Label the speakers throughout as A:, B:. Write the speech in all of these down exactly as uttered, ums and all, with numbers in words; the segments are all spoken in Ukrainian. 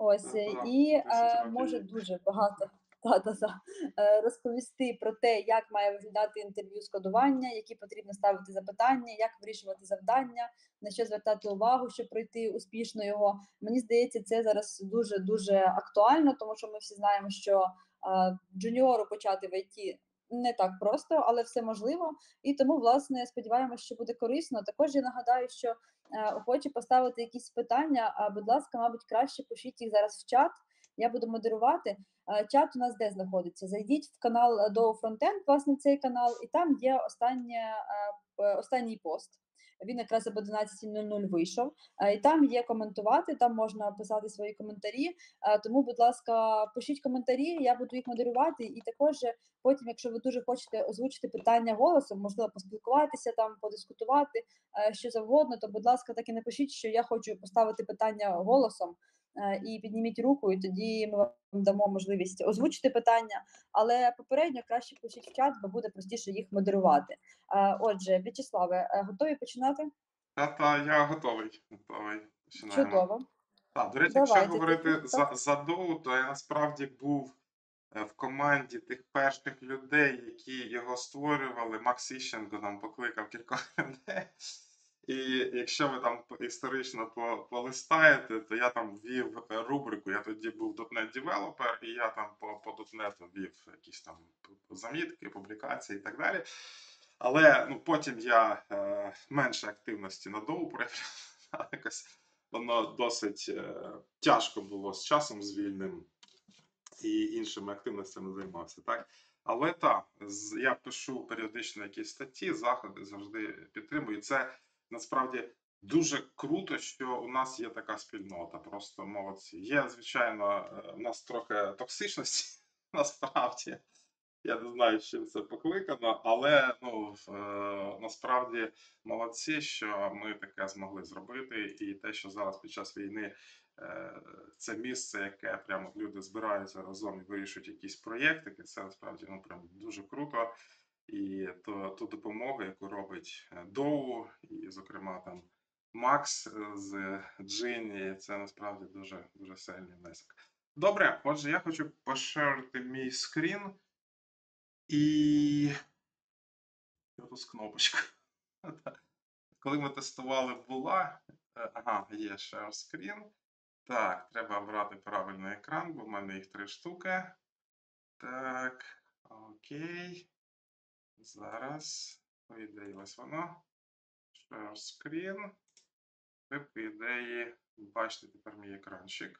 A: Ось,
B: Це
A: е,
B: правда,
A: і,
B: це все
A: е,
B: справді
A: може
B: є.
A: дуже багато та-та-та, е, розповісти про те, як має виглядати інтерв'ю з кодування, які потрібно ставити запитання, як вирішувати завдання, на що звертати увагу, щоб пройти успішно його. Мені здається, це зараз дуже-дуже актуально, тому що ми всі знаємо, що, е, джуніору почати в ай ті не так просто, але все можливо. І тому, власне, сподіваємось, що буде корисно. Також я нагадаю, що, е, охочі поставити якісь питання, а, будь ласка, мабуть, краще пишіть їх зараз в чат. Я буду модерувати. Е, чат у нас де знаходиться? Зайдіть в канал Adobe Frontend, власне, цей канал, і там є останнє, е, п останній пост. Він якраз об одинадцятій нуль нуль вийшов. Е, і там є коментувати, там можна писати свої коментарі. Е, тому, будь ласка, пишіть коментарі, я буду їх модерувати. І також е, потім, якщо ви дуже хочете озвучити питання голосом, можливо, поспілкуватися там, подискутувати, е, що завгодно, то, будь ласка, так і напишіть, що я хочу поставити питання голосом, е, і підніміть руку, і тоді ми вам дамо можливість озвучити питання. Але попередньо краще пишіть в чат, бо буде простіше їх модерувати. Е, отже, В'ячеславе, е, готові починати?
B: Та-та, я готовий. Готовий. Починаємо.
A: Чудово.
B: Так, до речі, якщо
A: Давайте тоді.
B: говорити
A: Так.
B: за, за Доу, то я насправді був е, в команді тих перших людей, які його створювали. Макс Іщенко там покликав кількох людей. І якщо ви там по- історично по- полистаєте, то я там ввів е, рубрику. Я тоді був .дот нет Developer, і я там по, по .дот нет ввів якісь там п- замітки, публікації і так далі. Але ну, потім я е, менше активності на Доу проявляв. Якось воно досить е, тяжко було з часом з вільним і іншими активностями займався. Так? Але так, з- я пишу періодично якісь статті, заходи завжди підтримую. І це насправді дуже круто, що у нас є така спільнота. Просто молодці. Є, звичайно, е, у нас трохи токсичності насправді. Я не знаю, з чим це покликано, але ну е, насправді молодці, що ми таке змогли зробити, і те, що зараз під час війни е, це місце, яке прямо люди збираються разом і вирішують якісь проєктики, це насправді ну прям дуже круто. І то ту допомогу, яку робить е, Доу, і, зокрема, там Макс е, з Джині, це насправді дуже дуже сильний внесок. Добре, отже, я хочу поширити мій скрін. І тут кнопочка. Коли ми тестували, була. е, Ага, є share screen. Так, треба обрати правильний екран, бо в мене їх три штуки. Так, окей. Зараз. По ідеї, ось воно. Share screen. Ви, по ідеї, бачите тепер мій екранчик.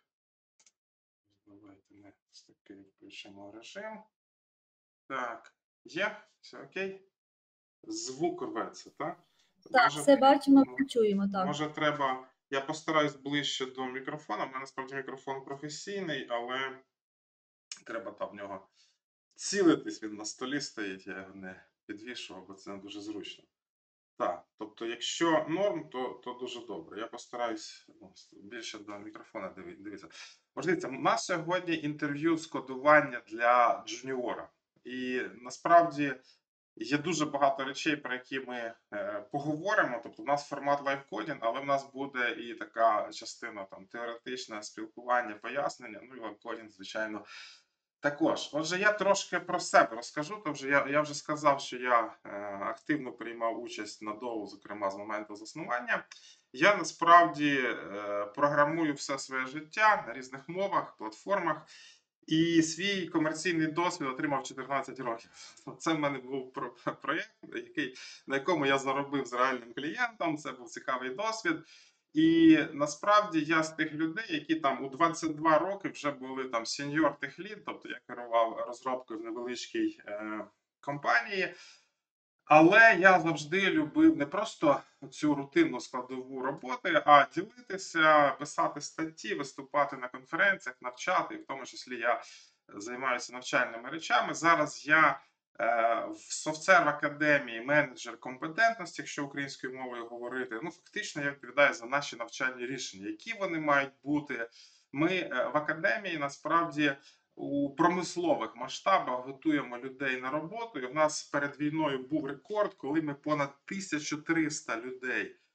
B: Давайте ми ось такий включимо режим. Так, є, все окей. Звук рветься, так?
A: Так,
B: Може,
A: все бачимо,
B: ну,
A: чуємо, так.
B: може треба. Я постараюсь ближче до мікрофона. У мене насправді мікрофон професійний, але треба там в нього цілитись. Він на столі стоїть, я його не підвішував, бо це не дуже зручно. Так, тобто, якщо норм, то то дуже добре. Я постараюсь ну, більше до мікрофона дивитися. Може, дивіться, у нас сьогодні інтерв'ю з кодування для джуніора. І насправді. Є дуже багато речей, про які ми е, поговоримо. Тобто, у нас формат лайфкодінг, але в нас буде і така частина там теоретичне спілкування, пояснення. Ну і лайфкодінг, звичайно, також. Отже, я трошки про себе розкажу. Тобто, я я вже сказав, що я е, активно приймав участь на Доу, зокрема з моменту заснування. Я насправді е, програмую все своє життя на різних мовах, платформах. І свій комерційний досвід отримав чотирнадцять років. Це в мене був проєкт, який, на якому я заробив з реальним клієнтом. Це був цікавий досвід. І насправді я з тих людей, які там у двадцять два роки вже були там сеньор техлід, тобто я керував розробкою в невеличкій е, компанії. Але я завжди любив не просто цю рутинну складову роботи, а ділитися, писати статті, виступати на конференціях, навчати. І в тому числі я займаюся навчальними речами. Зараз я е, в софтсерв академії менеджер компетентності, якщо українською мовою говорити. Ну, фактично, я відповідаю за наші навчальні рішення, які вони мають бути. Ми е, в академії насправді у промислових масштабах готуємо людей на роботу. І в нас перед війною був рекорд, коли ми понад тисячу триста людей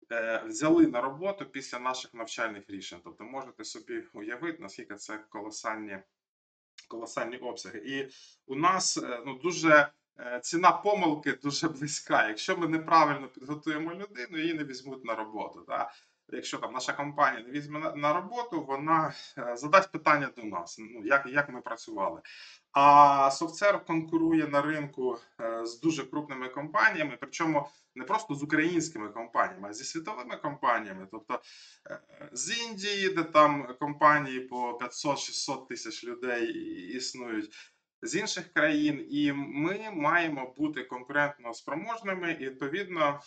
B: е, взяли на роботу після наших навчальних рішень. Тобто можете собі уявити, наскільки це колосальні колосальні обсяги. І у нас е, ну, дуже е, ціна помилки дуже близька. Якщо ми неправильно підготуємо людину, її не візьмуть на роботу. Да? Якщо там наша компанія не візьме на, на роботу, вона е, задасть питання до нас, ну, як, як ми працювали. А SoftServe конкурує на ринку е, з дуже крупними компаніями, причому не просто з українськими компаніями, а зі світовими компаніями. Тобто е, з Індії, де там компанії по п'ятсот-шістсот тисяч людей і- існують, з інших країн, і ми маємо бути конкурентно спроможними, і відповідно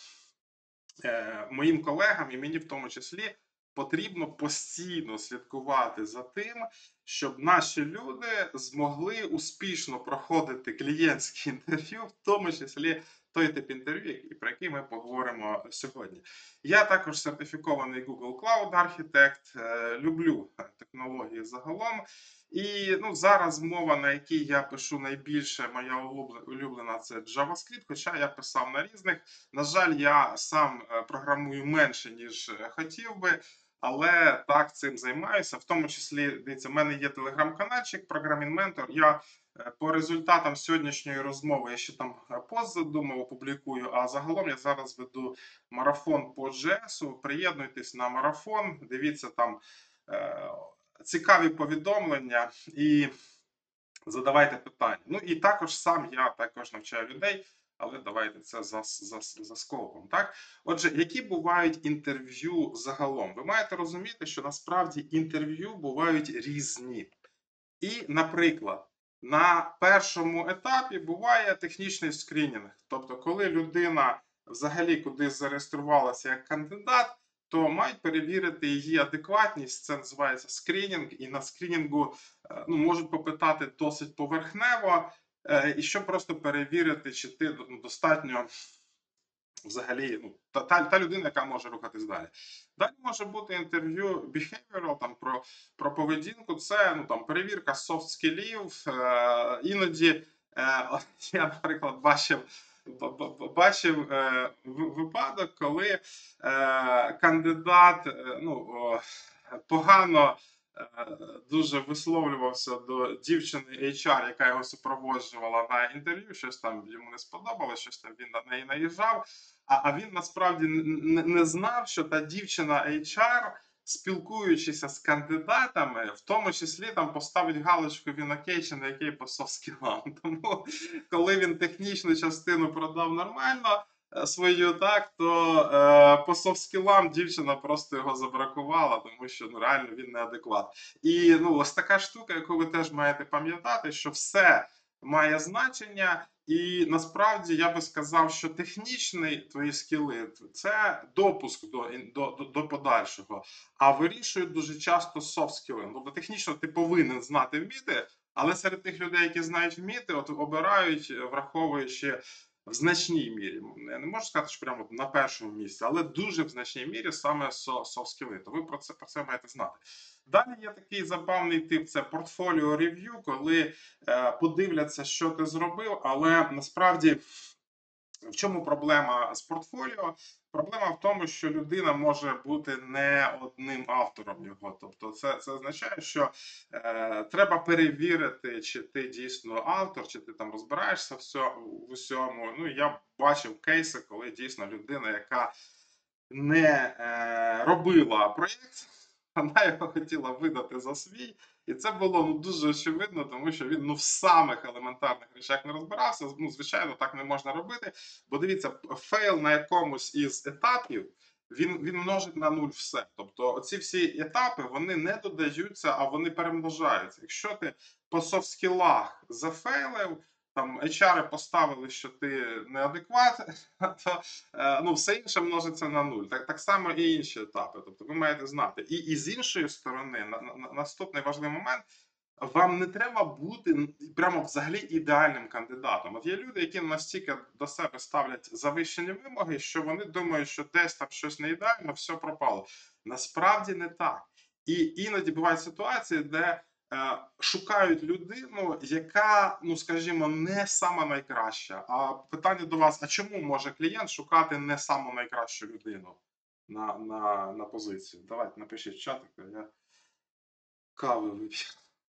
B: е, моїм колегам, і мені в тому числі, потрібно постійно слідкувати за тим, щоб наші люди змогли успішно проходити клієнтські інтерв'ю, в тому числі той тип інтерв'ю, який- про який ми поговоримо сьогодні. Я також сертифікований Google Cloud Architect, е, люблю е, технології загалом. І ну, зараз мова, на якій я пишу найбільше, моя улюбле- улюблена, це JavaScript, хоча я писав на різних. На жаль, я сам е, програмую менше, ніж е, хотів би, але так цим займаюся. В тому числі, дивіться, в мене є телеграм-канальчик, програмін ментор. Я е, по результатам сьогоднішньої розмови я ще там е, пост задумав, опублікую. А загалом я зараз веду марафон по джей ес. Приєднуйтесь на марафон, дивіться там е, цікаві повідомлення і задавайте питання. Ну і також сам я також навчаю людей, але давайте це за, за, за скопом. Так, отже, які бувають інтерв'ю загалом? Ви маєте розуміти, що насправді інтерв'ю бувають різні. І, наприклад, на першому етапі буває технічний скринінг. Тобто, коли людина взагалі кудись зареєструвалася як кандидат, то мають перевірити її адекватність. Це називається скринінг. І на скринінгу е, ну, можуть попитати досить поверхнево, е, і щоб просто перевірити, чи ти ну, достатньо взагалі ну, та, та, та людина, яка може рухатись далі. Далі може бути інтерв'ю behavioral, там про, про поведінку. Це ну там перевірка софт скілів. Е, іноді е, я, наприклад, бачив. Бачив е, випадок, коли е, кандидат е, ну, о, погано е, дуже висловлювався до дівчини ейч ар, яка його супроводжувала на інтерв'ю, щось там йому не сподобалося, щось там він на неї наїжджав, а, а він насправді не, не знав, що та дівчина ейч ар, спілкуючися з кандидатами, в тому числі там поставить галочку він окей чи не окей по софт-скілам. Тому коли він технічну частину продав нормально е, свою, так, то е, по софт-скілам дівчина просто його забракувала, тому що ну, реально він неадекват. І ну, ось така штука, яку ви теж маєте пам'ятати, що все має значення. І насправді я би сказав, що технічні твої скіли це допуск до до, до подальшого, а вирішують дуже часто софт скіли. Тобто технічно ти повинен знати вміти, але серед тих людей, які знають вміти, от обирають, враховуючи в значній мірі. Я не можу сказати, що прямо на першому місці, але дуже в значній мірі саме софт скіли. То ви про це про це маєте знати. Далі є такий забавний тип: це портфоліо рев'ю, коли е, подивляться, що ти зробив, але насправді в чому проблема з портфоліо? Проблема в тому, що людина може бути не одним автором його. Тобто, це це означає, що е, треба перевірити, чи ти дійсно автор, чи ти там розбираєшся в усьому. Ну, я бачив кейси, коли дійсно людина, яка не е, робила проєкт, вона його хотіла видати за свій. І це було ну, дуже очевидно, тому що він ну, в самих елементарних речах не розбирався. Ну, звичайно, так не можна робити. Бо дивіться, фейл на якомусь із етапів, він він множить на нуль все. Тобто оці всі етапи, вони не додаються, а вони перемножаються. Якщо ти по софт-скілах зафейлив, там ейч ар поставили, що ти неадекват, то е, ну, все інше множиться на нуль. Так, так само і інші етапи. Тобто ви маєте знати. І, і з іншої сторони, на, на, наступний важливий момент, вам не треба бути прямо взагалі ідеальним кандидатом. От є люди, які настільки до себе ставлять завищені вимоги, що вони думають, що десь там щось не ідеально, все пропало. Насправді не так. І іноді бувають ситуації, де е, шукають людину, яка, ну скажімо, не сама найкраща. А питання до вас: а чому може клієнт шукати не саму найкращу людину? на, на, на позицію. Давайте напишіть в чатик, я кави вип'ю.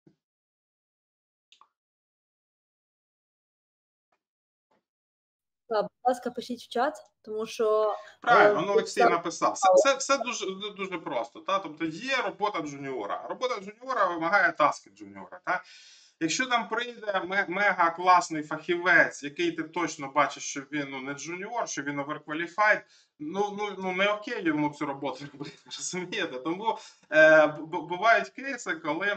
A: Так, будь ласка, пишіть в чат, тому що
B: Правильно,
A: е,
B: он
A: ви
B: Олексій
A: писали,
B: написав. Все, все, все дуже, дуже просто. Та? Тобто є робота джуніора. Робота джуніора вимагає таски джуніора. Та? Якщо там прийде мега класний фахівець, який ти точно бачиш, що він ну, не джуніор, що він overqualified, ну, ну, ну не окей йому цю роботу робити, розумієте? Тому е, бувають кейси, коли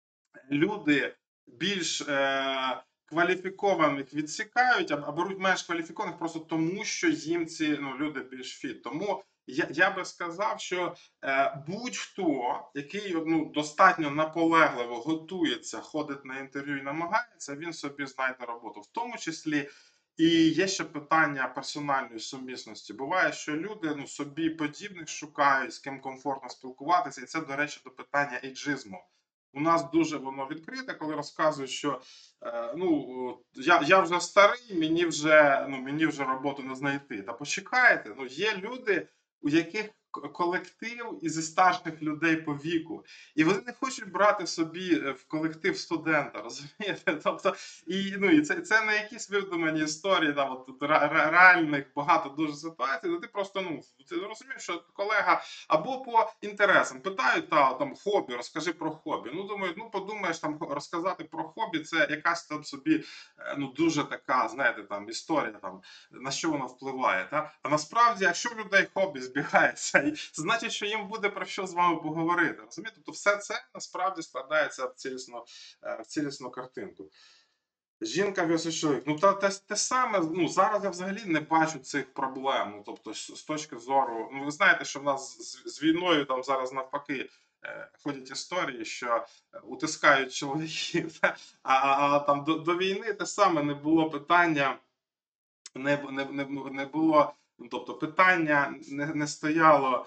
B: люди більш е, кваліфікованих відсікають, а, а беруть менш кваліфікованих просто тому, що їм ці ну, люди більш фіт. Тому я, я би сказав, що е, будь-хто, який ну, достатньо наполегливо готується, ходить на інтерв'ю і намагається, він собі знайде роботу. В тому числі і є ще питання персональної сумісності. Буває, що люди ну, собі подібних шукають, з ким комфортно спілкуватися, і це, до речі, до питання ейджизму. У нас дуже воно відкрите, коли розказують, що е, ну я я вже старий, мені вже ну мені вже роботу не знайти. Та почекайте, ну є люди, у яких колектив із старших людей по віку, і вони не хочуть брати собі в колектив студента, розумієте? Тобто, і ну і це це не якісь видумані історії, там от тут реальних багато дуже ситуацій. Ну ти просто ну ти розумієш, що колега або по інтересам питають та там хобі, розкажи про хобі. Ну думаю, ну подумаєш там розказати про хобі, це якась там собі ну дуже така, знаєте, там історія, там на що вона впливає. Та а насправді, якщо в людей хобі збігається, значить, що їм буде про що з вами поговорити. Розумієте? Тобто все це насправді складається в цілісну, в цілісну картинку. Жінка versus чоловік. Ну, та, те, те саме, ну, зараз я взагалі не бачу цих проблем. Ну, тобто, з, з точки зору, ну, ви знаєте, що в нас з, з війною там зараз навпаки е, ходять історії, що утискають чоловіків, а, а, а там до, до війни те саме не було питання, не, не, не, не було, ну, тобто, питання не, не стояло.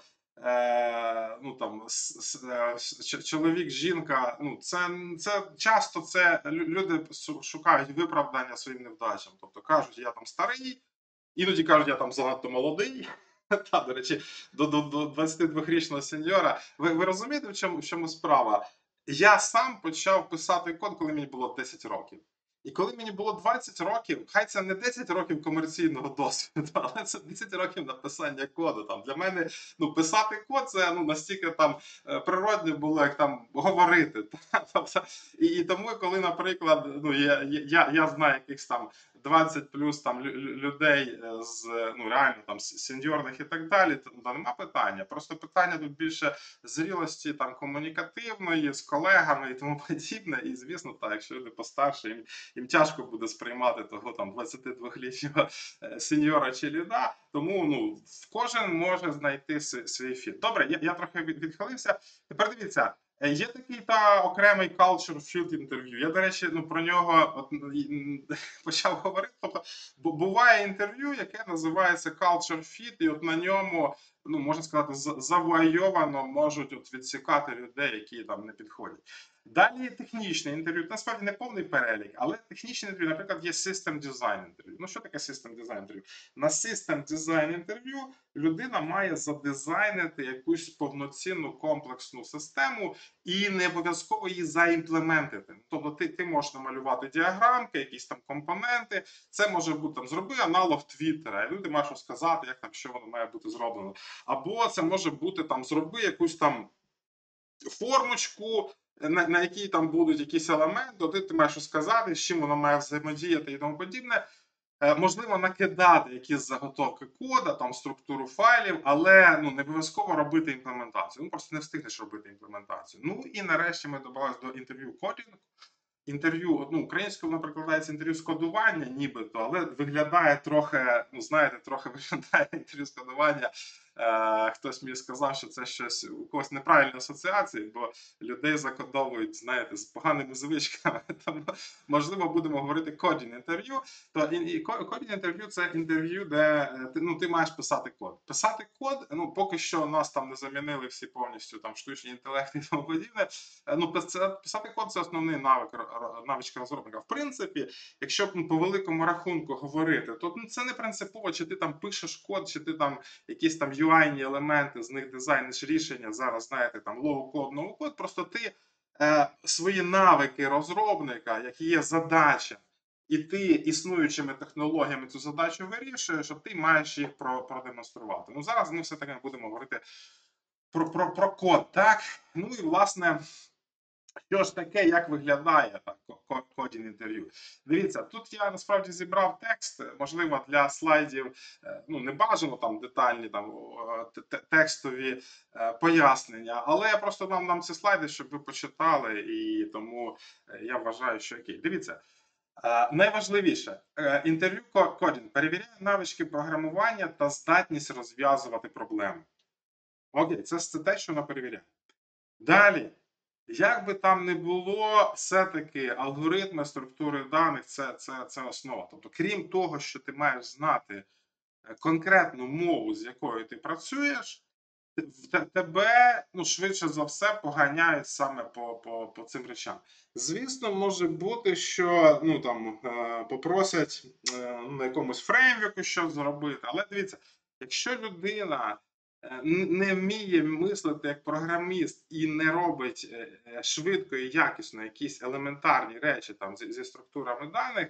B: Е, ну там чоловік, жінка, ну це це часто це люди шукають виправдання своїм невдачам. Тобто кажуть, я там старий, іноді кажуть, я там занадто молодий. Та, до речі, до до, до двадцятидвохрічного сеньора. Ви ви розумієте, в чому в чому справа? Я сам почав писати код, коли мені було десять років. І коли мені було двадцять років, хай це не десять років комерційного досвіду, але це десять років написання коду. Там для мене ну писати код це ну настільки там природне було, як там говорити. І, і тому, коли, наприклад, ну я я, я знаю якихось там двадцять плюс там людей з ну реально там сеньорних і так далі, то да, нема питання. Просто питання тут більше зрілості там комунікативної з колегами і тому подібне. І звісно, так, якщо люди постарше, їм їм тяжко буде сприймати того там двадцятидвохлітнього сеньора чи ліда. Тому ну кожен може знайти свій фіт. Добре, я, я трохи відхилився. Тепер дивіться. Є такий та окремий culture field інтерв'ю. Я, до речі, ну про нього от, почав говорити. Тобто, буває інтерв'ю, яке називається culture fit, і от на ньому, ну можна сказати, завуайовано можуть от відсікати людей, які там не підходять. Далі технічне інтерв'ю. Насправді не повний перелік, але технічне інтерв'ю, наприклад, є System Design інтерв'ю. Ну що таке System Design інтерв'ю? На System Design інтерв'ю людина має задизайнити якусь повноцінну комплексну систему і не обов'язково її заімплементити. Тобто ти, ти можеш намалювати діаграмки, якісь там компоненти. Це може бути там зроби аналог Твіттера, і люди мають розказати, як там що воно має бути зроблено. Або це може бути там зроби якусь там формочку, на, на якій там будуть якісь елементи, ти, ти маєш сказати, з чим воно має взаємодіяти і тому подібне. Е, можливо, накидати якісь заготовки кода, там структуру файлів, але ну, не обов'язково робити імплементацію. Ну, просто не встигнеш робити імплементацію. Ну і нарешті ми добавилися до інтерв'ю кодінг. Інтерв'ю, ну, українською воно прикладається інтерв'ю з кодування, нібито, але виглядає трохи, ну, знаєте, трохи виглядає інтерв'ю з кодування. Е, хтось мені сказав, що це щось у когось неправильні асоціації, бо людей закодовують, знаєте, з поганими звичками. Тому, можливо, будемо говорити кодінг інтерв'ю. То і, і кодінг інтерв'ю це інтерв'ю, де ти, ну, ти маєш писати код. Писати код, ну, поки що нас там не замінили всі повністю там штучні інтелекти і тому подібне. Ну, писати код це основний навик, навичка розробника. В принципі, якщо б по великому рахунку говорити, то ну, це не принципово, чи ти там пишеш код, чи ти там якийсь там ю ай-ні елементи, з них дизайниш рішення, зараз, знаєте, там лоу-код, ноу-код, просто ти е, свої навики розробника, які є задача, і ти існуючими технологіями цю задачу вирішуєш, а ти маєш їх про, продемонструвати. Ну, зараз ми все-таки будемо говорити про, про, про код, так? Ну і, власне, що ж таке, як виглядає так, кодінг інтерв'ю? Дивіться, тут я насправді зібрав текст, можливо, для слайдів, ну, не бажано там детальні там текстові пояснення, але я просто дам нам ці слайди, щоб ви почитали, і тому я вважаю, що окей. Дивіться, найважливіше, інтерв'ю кодінг перевіряє навички програмування та здатність розв'язувати проблеми. Окей, це, це те, що вона перевіряє. Далі. Як би там не було, все-таки алгоритми, структури даних це, це, це основа. Тобто, крім того, що ти маєш знати конкретну мову, з якою ти працюєш, тебе, ну, швидше за все, поганяють саме по, по, по цим речам. Звісно, може бути, що ну, там, попросять на якомусь фреймворку щось зробити, але дивіться, якщо людина не вміє мислити як програміст і не робить швидко і якісно якісь елементарні речі там зі, зі структурами даних,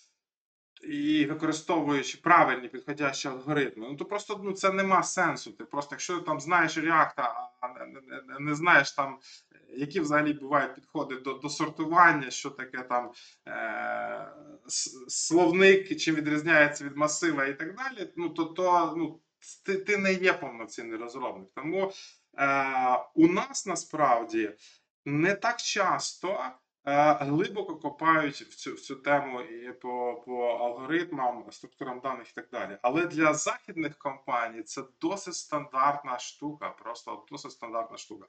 B: і використовуючи правильні підходящі алгоритми, ну то просто ну, це нема сенсу. Ти просто, якщо ти там знаєш React, а не, не, не знаєш там, які взагалі бувають підходи до, до сортування, що таке там е, словник, чим відрізняється від масива і так далі, ну то, то ну, ти, ти не є повноцінний розробник. Тому е, у нас насправді не так часто глибоко копають в цю, в цю тему і по, по алгоритмам, структурам даних і так далі. Але для західних компаній це досить стандартна штука, просто досить стандартна штука.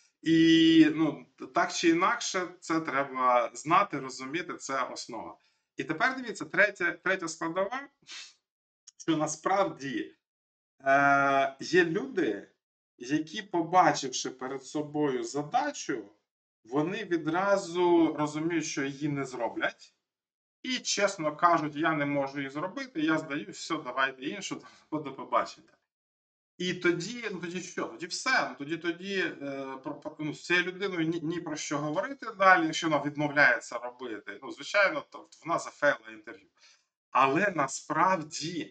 B: І ну, так чи інакше, це треба знати, розуміти, це основа. І тепер дивіться, третя, третя складова, що насправді е, є люди, які, побачивши перед собою задачу, вони відразу розуміють, що її не зроблять, і чесно кажуть, я не можу її зробити, я здаю, все, давайте іншу, до побачення. І тоді, ну тоді що? Тоді все. Ну, тоді тоді е, про, ну, з цією людиною ні, ні про що говорити далі, якщо вона відмовляється робити. Ну, звичайно, то вона зафейла інтерв'ю. Але насправді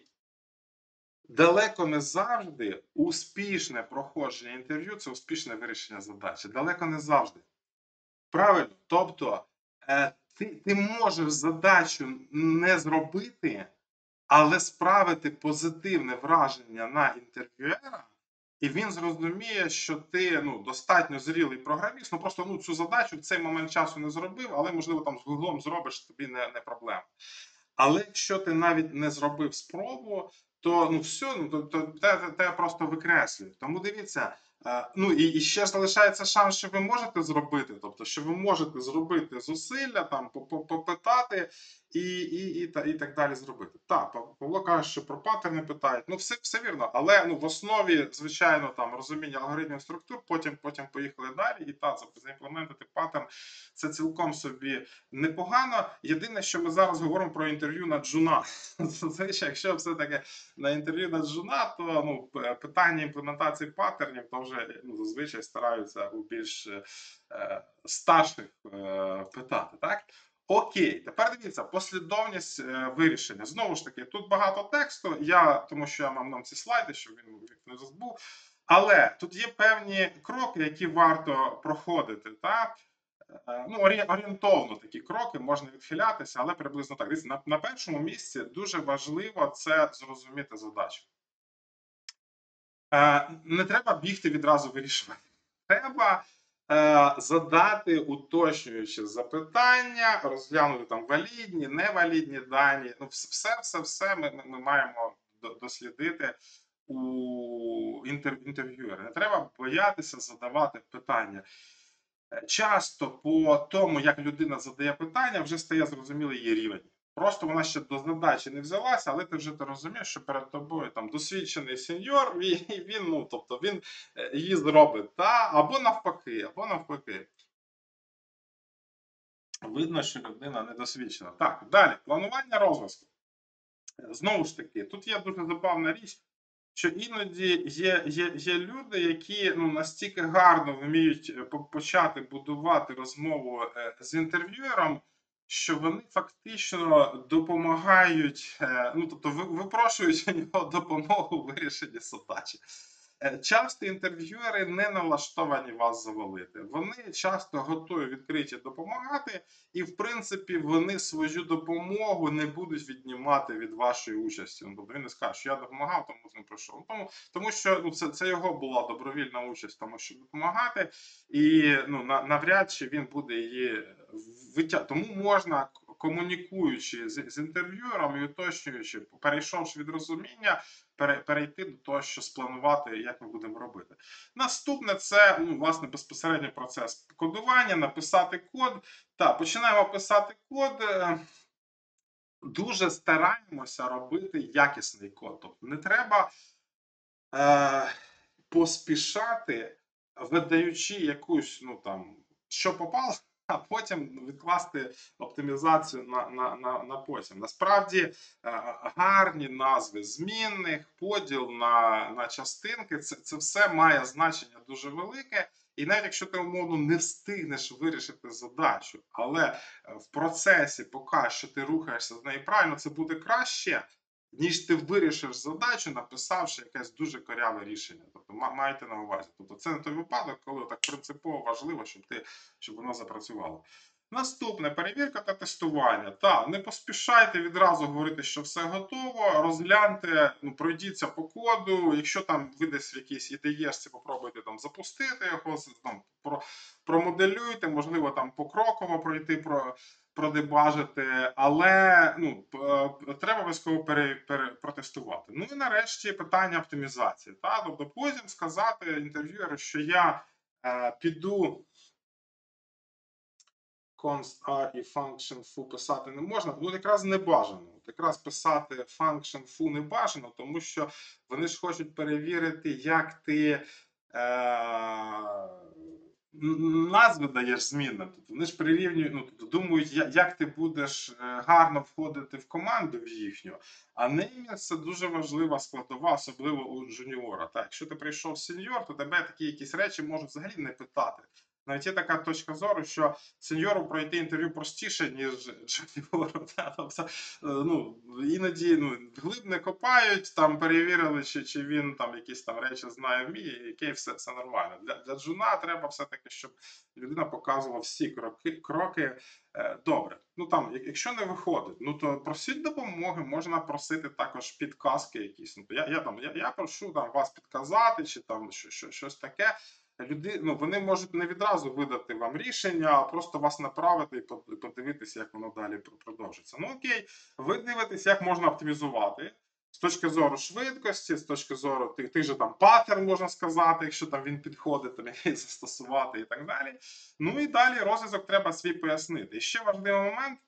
B: далеко не завжди успішне проходження інтерв'ю – це успішне вирішення задачі. Далеко не завжди. Правильно? Тобто, е, ти, ти можеш задачу не зробити, але справити позитивне враження на інтерв'юера, і він зрозуміє, що ти ну, достатньо зрілий програміст, ну просто ну, цю задачу в цей момент часу не зробив, але, можливо, там з гуглом зробиш, тобі не, не проблема. Але якщо ти навіть не зробив спробу, то ну все, ну то, то те, те просто викреслює. Тому дивіться, е, ну і, і ще залишається шанс, що ви можете зробити, тобто, що ви можете зробити зусилля, там попитати і, і, і, та, і так далі зробити. Так, Павло каже, що про паттерни питають. Ну, все, все вірно, але ну в основі, звичайно, там розуміння алгоритмів структур, потім, потім поїхали далі, і так, заімплементити паттерн це цілком собі непогано. Єдине, що ми зараз говоримо про інтерв'ю на джуна. Звичайно, якщо все-таки на інтерв'ю на джуна, то ну, питання імплементації паттернів то вже ну, зазвичай стараються у більш е, старших е, питати. Так? Окей, тепер дивіться, послідовність е, вирішення. Знову ж таки, тут багато тексту, я, тому що я мав нам ці слайди, щоб він не забув. Але тут є певні кроки, які варто проходити. Так? Ну, орієнтовно такі кроки, можна відхилятися, але приблизно так. Дивіться, на, на першому місці дуже важливо це зрозуміти задачу. Е, не треба бігти відразу вирішувати. Треба е, задати уточнюючі запитання, розглянути там валідні, невалідні дані. Ну, все, все, все ми, ми маємо дослідити у інтер, інтерв'юера. Не треба боятися задавати питання. Часто по тому, як людина задає питання, вже стає зрозумілий її рівень. Просто вона ще до задачі не взялася, але ти вже ти розумієш, що перед тобою там досвідчений сеньор, і він, ну, тобто він її зробить, та, або навпаки, або навпаки. Видно, що людина недосвідчена. Так, далі, планування розвитку. Знову ж таки, тут є дуже забавна річ, що іноді є є є люди, які, ну, настільки гарно вміють, е, по почати будувати розмову, е, з інтерв'юером, що вони фактично допомагають, е, ну, тобто ви випрошують у нього допомогу в вирішенні задачі. Е, часто інтерв'юери не налаштовані вас завалити. Вони часто готові відкриті допомагати, і, в принципі, вони свою допомогу не будуть віднімати від вашої участі. Ну, тобто він не скаже, що я допомагав, тому не пройшов. Ну, тому, тому що ну, це, це його була добровільна участь, тому щоб допомагати, і ну, на, навряд чи він буде її витягувати. Тому можна, комунікуючи з, з інтерв'юером і уточнюючи, перейшовши від розуміння, пере, перейти до того, що спланувати, як ми будемо робити. Наступне це ну, власне безпосередньо процес кодування, написати код. Так, починаємо писати код. е, Дуже стараємося робити якісний код. Тобто не треба е, поспішати, видаючи якусь, ну там, що попало, а потім відкласти оптимізацію на на, на, на потім. Насправді е, гарні назви змінних, поділ на на частинки, це, це все має значення дуже велике. І навіть якщо ти умовно не встигнеш вирішити задачу, але е, в процесі, поки що ти рухаєшся з нею правильно, це буде краще, ніж ти вирішиш задачу, написавши якесь дуже коряве рішення. Тобто маєте на увазі. Тобто це не той випадок, коли так принципово важливо, щоб ти щоб воно запрацювало. Наступне перевірка та тестування. Так, не поспішайте відразу говорити, що все готово. Розгляньте, ну, пройдіться по коду. Якщо там ви десь в якійсь ідеєшці, попробуйте там запустити його, там, про, промоделюйте, можливо, там покроково пройти про продебажити, але ну, треба обов'язково пере, пере, протестувати. Ну і нарешті питання оптимізації. Та? Тобто потім сказати інтерв'юеру, що я е, піду const r і function foo писати не можна, ну якраз не бажано. Якраз писати function foo не бажано, тому що вони ж хочуть перевірити, як ти е, назви даєш змінним. Тобто вони ж прирівнюють, ну, тобто думають, як ти будеш гарно входити в команду в їхню. А неймінг – це дуже важлива складова, особливо у джуніора. Так, якщо ти прийшов сеньор, то тебе такі якісь речі можуть взагалі не питати. Навіть є така точка зору, що сеньору пройти інтерв'ю простіше, ніж джуніору. Тобто, ну, іноді ну, глиб не копають, там перевірили, чи, чи він там якісь там речі знає, вміє, яке все, все нормально. Для, для джуна треба все-таки, щоб людина показувала всі кроки, кроки е, добре. Ну там, якщо не виходить, ну то просіть допомоги, можна просити також підказки якісь. Ну, то я, я, там, я, я прошу там, вас підказати, чи там що, що, щось таке. Люди, ну, вони можуть не відразу видати вам рішення, а просто вас направити і подивитися, як воно далі продовжиться. Ну окей, ви дивитесь, як можна оптимізувати з точки зору швидкості, з точки зору тих, тих же там паттерн, можна сказати, якщо там він підходить, там який застосувати і так далі. Ну і далі розв'язок треба свій пояснити. І ще важливий момент.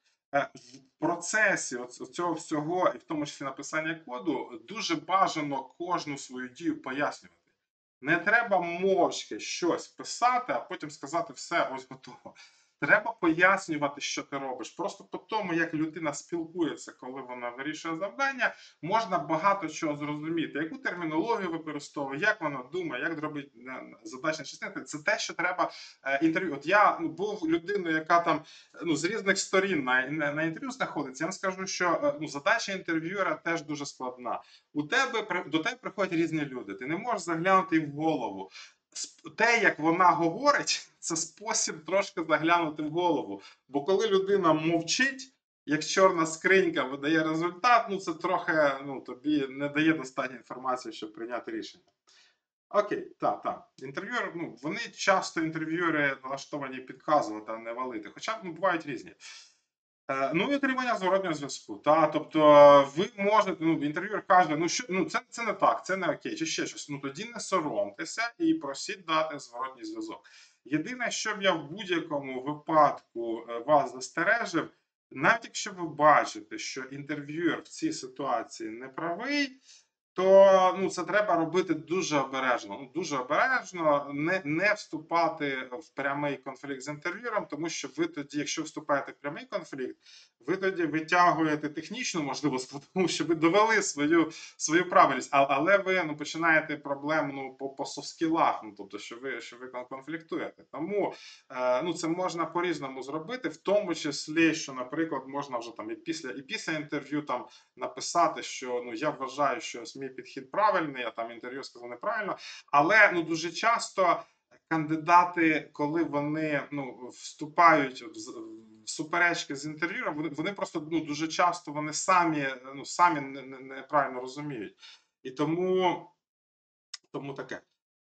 B: В процесі цього всього, і в тому числі написання коду, дуже бажано кожну свою дію пояснювати. Не треба мовчки щось писати, а потім сказати все, ось готово. Треба пояснювати, що ти робиш. Просто по тому, як людина спілкується, коли вона вирішує завдання, можна багато чого зрозуміти. Яку термінологію використовує, як вона думає, як зробить задачні частини. Це те, що треба е, інтерв'ю. От я ну, був людиною, яка там ну, з різних сторін на, на, на інтерв'ю знаходиться. Я вам скажу, що ну, задача інтерв'юера теж дуже складна. У тебе, до тебе приходять різні люди. Ти не можеш заглянути їм в голову. Те, як вона говорить, це спосіб трошки заглянути в голову. Бо коли людина мовчить, як чорна скринька видає результат, ну це трохи ну, тобі не дає достатньо інформації, щоб прийняти рішення. Окей, так, так. Інтерв'юери, ну, вони часто інтерв'юери налаштовані підказувати, а не валити. Хоча ну, бувають різні. Ну і отримання зворотнього зв'язку. Та, тобто ви можете, ну, інтерв'юер каже, ну що ну це, це не так, це не окей, чи ще щось. Ну тоді не соромтеся і просіть дати зворотній зв'язок. Єдине, що б я в будь-якому випадку вас застережив, навіть якщо ви бачите, що інтерв'юер в цій ситуації не правий, то ну, це треба робити дуже обережно. Ну, дуже обережно, не не вступати в прямий конфлікт з інтерв'юером, тому що ви тоді, якщо вступаєте в прямий конфлікт, ви тоді витягуєте технічну можливість, тому що ви довели свою свою правильність, а, але ви ну, починаєте проблему ну, по, по софт-скілах, ну, тобто, що ви що ви конфліктуєте. Тому е, ну, це можна по-різному зробити, в тому числі, що, наприклад, можна вже там і після і після інтерв'ю там написати, що ну я вважаю, що мій підхід правильний, а там інтерв'ю сказав неправильно. Але ну дуже часто кандидати, коли вони ну вступають в, в суперечки з інтерв'юером, вони вони просто ну дуже часто вони самі ну самі неправильно не, не розуміють. І тому, тому таке.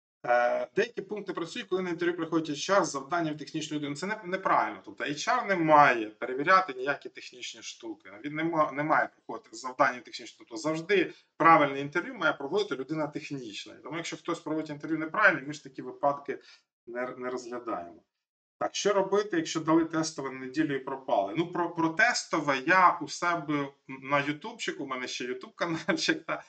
B: Е, Деякі пункти працюють, коли на інтерв'ю приходить ейч ар з завданням технічної людини. Це не, неправильно. Тобто ейч ар не має перевіряти ніякі технічні штуки. Він не, ма, не має приходити з завданням технічним. Тобто завжди правильне інтерв'ю має проводити людина технічна. Тому якщо хтось проводить інтерв'ю неправильно, ми ж такі випадки не, не розглядаємо. Так, що робити, якщо дали тестове на неділю і пропали? Ну, про, про тестове я у себе на ютубчику, у мене ще ютуб каналчик, та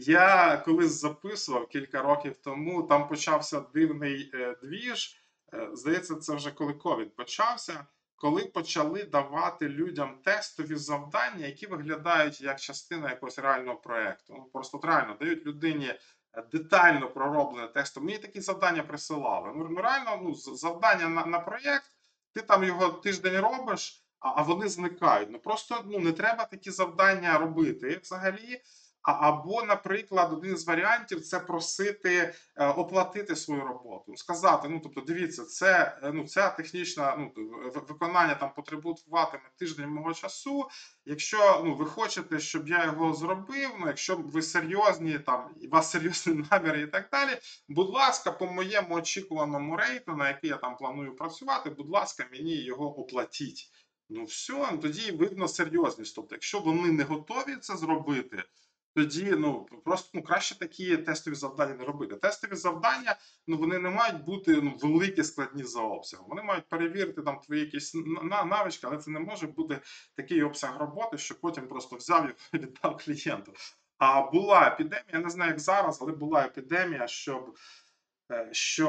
B: я колись записував кілька років тому, там почався дивний е, двіж. Е, здається, це вже коли ковід почався, коли почали давати людям тестові завдання, які виглядають як частина якогось реального проєкту. Ну, просто реально дають людині детально пророблене текстом. Мені такі завдання присилали. Ну, ну реально, ну, завдання на, на проєкт, ти там його тиждень робиш, а, а вони зникають. Ну просто ну, не треба такі завдання робити взагалі. А, або, наприклад, один з варіантів це просити е, оплатити свою роботу. Сказати, ну тобто, дивіться, це ну ця технічна ну, виконання там потребуватиме тиждень мого часу. Якщо ну ви хочете, щоб я його зробив, ну якщо ви серйозні, там і у вас серйозні наміри і так далі, будь ласка, по моєму очікуваному рейту, на який я там планую працювати, будь ласка, мені його оплатіть. Ну все, тоді видно серйозність. Тобто, якщо вони не готові це зробити, тоді ну просто ну краще такі тестові завдання не робити. Тестові завдання ну вони не мають бути ну великі складні за обсягом. Вони мають перевірити там твої якісь навички, але це не може бути такий обсяг роботи, що потім просто взяв і віддав клієнту. А була епідемія, я не знаю, як зараз, але була епідемія, щоб е, що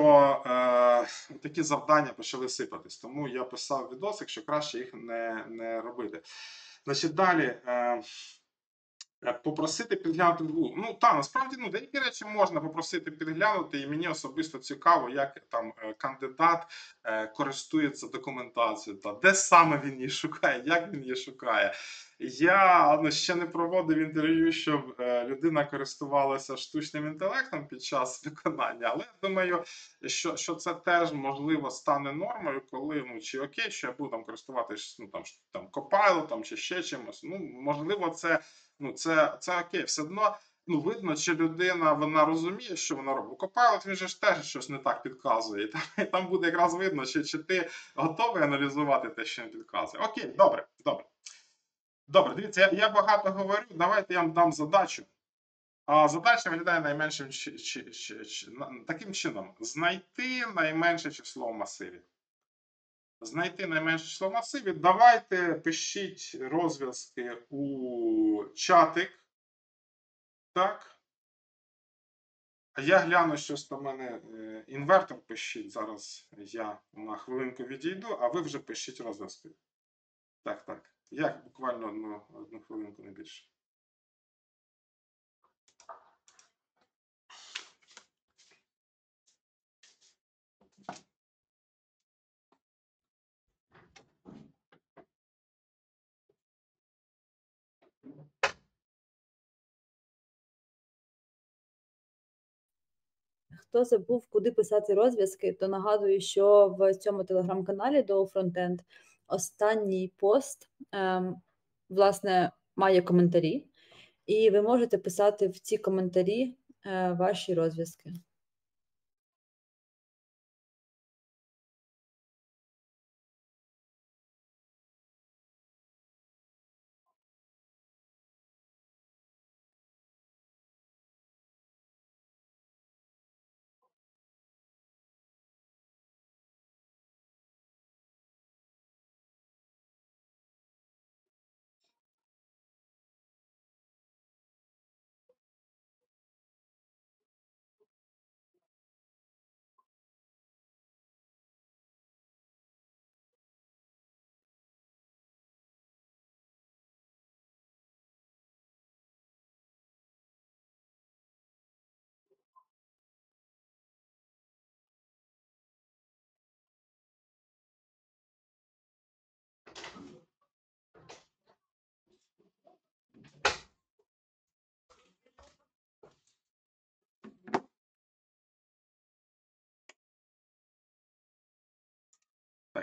B: е, такі завдання почали сипатись. Тому я писав відосик, що краще їх не не робити. Значить, далі. Е, Попросити підглянути вгу. Ну так, насправді ну деякі речі можна попросити підглянути, і мені особисто цікаво, як там кандидат е, користується документацією, та де саме він її шукає, як він її шукає. Я ну, ще не проводив інтерв'ю, щоб е, людина користувалася штучним інтелектом під час виконання, але я думаю, що що це теж можливо стане нормою, коли ну чи окей, що я буду там користуватися ну, там, там Copilot чи ще чимось. Ну можливо, це. Ну, це це окей, все одно ну, видно, чи людина вона розуміє, що вона робить. Copilot, він же ж теж щось не так підказує. І там, і там буде якраз видно, чи, чи ти готовий аналізувати те, що він підказує. Окей, добре, добре. Добре, дивіться, я, я багато говорю. Давайте я вам дам задачу. А задача виглядає найменшим чи, чи, чи, чи, таким чином: знайти найменше число в масиві. Знайти найменше число в масиві. Давайте пишіть розв'язки у чатик. Так. А я гляну, щось там в мене е, інвертор пишіть. Зараз я на хвилинку відійду, а ви вже пишіть розв'язки. Так, так. Я буквально одну, одну хвилинку, не більше.
A: Хто забув, куди писати розв'язки, то нагадую, що в цьому телеграм-каналі до Frontend останній пост, ем, власне, має коментарі, і ви можете писати в ці коментарі е, ваші розв'язки.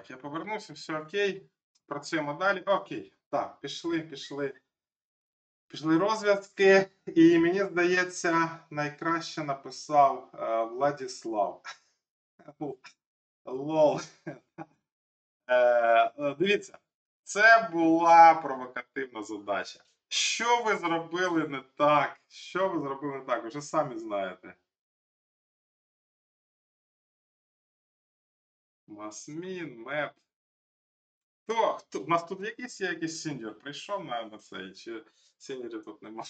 B: Так, я повернувся, все окей. Працюємо далі. Окей. Так, пішли, пішли. Пішли розв'язки, і мені здається, найкраще написав е, Владіслав. Ну, Лол. Е, дивіться, це була провокативна задача. Що ви зробили не так? Що ви зробили не так? Ви вже самі знаєте. Масмін, меп. Хто? Хто? У нас тут якийсь є якийсь сеньор прийшов на, на цей, чи сеньорів тут нема?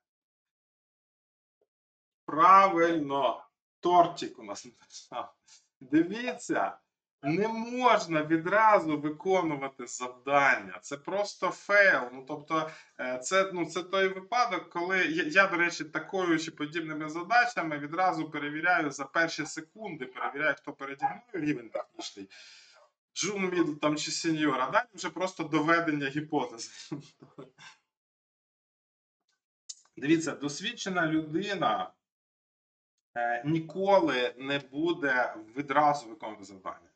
B: Правильно, тортик у нас написав. Дивіться, не можна відразу виконувати завдання. Це просто фейл. Ну, тобто, е, це, ну, це той випадок, коли я, я, до речі, такою чи подібними задачами відразу перевіряю за перші секунди, перевіряю, хто переді мною рівень технічний. Джун, мідл там чи сеньор, а далі вже просто доведення гіпотези. Дивіться, досвідчена людина е, ніколи не буде відразу виконувати завдання.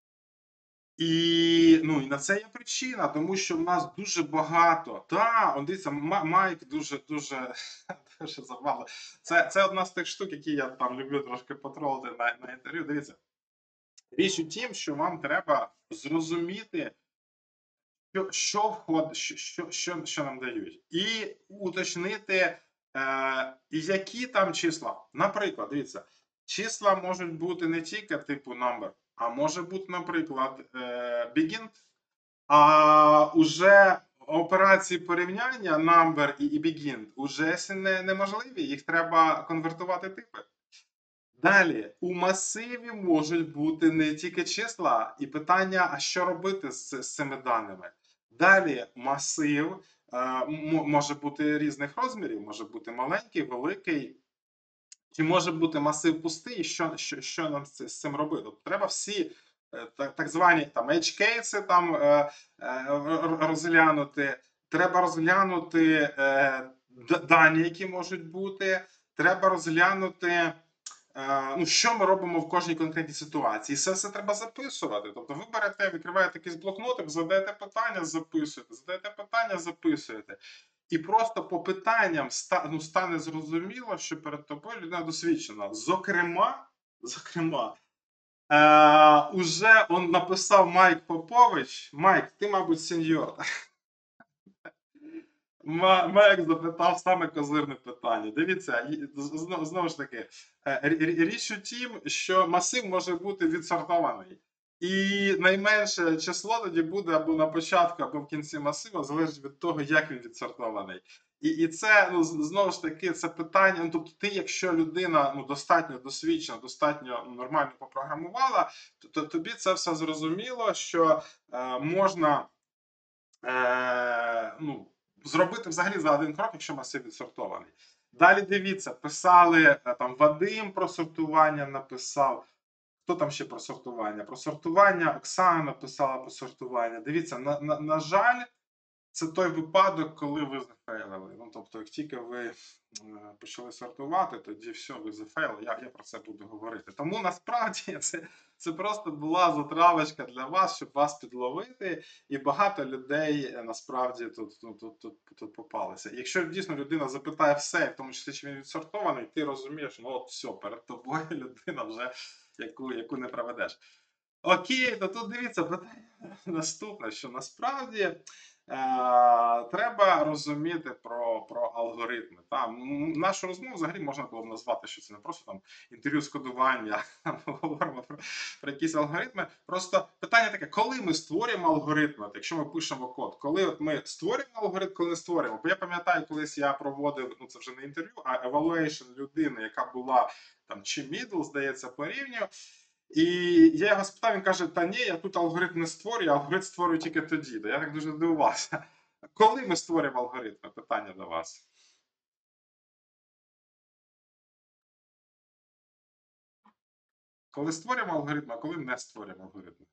B: І, ну, і на це є причина, тому що в нас дуже багато. Так, дивіться, Майк дуже дуже дуже забавно. Це це одна з тих штук, які я там люблю трошки потролити на, на інтерв'ю. Дивіться, річ у тім, що вам треба зрозуміти, що що входить, що, що, що, що нам дають, і уточнити, е, які там числа. Наприклад, дивіться, числа можуть бути не тільки типу number, а може бути, наприклад, е, begin, а уже операції порівняння number і, і begin уже не, неможливі, їх треба конвертувати типи. Далі, у масиві можуть бути не тільки числа, і питання, а що робити з, з цими даними. Далі, масив е, може бути різних розмірів, може бути маленький, великий, чи може бути масив пустий, що, що, що нам з, з цим робити. Тобто, треба всі е, так, так звані там edge cases там, е, е, розглянути, треба розглянути е, дані, які можуть бути, треба розглянути. Ну, що ми робимо в кожній конкретній ситуації? І це все треба записувати. Тобто ви берете, відкриваєте якийсь блокнотик, задаєте питання, записуєте, задаєте питання, записуєте. І просто по питанням ну, стане зрозуміло, що перед тобою людина досвідчена. Зокрема, зокрема, е, уже он написав Майк Попович. Майк, ти, мабуть, сеньор. Майк запитав саме козирне питання. Дивіться, знову ж таки, річ у тім, що масив може бути відсортований. І найменше число тоді буде або на початку, або в кінці масива, залежить від того, як він відсортований. І і це, ну, знову ж таки, це питання. Ну, тобто, ти, якщо людина ну, достатньо досвідчена, достатньо нормально попрограмувала, то, то тобі це все зрозуміло, що е, можна. Е, ну, Зробити взагалі за один крок, якщо масив відсортований. Далі дивіться, писали там Вадим про сортування написав. Хто там ще про сортування? Про сортування Оксана написала про сортування. Дивіться, на, на, на жаль, це той випадок, коли ви зафейлили. Ну, тобто, як тільки ви почали сортувати, тоді все, ви зафейлили. Я, я про це буду говорити. Тому насправді це, це просто була затравочка для вас, щоб вас підловити. І багато людей насправді тут, тут, тут, тут, тут попалися. Якщо дійсно людина запитає все, в тому числі, чи він відсортований, ти розумієш, ну от все, перед тобою людина вже, яку, яку не проведеш. Окей, то тут дивіться, питання наступне, що насправді е, треба розуміти про, про алгоритми. Там, нашу розмову взагалі можна було б назвати, що це не просто там інтерв'ю з кодування, ми говоримо про, про якісь алгоритми. Просто питання таке, коли ми створюємо алгоритми, от якщо ми пишемо код, коли от ми створюємо алгоритм, коли не створюємо. Бо я пам'ятаю, колись я проводив, ну це вже не інтерв'ю, а evaluation людини, яка була там чи middle, здається, по рівню. І я його спитав, він каже, та ні, я тут алгоритм не створюю, алгоритм створюю тільки тоді. Я так дуже здивувався. Коли ми створюємо алгоритми? Питання до вас. Коли створюємо алгоритми, а коли не створюємо алгоритми?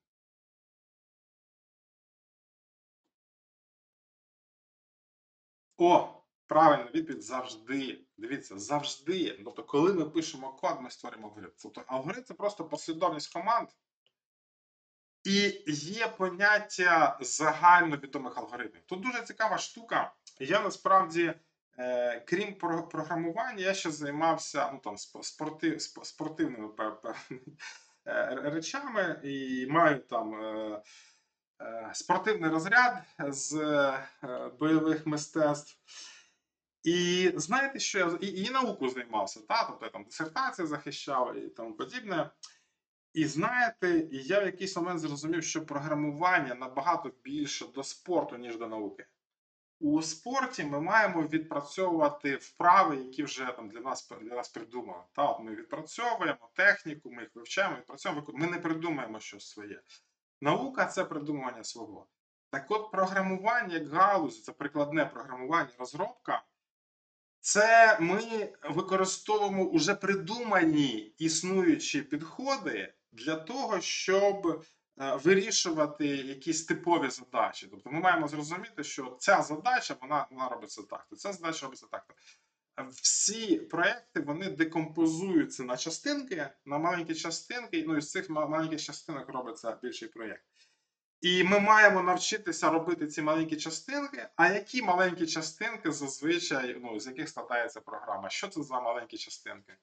B: О, правильна відповідь завжди. Дивіться, завжди. Тобто, коли ми пишемо код, ми створюємо алгоритм. Тобто, алгоритм – це просто послідовність команд, І є поняття загальновідомих алгоритмів. Тут дуже цікава штука. Я насправді, е, крім про- програмування, я ще займався ну, там, спо- спорти, сп- спортивними пе- пе- е, речами і маю там е, е, спортивний розряд з е, бойових мистецтв. І знаєте, що я і, і науку займався, та? Тобто я там дисертації захищав і тому подібне. І знаєте, я в якийсь момент зрозумів, що програмування набагато більше до спорту, ніж до науки. У спорті ми маємо відпрацьовувати вправи, які вже там для нас для нас придумали. Та, от ми відпрацьовуємо техніку, ми їх вивчаємо, відпрацьовуємо. Ми не придумаємо щось своє. Наука це придумування свого. Так от програмування як галузь, це прикладне програмування, розробка. Це ми використовуємо уже придумані існуючі підходи для того, щоб е, вирішувати якісь типові задачі. Тобто ми маємо зрозуміти, що ця задача вона, вона робиться так, то ця задача робиться так. Всі проекти вони декомпозуються на частинки, на маленькі частинки, ну і з цих маленьких частинок робиться більший проєкт. І ми маємо навчитися робити ці маленькі частинки. А які маленькі частинки зазвичай, ну, з яких складається програма? Що це за маленькі частинки?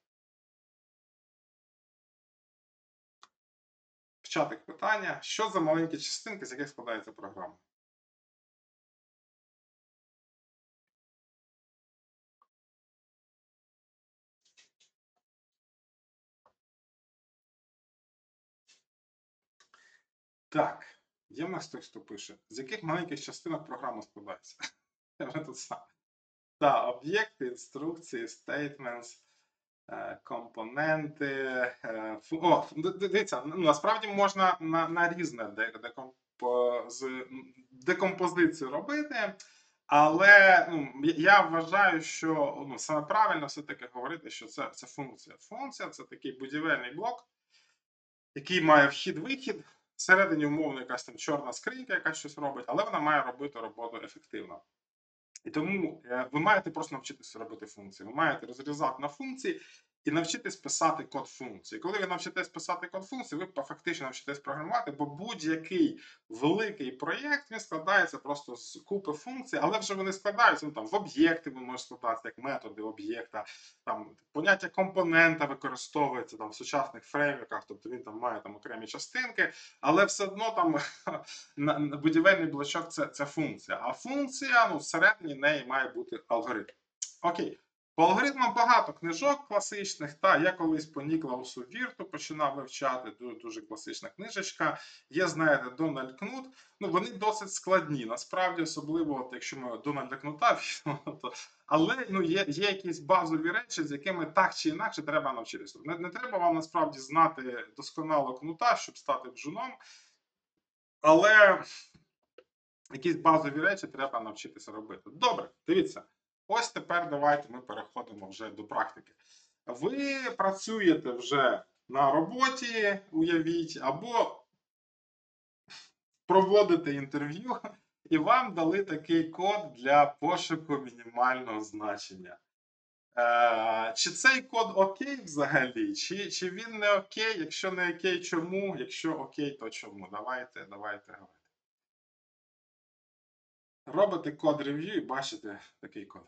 B: В чатик питання. Що за маленькі частинки, з яких складається програма? Так, є в нас хтось, хто пише. З яких маленьких частинок програма складається? Я вже тут сам. Так, об'єкти, інструкції, statements, е, компоненти. е, фу- О, д- д- дивіться, ну, насправді можна на, на різне де- декомпоз... декомпозицію робити, але ну, я вважаю, що ну, саме правильно все-таки говорити, що це, це функція. Функція це такий будівельний блок, який має вхід-вихід. Всередині умовно якась там чорна скринька, яка щось робить, але вона має робити роботу ефективно. І тому е, ви маєте просто навчитися робити функції. Ви маєте розрізати на функції і навчитись писати код функції. Коли ви навчитесь писати код функції, ви фактично навчитесь програмувати, бо будь-який великий проєкт він складається просто з купи функцій, але вже вони складаються ну, там, в об'єкти, ви можете складатися як методи об'єкта. Там поняття компонента використовується там в сучасних фреймворках, тобто він там має там окремі частинки, але все одно там будівельний блочок це, це функція. А функція ну, всередині неї має бути алгоритм. Окей. По алгоритмам багато книжок класичних. Та я колись по Ніклаусу Вірту починав вивчати, дуже, дуже класична книжечка. Є, знаєте, Дональд Кнут. Ну, вони досить складні. Насправді, особливо, от, якщо ми Дональда Кнута візьмемо, то але ну, є є якісь базові речі, з якими так чи інакше треба навчитися. Не, не треба вам насправді знати досконало кнута, щоб стати бджуном. Але якісь базові речі треба навчитися робити. Добре, дивіться. Ось тепер давайте ми переходимо вже до практики. Ви працюєте вже на роботі, уявіть, або проводите інтерв'ю, і вам дали такий код для пошуку мінімального значення. Е, Чи цей код окей взагалі, чи, чи він не окей? Якщо не окей, чому? Якщо окей, то чому? Давайте, давайте говорити. Робите код рев'ю і бачите такий код.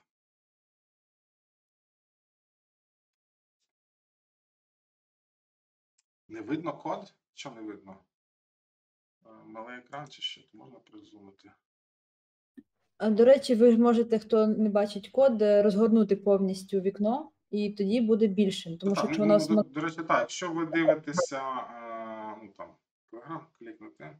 B: Не видно код? Що не видно? Е, Малий екран чи що? Можна призумити.
A: А, До речі, ви ж можете, хто не бачить код, е, розгорнути повністю вікно, і тоді буде більшим. Тому що
B: Так,
A: якщо у
B: ну, ну,
A: нас
B: до,
A: ма-
B: до речі, так, якщо ви дивитеся, е, ну там, програм, клікнете.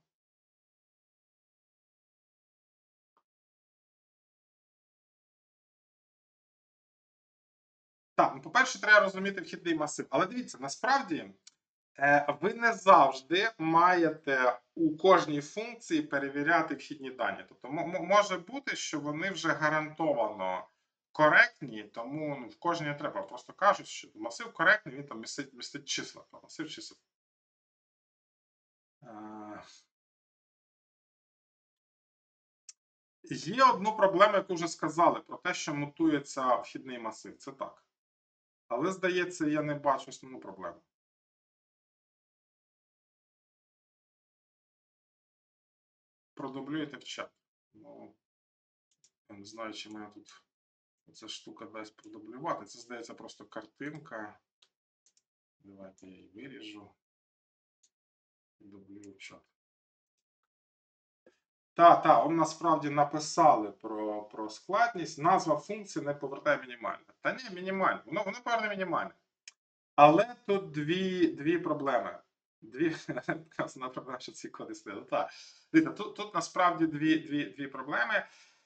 B: Так, ну, по-перше, треба розуміти вхідний масив. Але дивіться, насправді е, ви не завжди маєте у кожній функції перевіряти вхідні дані. Тобто м- може бути, що вони вже гарантовано коректні, тому ну, в кожній не треба. Просто кажуть, що масив коректний, він там містить, містить числа. То масив чисел. Е, Є одну проблему, яку вже сказали, про те, що мутується вхідний масив. Це так. Але, здається, я не бачу основну проблему. продублюєте в чат. Ну, я не знаю, чи мене тут ця штука дасть продублювати. Це, здається, просто картинка. Давайте я її виріжу. Дублюю в чат. Так, так, он насправді написали про, про складність. Назва функції не повертає мінімальне. Та ні, мінімальне. Воно, воно поверне мінімальне. Але тут дві, дві проблеми. Дві, вона проблема, що ці коди стояли. Так. Дивіться, тут, тут насправді дві, дві, дві проблеми.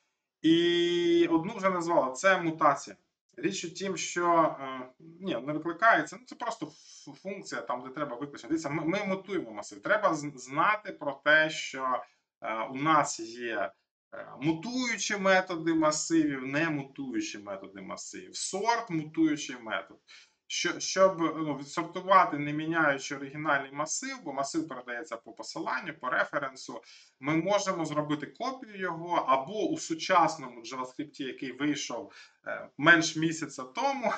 B: І одну вже назвали. Це мутація. Річ у тім, що е, ні, не викликається. Ну, це просто функція, там, де треба виключити. Дивіться, ми, ми мутуємо масив. Треба знати про те, що е, у нас є е, мутуючі методи масивів, не мутуючі методи масивів. Сорт мутуючий метод. Що, щоб ну, відсортувати, не міняючи оригінальний масив, бо масив передається по посиланню, по референсу, ми можемо зробити копію його, або у сучасному JavaScript, який вийшов е, менш місяця тому,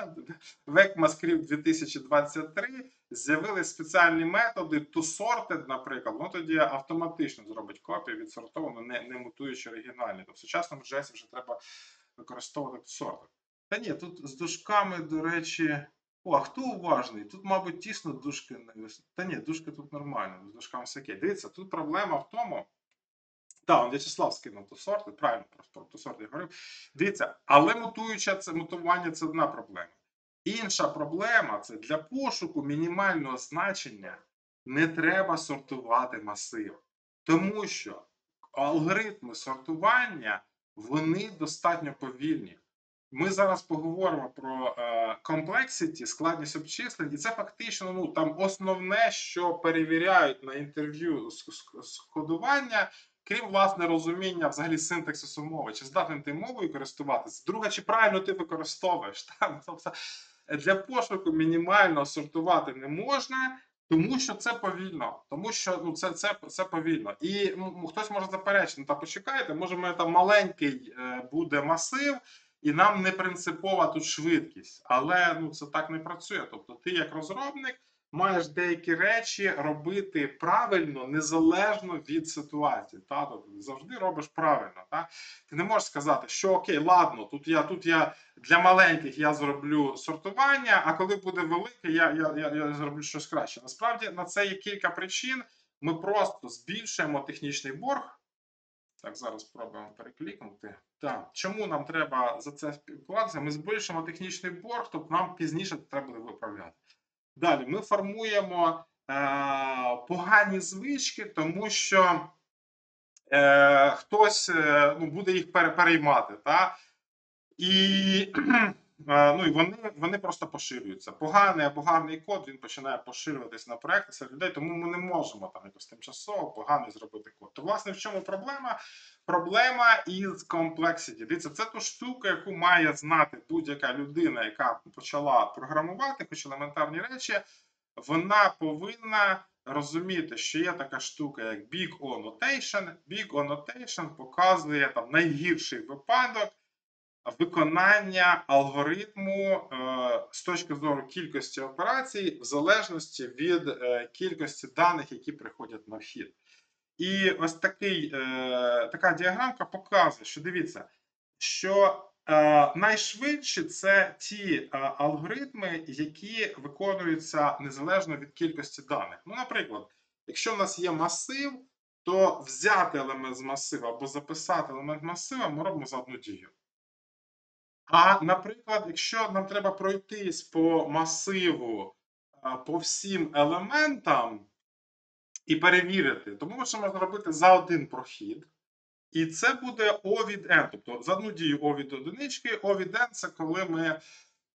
B: в ECMAScript дві тисячі двадцять три, з'явились спеціальні методи toSorted, наприклад, воно тоді автоматично зробить копію відсортовану, не, не мутуючи оригінальний. В сучасному джей ес вже треба використовувати toSorted. Та ні, тут з дужками, до речі. О, а хто уважний? Тут, мабуть, тісно дужки не висить. Та ні, дужки тут нормально, з дужками все окей. Дивіться, тут проблема в тому. Так, В'ячеслав скинув toSorted, правильно, про toSorted я говорив. Дивіться, але мутуюча це мутування це одна проблема. Інша проблема це для пошуку мінімального значення не треба сортувати масив. Тому що алгоритми сортування, вони достатньо повільні. Ми зараз поговоримо про е, complexity, складність обчислень, і це фактично ну, там основне, що перевіряють на інтерв'ю з, з, з кодування, крім власне розуміння взагалі синтаксису мови, чи здатним ти мовою користуватися, друга, чи правильно ти використовуєш. Там, тобто, для пошуку мінімально сортувати не можна, тому що це повільно. Тому що ну, це, це, це повільно. І ну, хтось може заперечити, ну, та почекайте, може, ми там маленький е, буде масив, і нам не принципова тут швидкість. Але ну, це так не працює. Тобто ти як розробник маєш деякі речі робити правильно, незалежно від ситуації. Та? Тобто, завжди робиш правильно. Та? Ти не можеш сказати, що окей, ладно, тут я, тут я для маленьких я зроблю сортування, а коли буде велике, я, я, я, я зроблю щось краще. Насправді на це є кілька причин. Ми просто збільшуємо технічний борг. Так, зараз спробуємо переклікнути. Так, чому нам треба за це спілкуватися? Ми збільшимо технічний борг, тобто нам пізніше треба буде виправляти. Далі, ми формуємо е, погані звички, тому що е, хтось е, ну, буде їх переймати. Та? І, е, ну, і вони, вони просто поширюються. Поганий або гарний код, він починає поширюватись на проекти серед людей, тому ми не можемо там якось тимчасово поганий зробити код. То, власне, в чому проблема? Проблема із complexity. Дивіться, це ту штука, яку має знати будь-яка людина, яка почала програмувати, хоч елементарні речі, вона повинна розуміти, що є така штука, як Big O Notation. Big O Notation показує там найгірший випадок виконання алгоритму е, з точки зору кількості операцій в залежності від е, кількості даних, які приходять на вхід. І ось такий, е, така діаграмка показує, що дивіться, що е, найшвидші це ті е, алгоритми, які виконуються незалежно від кількості даних. Ну, наприклад, якщо в нас є масив, то взяти елемент з масива або записати елемент масива ми робимо за одну дію. А, наприклад, якщо нам треба пройтись по масиву, е, по всім елементам, і перевірити, то ми можемо зробити за один прохід. І це буде O від N. Тобто за одну дію O від одинички, O від N – це коли ми е,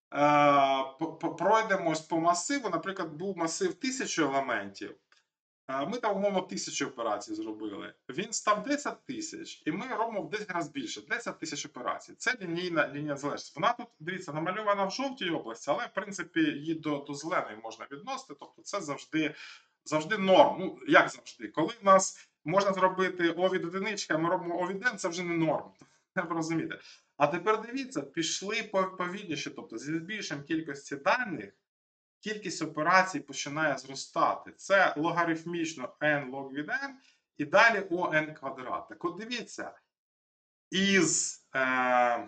B: пройдемось по масиву. Наприклад, був масив тисячу елементів. Е, ми там, умовно, тисячу операцій зробили. Він став десять тисяч, і ми робимо в десять разів більше. десять тисяч операцій. Це лінійна лінія залежності. Вона тут, дивіться, намальована в жовтій області, але, в принципі, її до, до зеленої можна відносити. Тобто це завжди... Завжди норм. Ну, як завжди? Коли в нас можна зробити O від одинички, а ми робимо O від N, це вже не норм. Треба розуміти. А тепер дивіться, пішли повільніше. Тобто, зі збільшенням кількості даних, кількість операцій починає зростати. Це логарифмічно N log від N. і далі о ен квадрат. Так от дивіться, із, е,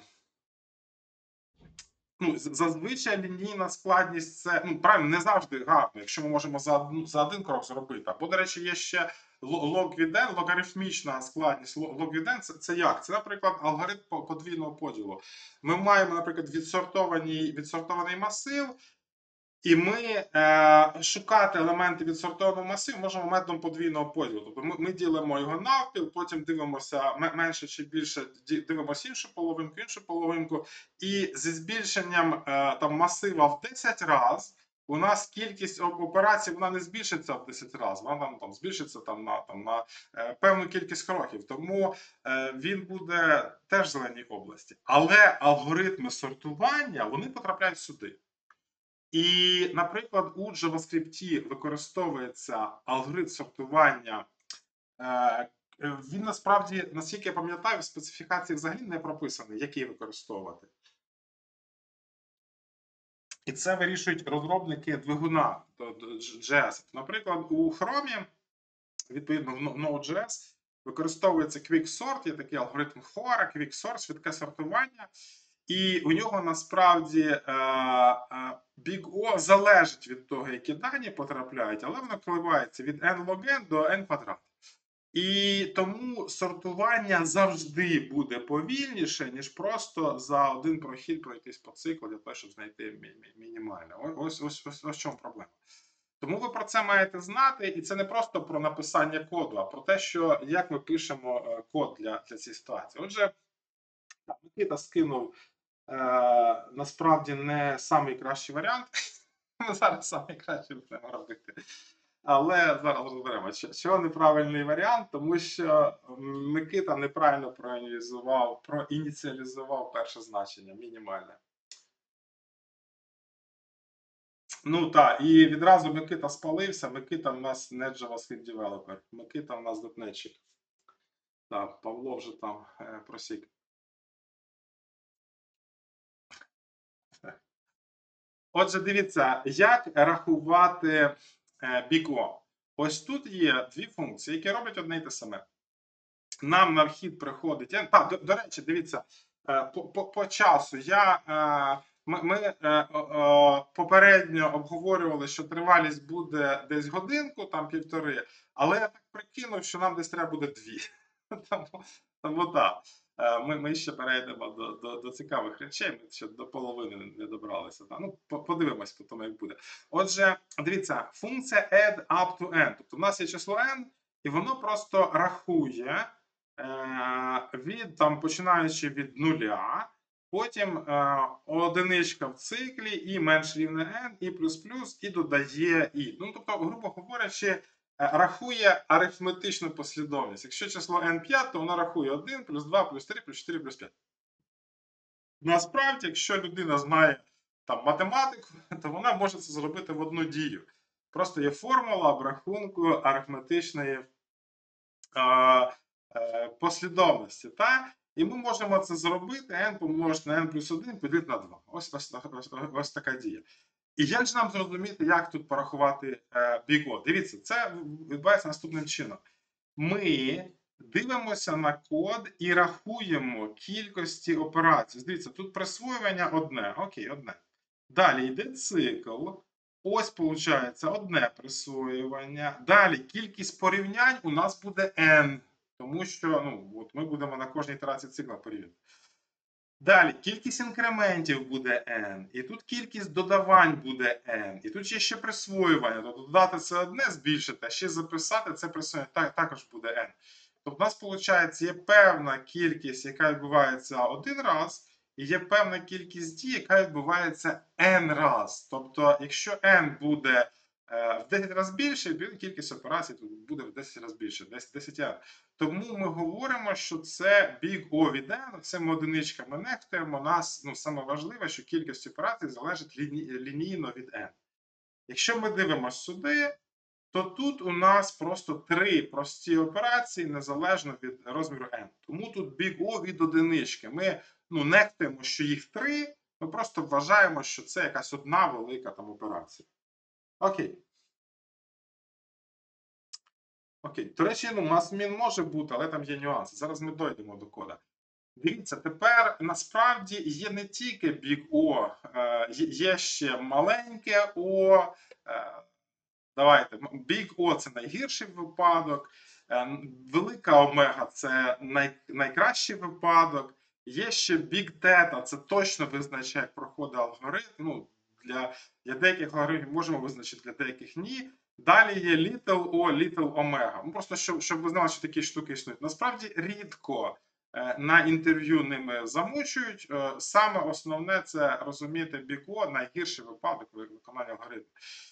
B: ну, зазвичай лінійна складність це, ну, правильно, не завжди гарно, якщо ми можемо за, одну, за один крок зробити. Або, до речі, є ще лог від n, логарифмічна складність лог від n, це, це як? Це, наприклад, алгоритм подвійного поділу. Ми маємо, наприклад, відсортований, відсортований масив, і ми е, шукати елементи відсортованого масиву можемо методом подвійного поділу. Тобто ми, ми ділимо його навпіл, потім дивимося менше чи більше, дивимося іншу половинку, іншу половинку. І зі збільшенням е, там, масива в десять разів у нас кількість операцій вона не збільшиться в десять разів, вона там, там збільшиться там, на, там, на е, певну кількість кроків. Тому е, він буде теж в зеленій області. Але алгоритми сортування вони потрапляють сюди. І, наприклад, у JavaScript використовується алгоритм сортування. Він насправді, наскільки я пам'ятаю, в специфікації взагалі не прописаний, який використовувати. І це вирішують розробники двигуна джей ес. Наприклад, у Chrome, відповідно, в Node.js використовується QuickSort, є такий алгоритм Хора, QuickSort, швидке сортування. І у нього насправді Big O залежить від того, які дані потрапляють, але воно коливається від n log n до n квадрат. І тому сортування завжди буде повільніше, ніж просто за один прохід пройтись по циклу для того, щоб знайти мінімальне. Ось, ось, ось, ось в чому проблема. Тому ви про це маєте знати, і це не просто про написання коду, а про те, що як ми пишемо код для, для цієї ситуації. Отже, Микита скинув е, насправді не найкращий варіант. Ми зараз найкращий будемо робити. Але зараз розберемо, чого неправильний варіант, тому що Микита неправильно проініціалізував, проініціалізував перше значення, мінімальне. Ну так, і відразу Микита спалився. Микита в нас не JavaScript девелопер. Микита в нас дотнетчик. Так, Павло вже там е, просік. Отже, дивіться, як рахувати Big O. Ось тут є дві функції, які роблять одне і те саме. Нам на вхід приходить. Так, до, до речі, дивіться, по, по, по часу я. Ми, ми е, е, попередньо обговорювали, що тривалість буде десь годинку, там півтори, але я так прикинув, що нам десь треба буде дві. Тому, тому так, ми, ми ще перейдемо до, до, до цікавих речей, ми ще до половини не добралися. Ну, подивимось по тому, як буде. Отже, дивіться, функція add up to n. Тобто в нас є число n, і воно просто рахує е, від, там, починаючи від нуля, потім е, одиничка в циклі, і менш рівне n, і плюс-плюс, і додає і. Ну, тобто, грубо говорячи, е, рахує арифметичну послідовність. Якщо число n п'ять, то воно рахує один, плюс два, плюс три, плюс чотири, плюс п'ять. Насправді, якщо людина знає там, математику, то вона може це зробити в одну дію. Просто є формула обрахунку арифметичної е, е, послідовності. Та? І ми можемо це зробити, n помножити на n плюс один, поділити на два. Ось, ось, ось, ось, ось така дія. І як ж нам зрозуміти, як тут порахувати е, Big O? Дивіться, це відбувається наступним чином. Ми дивимося на код і рахуємо кількості операцій. Дивіться, тут присвоювання одне. Окей, одне. Далі йде цикл. Ось, виходить, одне присвоювання. Далі кількість порівнянь у нас буде n. Тому що ну, от ми будемо на кожній ітерації цикла порівняти. Далі, кількість інкрементів буде n. І тут кількість додавань буде n. І тут є ще присвоювання. Тобто додати це одне, збільшити, а ще записати це присвоювання також буде n. Тобто у нас, виходить, є певна кількість, яка відбувається один раз, і є певна кількість дій, яка відбувається n раз. Тобто, якщо n буде в десять разів більше, кількість операцій тут буде в десять разів більше, десять n. Тому ми говоримо, що це Big O від n, цими одиничками нехтуємо. Нас, ну, саме важливе, що кількість операцій залежить ліні, лінійно від n. Якщо ми дивимося сюди, то тут у нас просто три прості операції, незалежно від розміру n. Тому тут Big O від одинички. Ми ну, нехтуємо, що їх три, ми просто вважаємо, що це якась одна велика там операція. Окей. Окей. До речі, ну, mass-min може бути, але там є нюанси. Зараз ми дойдемо до кода. Дивіться, тепер насправді є не тільки Big O, е, є є ще маленьке O. Е, давайте, Big O – це найгірший випадок, е, велика омега – це най, найкращий випадок. Є ще Big Theta, це точно визначає, як проходить алгоритм. Ну, для, для деяких алгоритмів можемо визначити, для деяких ні. Далі є Little O, Little Omega. Ну, просто щоб, щоб ви знали, що такі штуки існують. Насправді рідко е, на інтерв'ю ними замучують. Е, саме основне це розуміти Big O, найгірший випадок виконання алгоритму.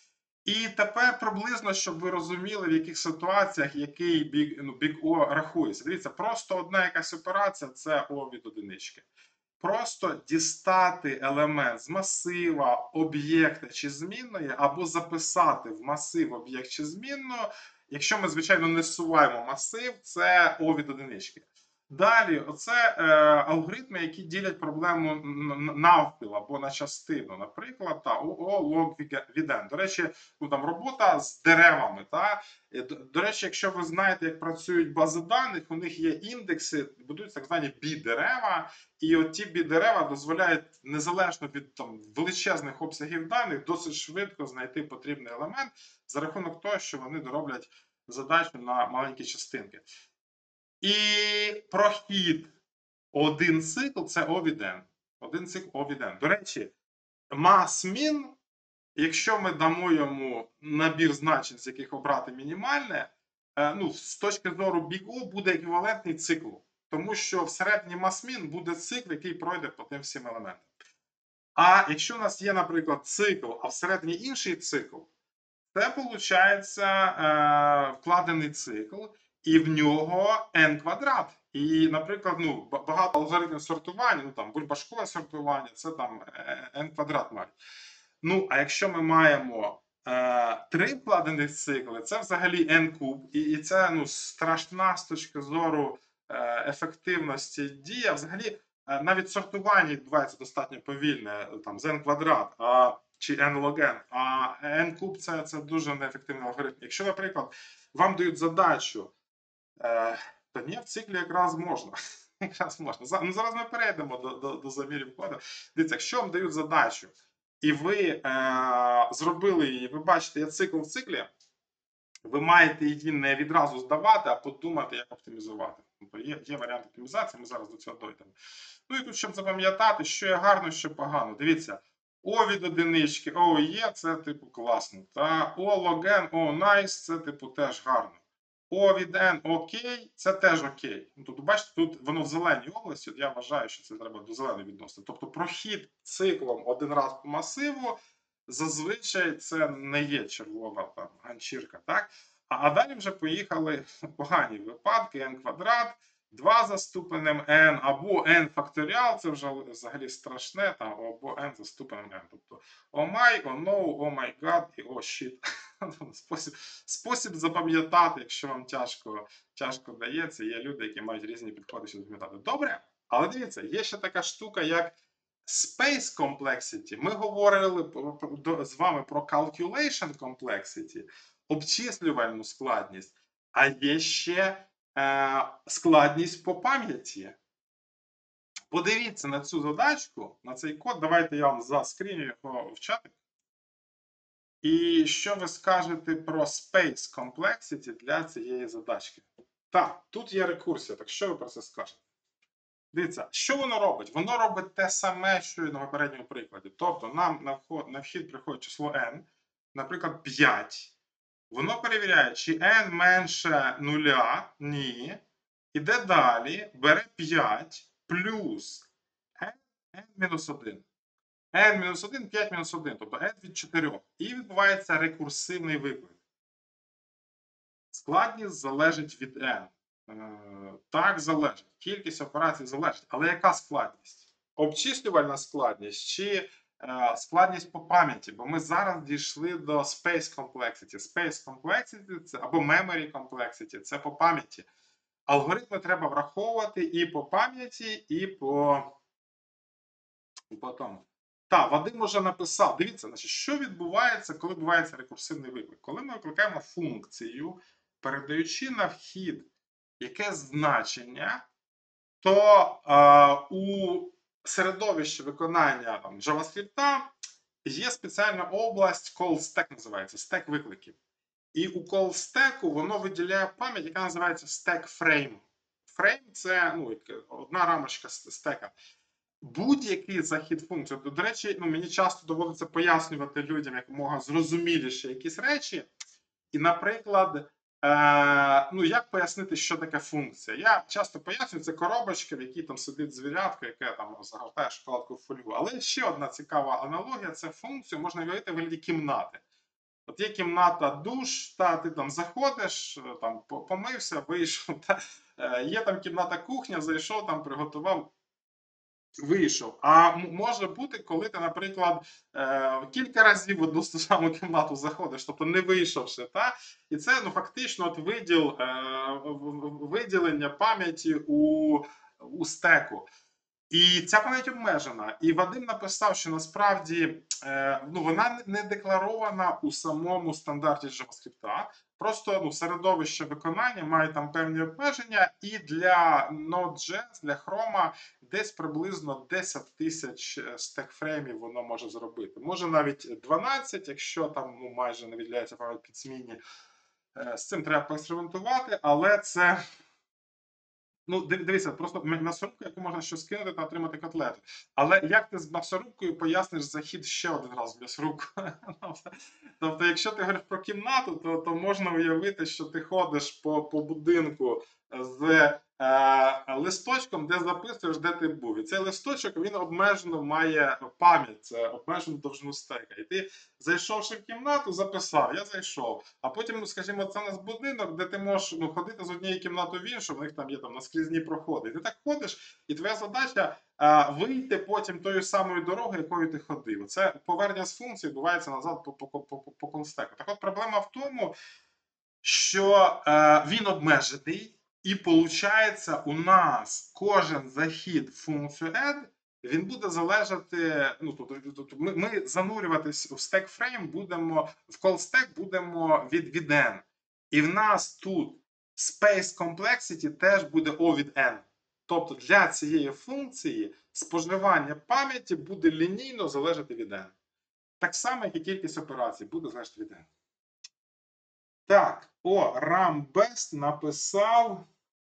B: І тепер приблизно, щоб ви розуміли, в яких ситуаціях який Big, ну, Big O рахується. Дивіться, просто одна якась операція – це O від одинички. Просто дістати елемент з масива, об'єкта чи змінної, або записати в масив об'єкт чи змінну. Якщо ми, звичайно, не зсуваємо масив, це O від одинички. Далі, оце е, алгоритми, які ділять проблему навпіл або на частину. Наприклад, та O log від n. До речі, ну, там робота з деревами. Та? До, до речі, якщо ви знаєте, як працюють бази даних, у них є індекси, будують так звані бі-дерева, і от ті бі-дерева дозволяють незалежно від там, величезних обсягів даних досить швидко знайти потрібний елемент за рахунок того, що вони дороблять задачу на маленькі частинки. І прохід один цикл – це O від n. Один цикл O від n. До речі, mass-min, якщо ми дамо йому набір значень, з яких обрати мінімальне, ну, з точки зору Big O буде еквівалентний циклу. Тому що всередині mass-min буде цикл, який пройде по тим всім елементам. А якщо у нас є, наприклад, цикл, а всередині інший цикл, це, виходить, е, вкладений цикл, і в нього n квадрат. І, наприклад, ну, багато алгоритмів сортування, ну там бульбашкове сортування, це там n квадрат мають. Ну, а якщо ми маємо е, три вкладених цикли, це взагалі n куб. І, і це ну, страшна з точки зору е, ефективності дія. Взагалі, е, навіть сортування відбувається достатньо повільне, там, з n квадрат. А чи n log n, а n куб це, це дуже неефективний алгоритм. Якщо, наприклад, вам дають задачу, е, то ні, в циклі якраз можна. якраз можна. Ну, зараз ми перейдемо до, до, до замірів коду. Дивіться, якщо вам дають задачу, і ви е, зробили її, ви бачите, є цикл в циклі, ви маєте її не відразу здавати, а подумати, як оптимізувати. Тобто є, є варіант оптимізації, ми зараз до цього дойдемо. Ну і тут, щоб запам'ятати, що є гарно, що погано. Дивіться, O від одинички, O є, це типу класно. Та O log n, O nice, це типу теж гарно. O від n окей, це теж окей. Ну, тут, бачите, тут воно в зеленій області, от я вважаю, що це треба до зеленої відносини. Тобто прохід циклом один раз по масиву, зазвичай це не є червона там ганчірка, так? А, а далі вже поїхали погані випадки, n квадрат, два за ступенем n, або n факторіал, це вже взагалі страшне, там, або n за ступенем n. Тобто oh my, oh no, oh my god і oh shit. Спосіб, спосіб запам'ятати, якщо вам тяжко, тяжко дається, є люди, які мають різні підходи, щоб запам'ятати. Добре, але дивіться, є ще така штука, як Space Complexity. Ми говорили з вами про Calculation Complexity, обчислювальну складність, а є ще е, складність по пам'яті. Подивіться на цю задачку, на цей код. Давайте я вам заскріню його в чатик. І що ви скажете про Space Complexity для цієї задачки? Так, тут є рекурсія, так що ви про це скажете? Дивіться, що воно робить? Воно робить те саме, що і на попередньому прикладі. Тобто нам на вход, на вхід приходить число n, наприклад, п'ять. Воно перевіряє, чи n менше нуля, ні. Іде далі, бере п'ять плюс n, n мінус один. n мінус один, п'ять мінус один, тобто n від чотирьох. І відбувається рекурсивний виклик. Складність залежить від n. Так, залежить. Кількість операцій залежить. Але яка складність? Обчислювальна складність чи е, складність по пам'яті? Бо ми зараз дійшли до Space Complexity. Space Complexity це, або Memory Complexity – це по пам'яті. Алгоритми треба враховувати і по пам'яті, і по, і по тому. Так, Вадим уже написав. Дивіться, значить, що відбувається, коли відбувається рекурсивний виклик. Коли ми викликаємо функцію передаючи на вхід яке значення, то е, у середовищі виконання там, JavaScript є спеціальна область call-stack називається, стек викликів. І у call-stack воно виділяє пам'ять, яка називається stack frame. Frame – це ну, одна рамочка стека. Будь-який захід функції. До речі, ну, мені часто доводиться пояснювати людям якомога зрозуміліше якісь речі. І, наприклад, е, ну, як пояснити, що таке функція? Я часто пояснюю, це коробочка, в якій там сидить звірятка, яке там загортає шоколадку в фольгу. Але ще одна цікава аналогія – це функцію можна уявити в вигляді кімнати. От є кімната душ, та ти там заходиш, там помився, вийшов. Та, е, є там кімната кухня, зайшов, там приготував, вийшов. А може бути, коли ти, наприклад, е, кілька разів в одну ту саму кімнату заходиш, тобто не вийшовши. Та? І це ну, фактично от виділ, е, виділення пам'яті у, у стеку. І ця пам'ять обмежена. І Вадим написав, що насправді е, ну, вона не декларована у самому стандарті JavaScript. Просто ну, середовище виконання має там певні обмеження, і для Node.js, для Chrome десь приблизно десять тисяч стекфреймів воно може зробити. Може навіть дванадцять, якщо там ну, майже не відділяється пам'ять під змінні. Е, з цим треба поекспериментувати, але це... Ну, дивіться, просто м'ясорубка, яку можна щось кинути та отримати котлету. Але як ти з м'ясорубкою поясниш захід ще один раз в м'ясорубку? Тобто, якщо ти говориш про кімнату, то, то можна уявити, що ти ходиш по, по будинку з е, листочком, де записуєш, де ти був. І цей листочок, він обмежено має пам'ять, це обмежену довжину стека. І ти, зайшовши в кімнату, записав, я зайшов. А потім, скажімо, це у нас будинок, де ти можеш ну, ходити з однієї кімнати в іншу, в них там є там наскрізні проходи. І ти так ходиш, і твоя задача а, вийти потім тою самою дорогою, якою ти ходив. Це повернення з функції відбувається назад по, по, по, по, по констеку. Так от проблема в тому, що е, він обмежений, і виходить, у нас кожен захід в функцію add, він буде залежати, ну, тобто, ми, ми занурюватись в stack frame будемо, в call stack будемо від, від n. І в нас тут space complexity теж буде O від n. Тобто для цієї функції споживання пам'яті буде лінійно залежати від n. Так само, як і кількість операцій буде залежати від n. Так, о, Рамбест написав,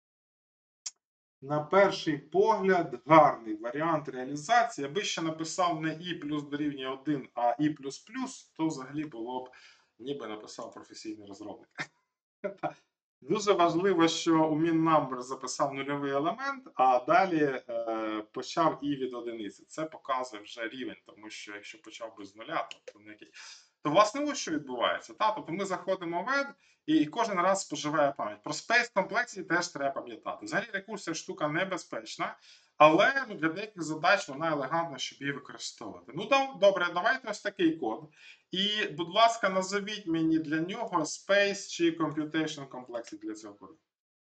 B: на перший погляд, гарний варіант реалізації. Аби ще написав не і плюс дорівнює один, а і плюс плюс, то взагалі було б, ніби написав професійний розробник. Дуже важливо, що у MinNumber записав нульовий елемент, а далі е, почав і від одиниці. Це показує вже рівень, тому що якщо почав би з нуля, то, то, який... то власне ось що відбувається. Та? Тобто ми заходимо в ед і, і кожен раз споживає пам'ять. Про Space Complexity теж треба пам'ятати. Взагалі рекурсія штука небезпечна, але ну, для деяких задач вона елегантна, щоб її використовувати. Ну добре, давайте ось такий код. І, будь ласка, назовіть мені для нього Space чи Computation Complexity для цього коду.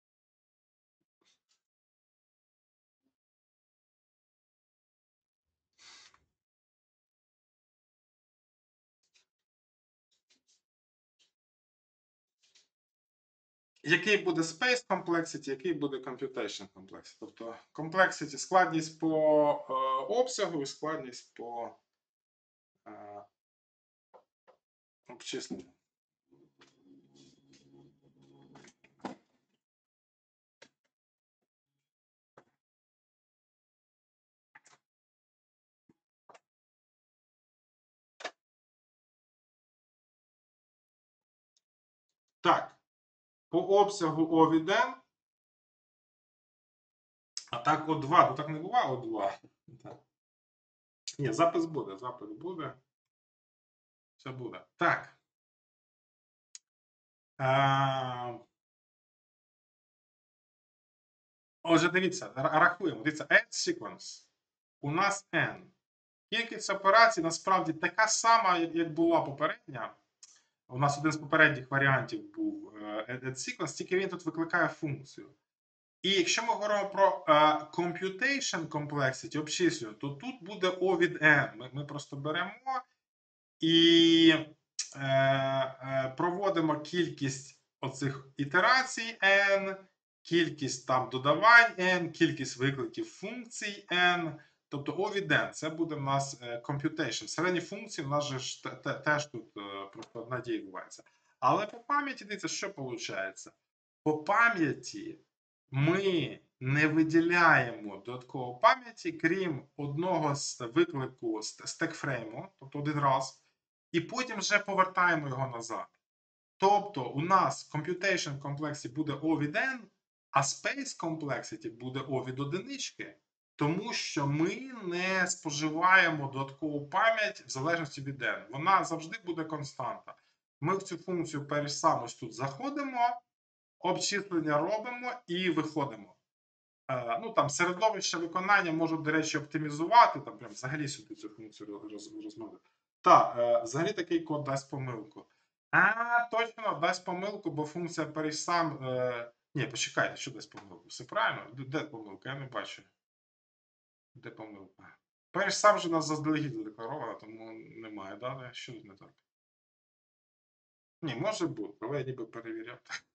B: Який буде Space Complexity, який буде Computation Complexity. Тобто Complexity – складність по е, обсягу і складність по е, обчисленню. Так, по обсягу О від N, а так О два, ну так не буває О два. Ні, запис буде, запис буде. Все буде. Так. А... Отже, дивіться, рахуємо. Дивіться, add sequence. У нас N. Кількість операцій насправді така сама, як була попередня. У нас один з попередніх варіантів був add sequence, тільки він тут викликає функцію. І якщо ми говоримо про uh, computation complexity, обчислюємо, то тут буде O від N. Ми, ми просто беремо і е, е, проводимо кількість оцих ітерацій n, кількість там додавань n, кількість викликів функцій n. Тобто O від n, це буде в нас е, computation. Середні функції у нас же ж те- те- теж тут е, просто одна дія відбувається. Але по пам'яті, дивіться, що виходить? По пам'яті ми не виділяємо додатково пам'яті, крім одного з виклику з стекфрейму, тобто один раз, і потім вже повертаємо його назад. Тобто у нас computation complexity буде O від n, а space complexity буде O від одинички, тому що ми не споживаємо додаткову пам'ять в залежності від n. Вона завжди буде константа. Ми в цю функцію перш сам ось тут заходимо, обчислення робимо і виходимо. Е, ну, там середовище виконання можуть, до речі, оптимізувати, там прям взагалі сюди цю функцію роз- розмовити. Так, е, взагалі такий код дасть помилку. А, точно, дасть помилку, бо функція пересам. Е... Ні, почекайте, що дасть помилку? Все правильно? Де, де помилка? Я не бачу. Де помилка? Пересам вже у нас заздалегідь задекларовано, тому немає, да? Що тут не так? Ні, може бути, але я ніби перевіряв.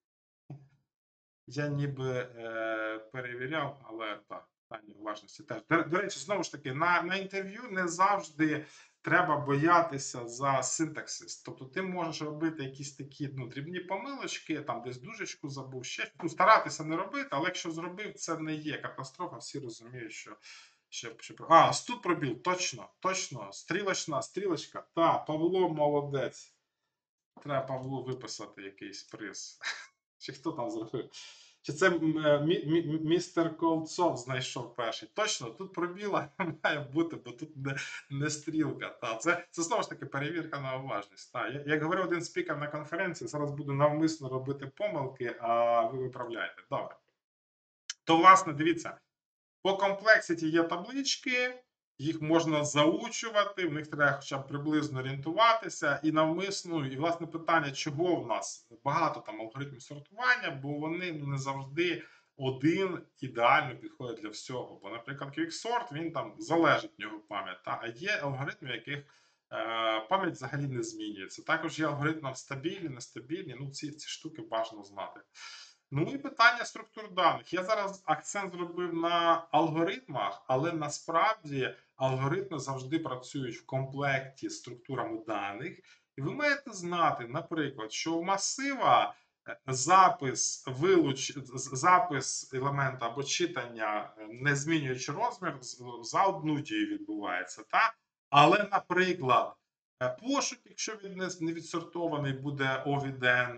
B: Я ніби е, перевіряв, але так, питання уважності теж. До, до речі, знову ж таки, на, на інтерв'ю не завжди треба боятися за синтаксис. Тобто ти можеш робити якісь такі ну, дрібні помилочки, там десь дужечку забув, ще ну, старатися не робити, але якщо зробив, це не є катастрофа, всі розуміють, що. Що, що... А, ось тут пробіл, точно, точно, стрілочна, стрілочка. Та, Павло молодець. Треба Павлу виписати якийсь приз. Чи хто там зробив? Чи це мі, мі, містер Колцов знайшов перший? Точно, тут пробіла має бути, бо тут не, не стрілка. Та, це, це знову ж таки перевірка на уважність. Та, як, як говорив один спікер на конференції, зараз буду навмисно робити помилки, а ви виправляєте. Добре. То, власне, дивіться, по комплексіті є таблички, їх можна заучувати, в них треба хоча б приблизно орієнтуватися і навмисно, і власне питання, чого в нас багато там алгоритмів сортування, бо вони не завжди один ідеально підходить для всього. Бо, наприклад, QuickSort, він там залежить від нього пам'ять, а є алгоритми, в яких е, пам'ять взагалі не змінюється. Також є алгоритми стабільні, нестабільні, ну ці, ці штуки бажано знати. Ну і питання структур даних. Я зараз акцент зробив на алгоритмах, але насправді алгоритми завжди працюють в комплекті з структурами даних. І ви маєте знати, наприклад, що у масива запис вилуч... запис елемента або читання, не змінюючи розмір, за одну дію відбувається. Та? Але, наприклад, пошук, якщо він не відсортований, буде O від N,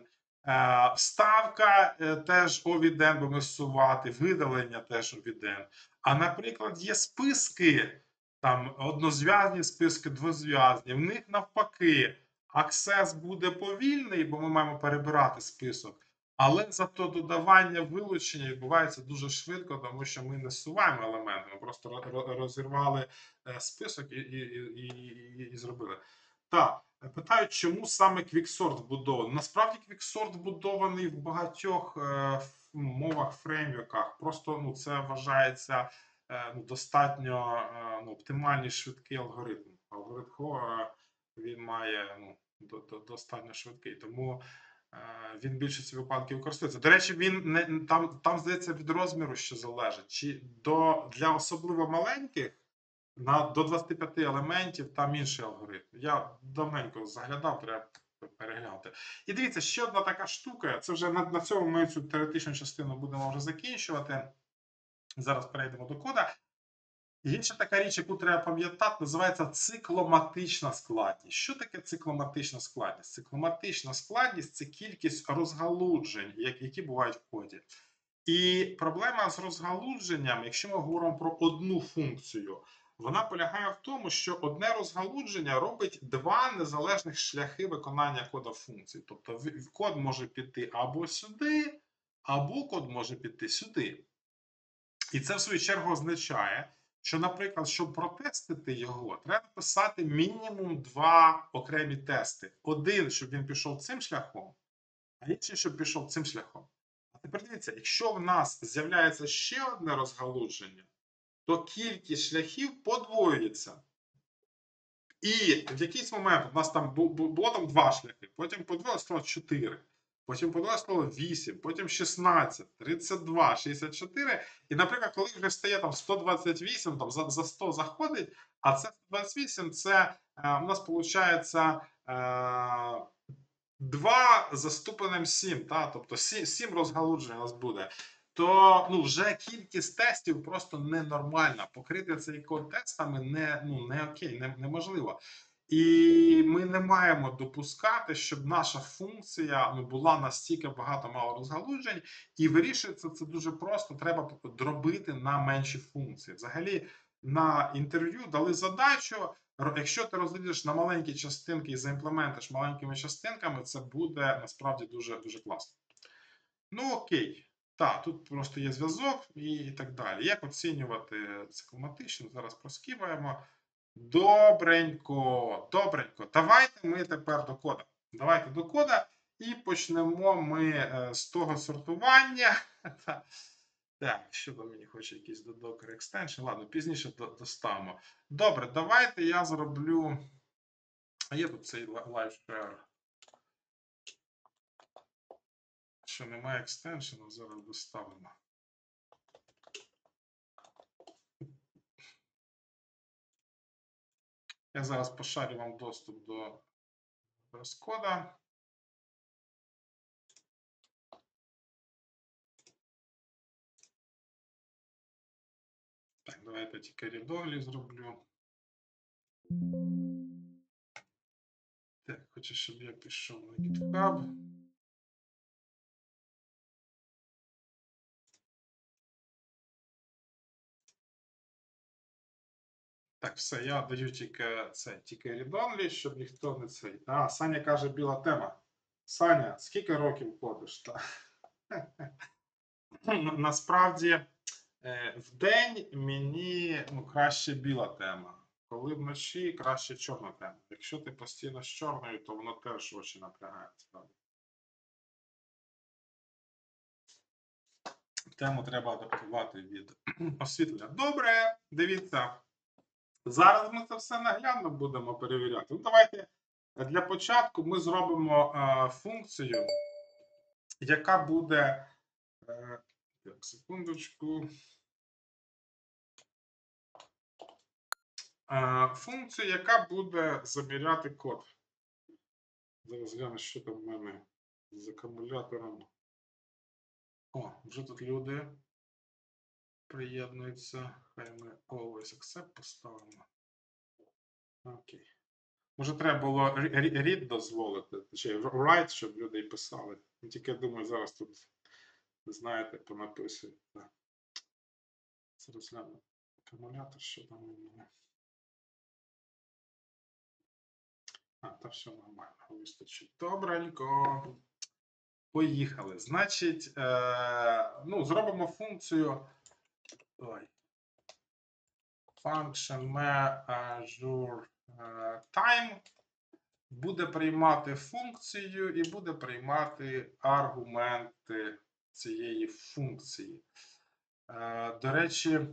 B: вставка теж O від N будемо сувати, видалення теж O від N. А, наприклад, є списки, там однозв'язні списки, двозв'язні, в них навпаки аксес буде повільний, бо ми маємо перебирати список, але зато додавання вилучення відбувається дуже швидко, тому що ми не зсуваємо елементи, ми просто розірвали список і, і, і, і, і зробили. Так, питають, чому саме QuickSort вбудований. Насправді QuickSort вбудований в багатьох е, мовах, фреймворках. Просто ну, це вважається е, ну, достатньо е, ну, оптимальний швидкий алгоритм. Алгоритм Хора, він має ну, до, до, достатньо швидкий, тому е, він в більшості випадків використовується. До речі, він не там, там здається, від розміру ще залежить. Чи до, для особливо маленьких на до двадцяти п'яти елементів там інший алгоритм. Я давненько заглядав, треба переглянути. І дивіться, ще одна така штука. Це вже на, на цьому ми цю теоретичну частину будемо вже закінчувати. Зараз перейдемо до кода. Є ще така річ, яку треба пам'ятати, називається цикломатична складність. Що таке цикломатична складність? Цикломатична складність – це кількість розгалуджень, які бувають в коді. І проблема з розгалудженням, якщо ми говоримо про одну функцію, вона полягає в тому, що одне розгалудження робить два незалежних шляхи виконання кода функції. Тобто код може піти або сюди, або код може піти сюди. І це в свою чергу означає, що, наприклад, щоб протестити його, треба писати мінімум два окремі тести. Один, щоб він пішов цим шляхом, а інший, щоб пішов цим шляхом. А тепер дивіться, якщо в нас з'являється ще одне розгалудження, то кількість шляхів подвоюється. І в якийсь момент у нас там було там два шляхи, потім подвоїлося, стало чотири. потім подруге слово вісім, потім шістнадцять, тридцять два, шістдесят чотири. І, наприклад, коли вже стає там сто двадцять вісім, там за, за сто заходить, а це сто двадцять вісім, це е, у нас виходить е, два за ступенем сім, та? Тобто сім розгалуджень у нас буде. То ну, вже кількість тестів просто ненормальна. Покрити цей код тестами не, ну, не окей, не, неможливо. І ми не маємо допускати, щоб наша функція ну, була настільки багато мало розгалуджень, і вирішується це дуже просто. Треба дробити на менші функції. Взагалі, на інтерв'ю дали задачу. Якщо ти розділиш на маленькі частинки і заімплементиш маленькими частинками, це буде насправді дуже дуже класно. Ну окей. Так, тут просто є зв'язок і так далі. Як оцінювати цикломатично? Зараз проскіпаємо. Добренько, добренько. Давайте ми тепер до кода. Давайте до кода і почнемо ми е, з того сортування. Так, що там мені хоче якийсь до Docker Extension. Ладно, пізніше доставимо. Добре, давайте я зроблю. А є тут цей live share. Що немає екстеншену, зараз доставимо. Я зараз пошарю вам доступ до розкода. Так, давайте тільки рідоглі зроблю. Так, хочу, щоб я пішов на GitHub. Так, все, я даю тільки це, тільки read-only, щоб ніхто не цей. А, Саня каже, біла тема. Саня, скільки років ходиш? Насправді, в день мені ну, краще біла тема. Коли вночі краще чорна тема. Якщо ти постійно з чорною, то воно теж очі напрягається. Тему треба адаптувати від освітлення. Добре, дивіться. Зараз ми це все наглядно будемо перевіряти. Ну, давайте для початку ми зробимо е, функцію, яка буде. Е, так, секундочку. Е, функцію, яка буде заміряти код. Зараз гляну, що там в мене з акумулятором. О, вже тут люди приєднуються. Хай ми always accept поставимо. Окей. Може, треба було read дозволити, чи write, щоб люди писали. Тільки я думаю, зараз тут, знаєте, понаписують. Це розгляну акумулятор, що там у мене. А, та все нормально, вистачить. Добренько. Поїхали. Значить, е, ну, зробимо функцію. Ой. Function measure time буде приймати функцію і буде приймати аргументи цієї функції. Е, до речі, е,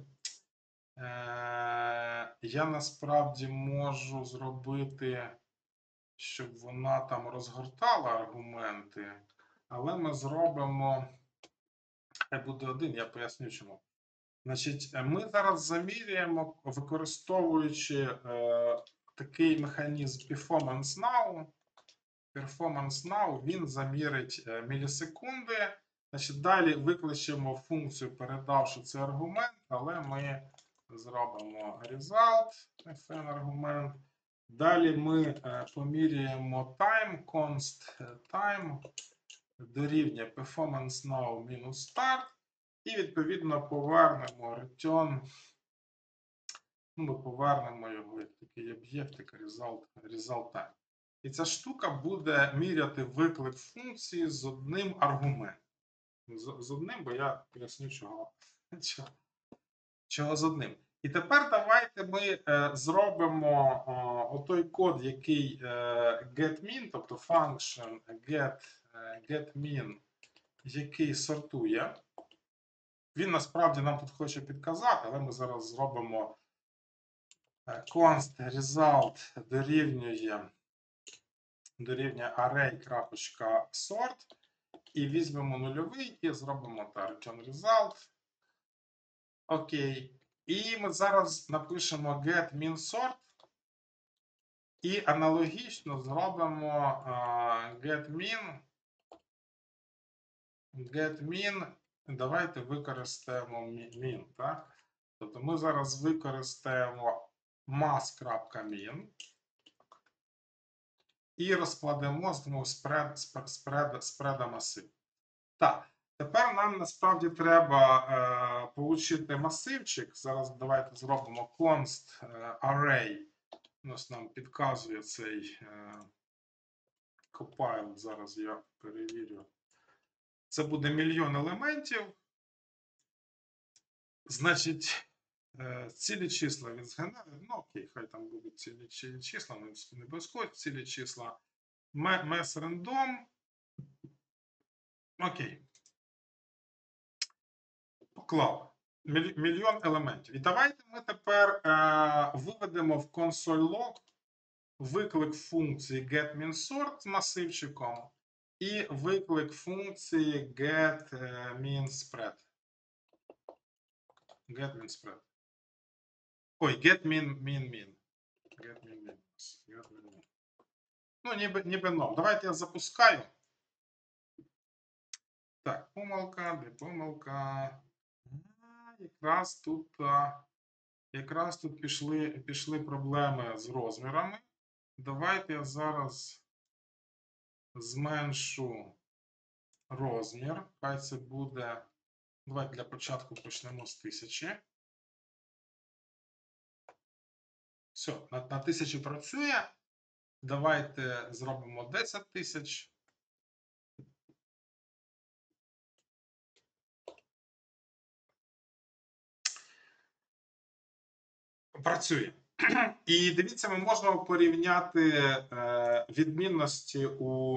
B: я насправді можу зробити, щоб вона там розгортала аргументи, але ми зробимо, це буде один, я поясню чому. Значить, ми зараз заміряємо, використовуючи е, такий механізм Performance Now. Performance Now, він замірить е, мілісекунди. Значить, далі викличемо функцію, передавши цей аргумент, але ми зробимо result, fn аргумент. Далі ми е, поміряємо time, const time дорівнює Performance Now мінус start. І, відповідно, повернемо return, ну, ми повернемо його як такий об'єкт, як result, result time. І ця штука буде міряти виклик функції з одним аргументом. З, з одним, бо я поясню, чого, чого, чого з одним. І тепер давайте ми е, зробимо о, отой код, який е, getMin, тобто function get, е, getMin, який сортує. Він насправді нам тут хоче підказати, але ми зараз зробимо const result дорівнює, дорівнює array.sort. і візьмемо нульовий і зробимо так, return result. Окей. І ми зараз напишемо get min sort. І аналогічно зробимо uh, get min. Get min. Давайте використаємо min, так? Тобто ми зараз використаємо mass.min і розкладемо знову спред, спред, спреда масив. Так, тепер нам насправді треба е, получити масивчик. Зараз давайте зробимо const е, array. Ось нам підказує цей е, compile. Зараз я перевірю. Це буде мільйон елементів. Значить, е, цілі числа він згенерує. Ну, окей, хай там будуть цілі, цілі числа, не обов'язково цілі числа. Mass random. Окей. Поклав мільйон елементів. І давайте ми тепер е, виведемо в console.log виклик функції getMinSort з масивчиком і виклик функції getMinSpread. GetMinSpread. Ой, getMinMinMin. GetMinMin. GetMinMin. Ну, ніби, ніби но. Давайте я запускаю. Так, помилка, де помилка. Якраз тут, якраз тут пішли, пішли проблеми з розмірами. Давайте я зараз зменшу розмір. Хай це буде. Давайте для початку почнемо з тисячі. Все, на, на тисячі працює. Давайте зробимо десять тисяч. Працює. І дивіться, ми можемо порівняти е, відмінності у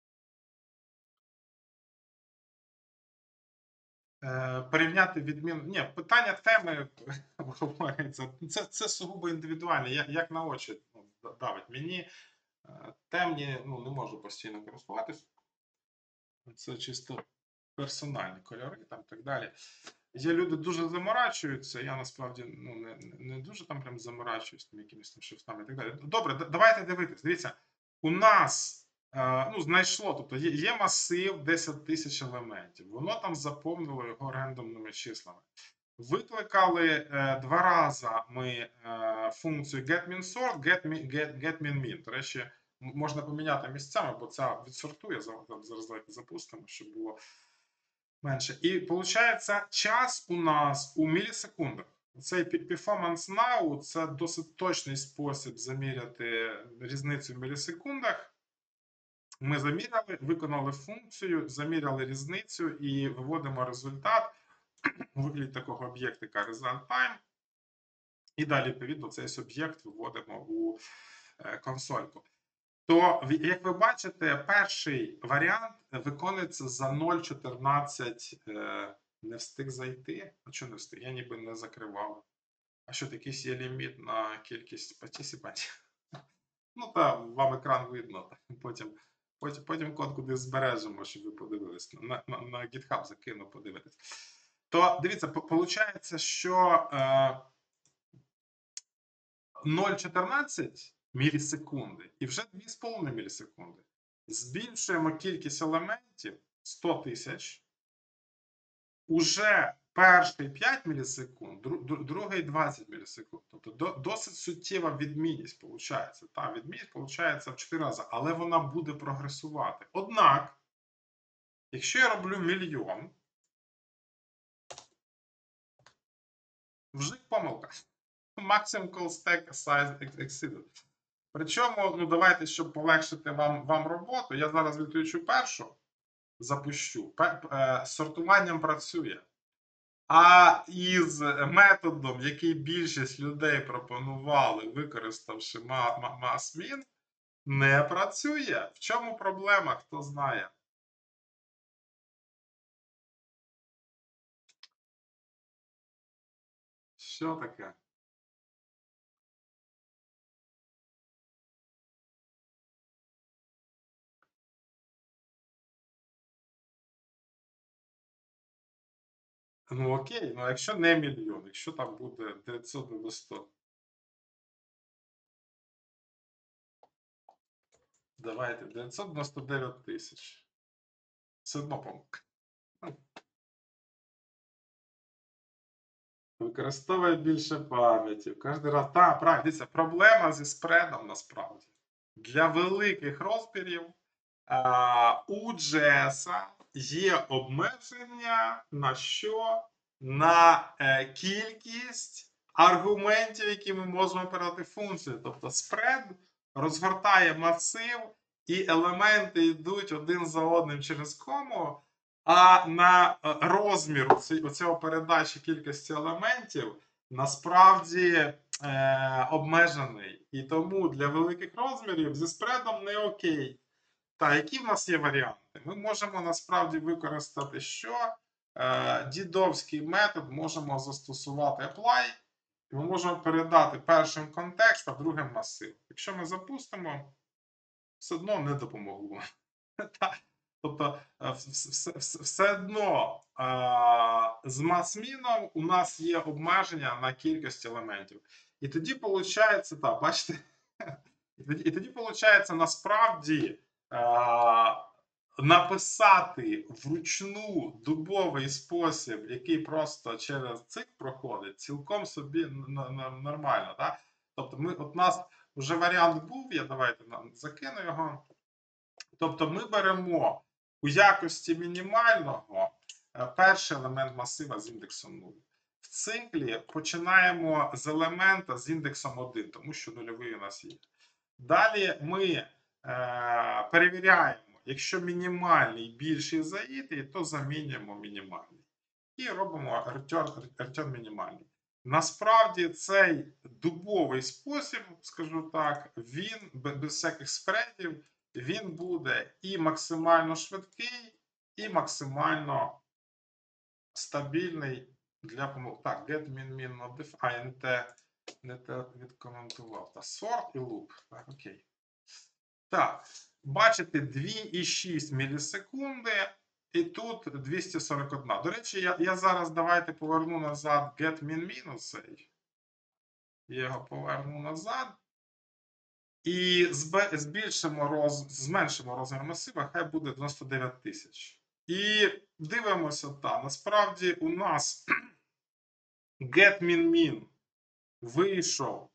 B: е, порівняти відмін... Ні, питання теми говориться. Це, це сугубо індивідуальне, як, як на очі ну, давить. Мені е, темні ну, не можу постійно користуватись. Це чисто персональні кольори там так далі. Є люди дуже заморачуються, я насправді ну, не, не дуже там прям заморачуюсь там якимись там шрифтами і так далі. Добре, давайте дивитись. Дивіться, у нас е, ну, знайшло, тобто є, є масив десять тисяч елементів, воно там заповнило його рандомними числами. Викликали е, два рази ми е, функцію getMinSort, getMin, get, getMinMin. До речі, можна поміняти місцями, бо ця відсортує, зараз давайте запустимо, щоб було менше. І виходить, час у нас у мілісекундах. Цей performance now – це досить точний спосіб заміряти різницю в мілісекундах. Ми заміряли, виконали функцію, заміряли різницю і виводимо результат у вигляді такого об'єктика result time. І далі, відповідно, цей об'єкт виводимо у консольку. То, як ви бачите, перший варіант виконується за нуль цілих чотирнадцять. Е, не встиг зайти. А чого не встиг? Я ніби не закривав. А що, якийсь є ліміт на кількість партисипантів? Ну, так, вам екран видно. Потім, потім, потім код кудись збережемо, щоб ви подивились. На, на, на GitHub закину, подивитись. То, дивіться, виходить, що е, нуль цілих чотирнадцять мілісекунди і вже дві з половиною мілісекунди. Збільшуємо кількість елементів сто тисяч. Уже перший п'ять мілісекунд, другий двадцять мілісекунд. Тобто до, досить суттєва відмінність виходить. Та відмінність виходить в чотири рази, але вона буде прогресувати. Однак, якщо я роблю мільйон, вже помилка. Maximum call stack size exceeded. Причому, ну давайте, щоб полегшити вам, вам роботу, я зараз відключу першу, запущу. З сортуванням працює. А із методом, який більшість людей пропонували, використавши massmin, не працює. В чому проблема, хто знає? Що таке? Ну окей, ну якщо не мільйон, якщо там буде дев'ятсот або сто. Давайте дев'ятсот дев'яносто дев'ять тисяч. Все одно помилка. Використовує більше пам'яті. Кожен раз. Так, правильно, дивіться, проблема зі спредом насправді. Для великих розмірів а, у джей ес є обмеження на що? На е, кількість аргументів, які ми можемо передати функцію. Тобто спред розгортає масив, і елементи йдуть один за одним через кому. А на е, розмір цього передачі кількості елементів насправді е, обмежений. І тому для великих розмірів зі спредом не окей. Та які в нас є варіанти? Ми можемо насправді використати що? Е, дідовський метод можемо застосувати apply, і ми можемо передати першим контекст, а другим масив. Якщо ми запустимо, все одно не допомогло. Тобто, все, все, все одно а, з масміном у нас є обмеження на кількість елементів. І тоді виходить, так, бачите, і тоді, і тоді виходить насправді а, написати вручну дубовий спосіб, який просто через цикл проходить, цілком собі нормально. Так? Тобто, ми, от у нас вже варіант був, я давайте закину його. Тобто ми беремо у якості мінімального перший елемент масива з індексом нуль. В циклі починаємо з елемента з індексом один, тому що нульовий у нас є. Далі ми е, перевіряємо, якщо мінімальний більший за ідей, то замінюємо мінімальний. І робимо return, return мінімальний. Насправді цей дубовий спосіб, скажу так, він без всяких спредів, він буде і максимально швидкий, і максимально стабільний для помилок. Так, get min min modify, а я не те, не те відкоментував. Та sort і loop. Так, окей. Так, бачите, дві цілих шість мілісекунди, і тут двісті сорок один. До речі, я, я зараз давайте поверну назад get min min оцей. Я його поверну назад. І збільшимо роз, зменшимо розмір масива, хай буде дев'яносто дев'ять тисяч. І дивимося, так, насправді у нас getMinMin вийшов.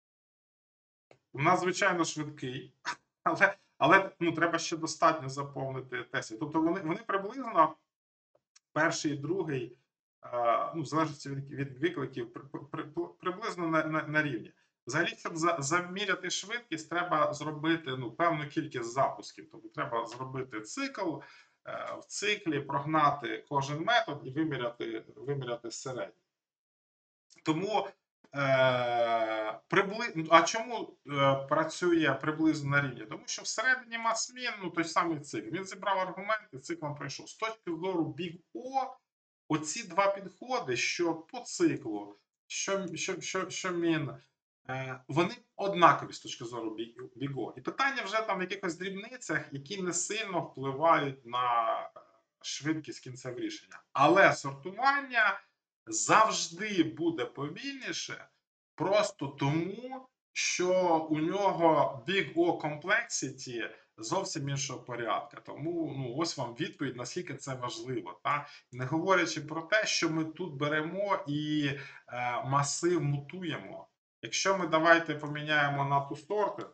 B: У нас, звичайно, швидкий, але, але ну, треба ще достатньо заповнити тести. Тобто вони, вони приблизно перший і другий, ну, в залежності від, від викликів, при, при, приблизно на, на, на рівні. Взагалі, щоб заміряти швидкість, треба зробити ну, певну кількість запусків. Тобто треба зробити цикл, в циклі прогнати кожен метод і виміряти, виміряти середній. Тому, е, прибли... а чому е, працює приблизно на рівні? Тому що всередині масмін, ну той самий цикл, він зібрав аргументи, циклом пройшов. З точки зору Big O, оці два підходи, що по циклу, що, що, що, що мін, вони однакові з точки зору Big O. І питання вже там в якихось дрібницях, які не сильно впливають на швидкість кінцевого рішення. Але сортування завжди буде повільніше, просто тому, що у нього Big O Complexity зовсім іншого порядка. Тому ну, ось вам відповідь, наскільки це важливо. Та? Не говорячи про те, що ми тут беремо і е, масив мутуємо. Якщо ми давайте поміняємо на toSorted,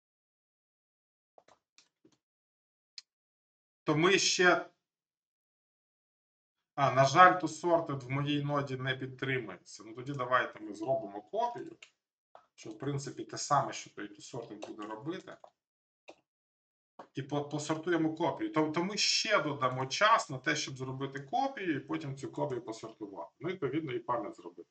B: то ми ще... А, на жаль, toSorted в моїй ноді не підтримується. Ну тоді давайте ми зробимо копію, що в принципі те саме, що той toSorted буде робити. І посортуємо копію. Тобто ми ще додамо час на те, щоб зробити копію, і потім цю копію посортувати. Ну, відповідно, і пам'ять зробити.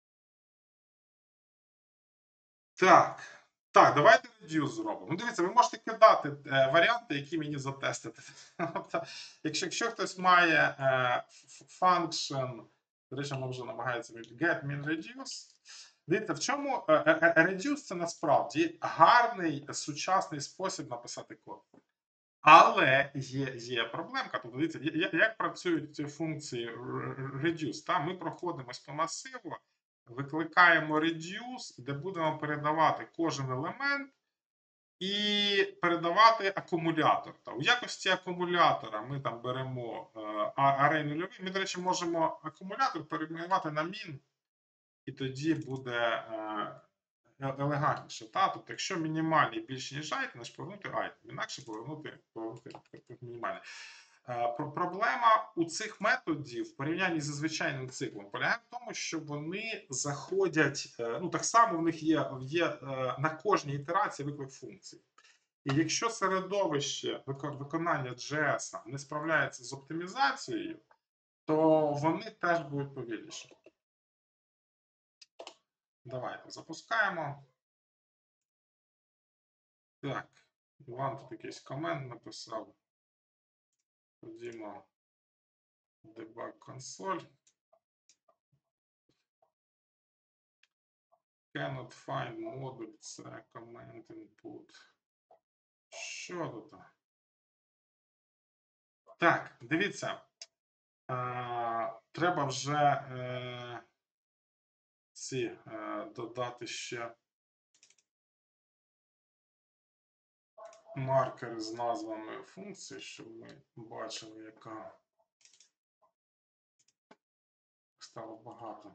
B: Так. Так, давайте reduce зробимо. Ну, дивіться, ви можете кидати е, варіанти, які мені затестити. якщо, якщо хтось має е, function, до речі, воно вже намагається get min reduce. Дивіться, в чому е, е, reduce це насправді гарний сучасний спосіб написати код. Але є, є проблемка. Тобто, дивіться, я- я- як працюють ці функції р- reduce? Та? Ми проходимось по масиву, викликаємо reduce, де будемо передавати кожен елемент і передавати акумулятор. Та, у якості акумулятора ми там беремо е, а- array нульовий. Ми, до речі, можемо акумулятор перейменувати на min, і тоді буде е, е- елегантніше. Та? Тобто, якщо мінімальний більше, ніж item, значить повернути item, інакше повернути, повернути мінімальний. Е, про- Проблема у цих методів в порівнянні зі звичайним циклом полягає в тому, що вони заходять, е, ну так само в них є, є е, на кожній ітерації виклик функції. І якщо середовище вико- виконання джей ес не справляється з оптимізацією, то вони теж будуть повільніші. Давайте запускаємо. Так, Іван тут якийсь комент написав. Ходімо в debug консоль. Cannot find модуль, це command input. Що тут? Так, дивіться. Е, треба вже е, ці е, додати ще маркери з назвами функцій, щоб ми бачили, яка стало багато.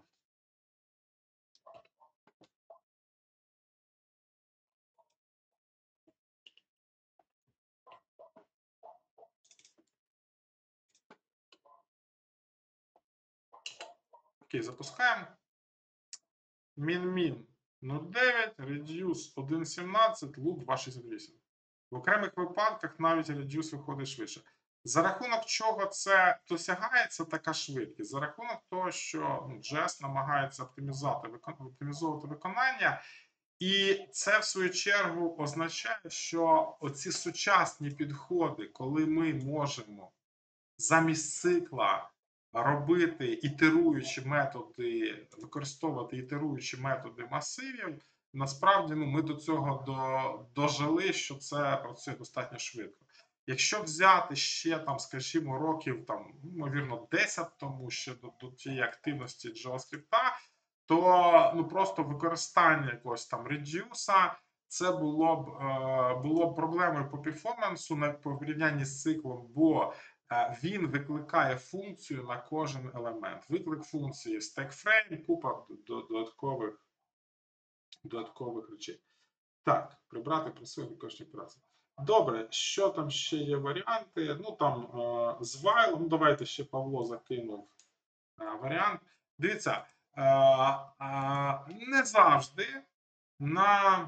B: Окей, запускаємо. Min-min нуль дев'ять, reduce один сімнадцять, loop два шістдесят вісім. В окремих випадках навіть reduce виходить швидше. За рахунок чого це досягається така швидкість? За рахунок того, що ну, джей ес намагається оптимізувати, оптимізовувати виконання, і це в свою чергу означає, що оці сучасні підходи, коли ми можемо замість цикла робити ітеруючі методи, використовувати ітеруючі методи масивів, насправді ну, ми до цього до, дожили, що це працює достатньо швидко. Якщо взяти ще там, скажімо, років там, ймовірно, десять тому ще до, до тієї активності JavaScript, то ну просто використання якогось там редюса це було б е, було б проблемою по перформансу на порівнянні з циклом, бо е, він викликає функцію на кожен елемент. Виклик функції stackFrame, купа додаткових додаткових речей. Так, прибрати присутні кожні праці. Добре, що там ще є варіанти? Ну там е, з while, ну давайте ще Павло закинув е, варіант. Дивіться, е, е, не завжди на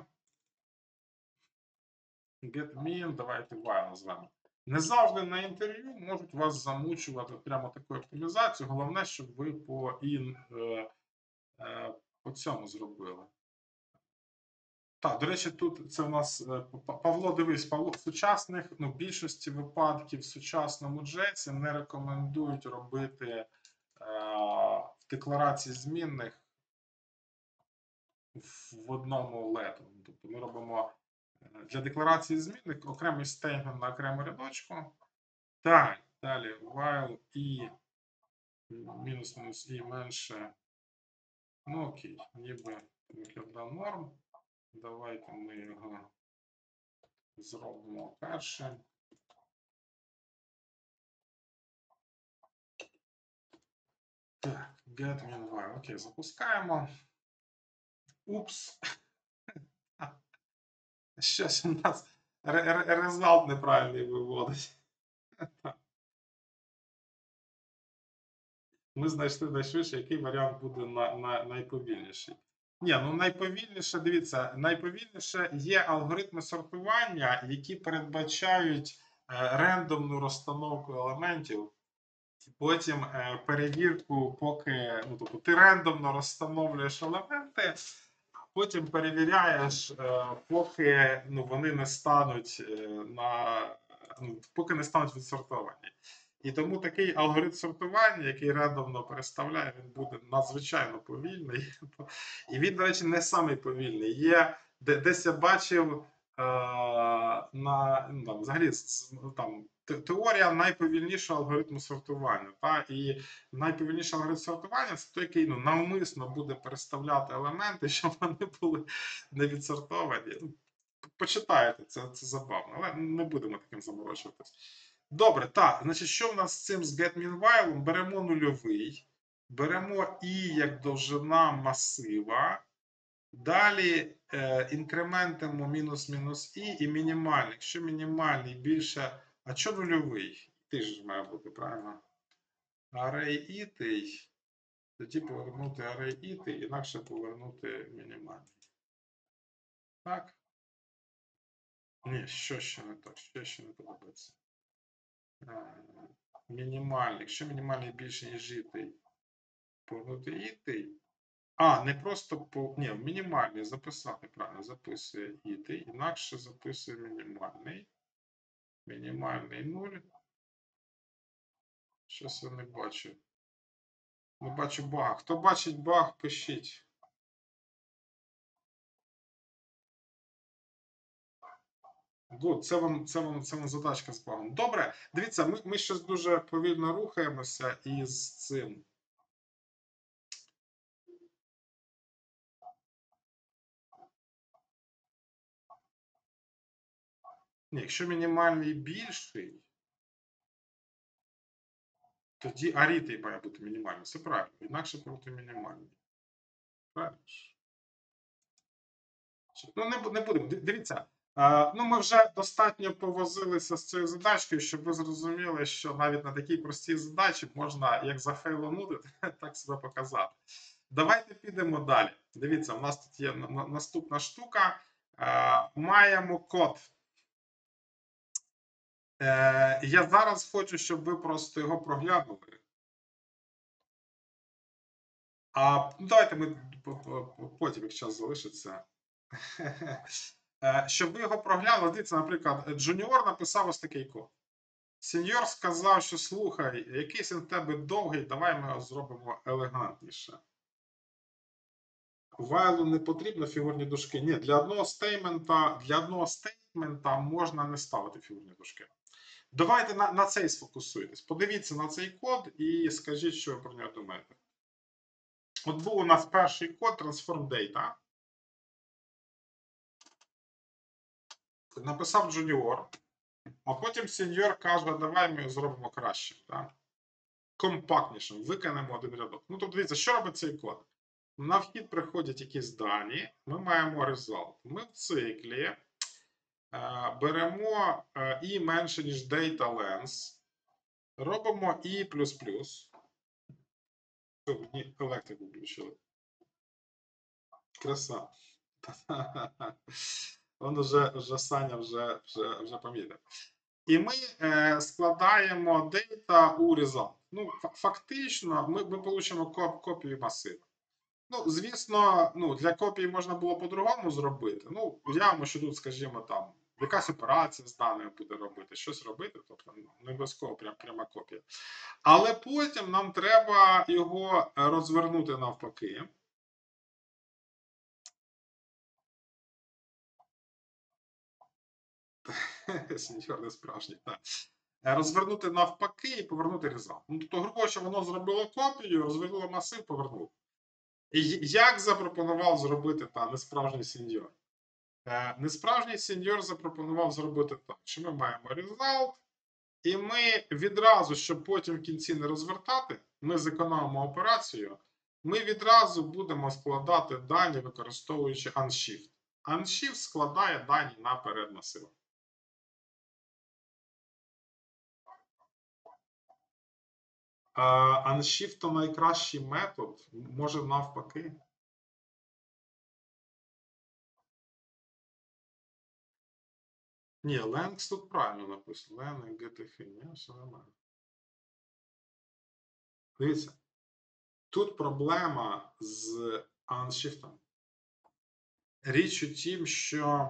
B: getMin, давайте while назвемо. Не завжди на інтерв'ю можуть вас замучувати прямо такою оптимізацією. Головне, щоб ви по in, е, е, по цьому зробили. Так, до речі, тут це у нас е, Павло, дивись, Павло, в сучасних, ну, більшості випадків в сучасному джесі не рекомендують робити е, в декларації змінних в одному лету. Тобто ми робимо для декларації змінних окремий стейтмент на окрему рядочку. Так, далі while і мінус-мінус і менше. Ну окей, ніби виглядає норм. Давайте ми його зробимо першим. Так, get min while. Окей, запускаємо. Упс. Щось у нас результат неправильний виводить. Ми знайшли найшвидше, який варіант буде на, на, найповільніший. Ні, ну найповільніше, дивіться, найповільніше є алгоритми сортування, які передбачають е, рендомну розстановку елементів, і потім е, перевірку, поки ну, тобто ти рендомно розстановлюєш елементи, а потім перевіряєш, е, поки ну, вони не стануть е, на ну, поки не стануть відсортовані. І тому такий алгоритм сортування, який рандомно переставляє, він буде надзвичайно повільний. І він, до речі, не самий повільний. Є, десь я бачив на, ну, там, взагалі, там, теорія найповільнішого алгоритму сортування. Та? І найповільніший алгоритм сортування це той, який ну, навмисно буде переставляти елементи, щоб вони були не відсортовані. Почитаєте, це, це забавно, але не будемо таким заморочуватись. Добре, так, значить, що в нас з цим з getMeanWhile? Беремо нульовий, беремо і як довжина масива. Далі е, інкрементимо мінус-мінус і і мінімальний. Якщо мінімальний більше, а що нульовий? Ти ж має бути, правильно? Array ітий, тоді повернути array ітий, інакше повернути мінімальний. Так? Ні, що ще не так? Що ще не подобається? Мінімальний. Якщо мінімальний більше, ніж ітий, повернути ітий. А, не просто по. Ні, мінімальний записати, правильно, записує ітий, інакше записує мінімальний. Мінімальний нуль. Щось я не бачу. Не бачу баг. Хто бачить баг, пишіть. Good. Це вам, це вам, це вам задачка з багом. Добре, дивіться, ми, ми щось дуже повільно рухаємося із цим. Ні, якщо мінімальний більший, тоді арітий має бути мінімальний. Це правильно. Інакше проти мінімальний. Правильно? Ну, не, не будемо. Дивіться. А, ну, ми вже достатньо повозилися з цією задачкою, щоб ви зрозуміли, що навіть на такій простій задачі можна як зафейлонути, так себе показати. Давайте підемо далі. Дивіться, у нас тут є наступна штука. А, маємо код. Е, я зараз хочу, щоб ви просто його проглянули. А ну, давайте ми потім, як час залишиться. Щоб ви його проглянули, дивіться, наприклад, Джуніор написав ось такий код. Сеньор сказав, що слухай, якийсь він в тебе довгий, давай ми його зробимо елегантніше. Вайлу не потрібно фігурні дужки. Ні, для одного стейтмента, для одного стейтмента можна не ставити фігурні дужки. Давайте на, на цей сфокусуйтесь. Подивіться на цей код і скажіть, що ви про нього думаєте. От був у нас перший код Transform Data. Написав Junior, а потім сеньор каже, давай ми його зробимо краще. Так? Компактнішим, виконаємо один рядок. Ну, тобто, дивіться, що робить цей код? На вхід приходять якісь дані, ми маємо result. Ми в циклі е, беремо е, і менше, ніж data length, робимо і плюс плюс. Мені електрику включили. Краса. Он вже, вже Саня вже, вже, вже помітив. І ми е, складаємо data у result. Ну, фактично, ми, ми получимо коп, копію масиву. Ну, звісно, ну, для копії можна було по-другому зробити. Ну, уявимо, що тут, скажімо, там, якась операція з даними буде робити, щось робити, тобто не обов'язково прям, пряма копія. Але потім нам треба його розвернути навпаки. Сеньор не справжній, так. Розвернути навпаки і повернути результат. Ну, тобто, грубо, що воно зробило копію, розвернуло масив, повернуло. І як запропонував зробити та несправжній сеньор? Е, несправжній сеньор запропонував зробити так, що ми маємо result, і ми відразу, щоб потім в кінці не розвертати, ми зекономимо операцію, ми відразу будемо складати дані, використовуючи unshift. Unshift складає дані наперед масива. Unshift то найкращий метод, може навпаки. Ні, length тут правильно написано. Len і gtх, ні, все нормально. Дивіться, тут проблема з unshift. Річ у тім, що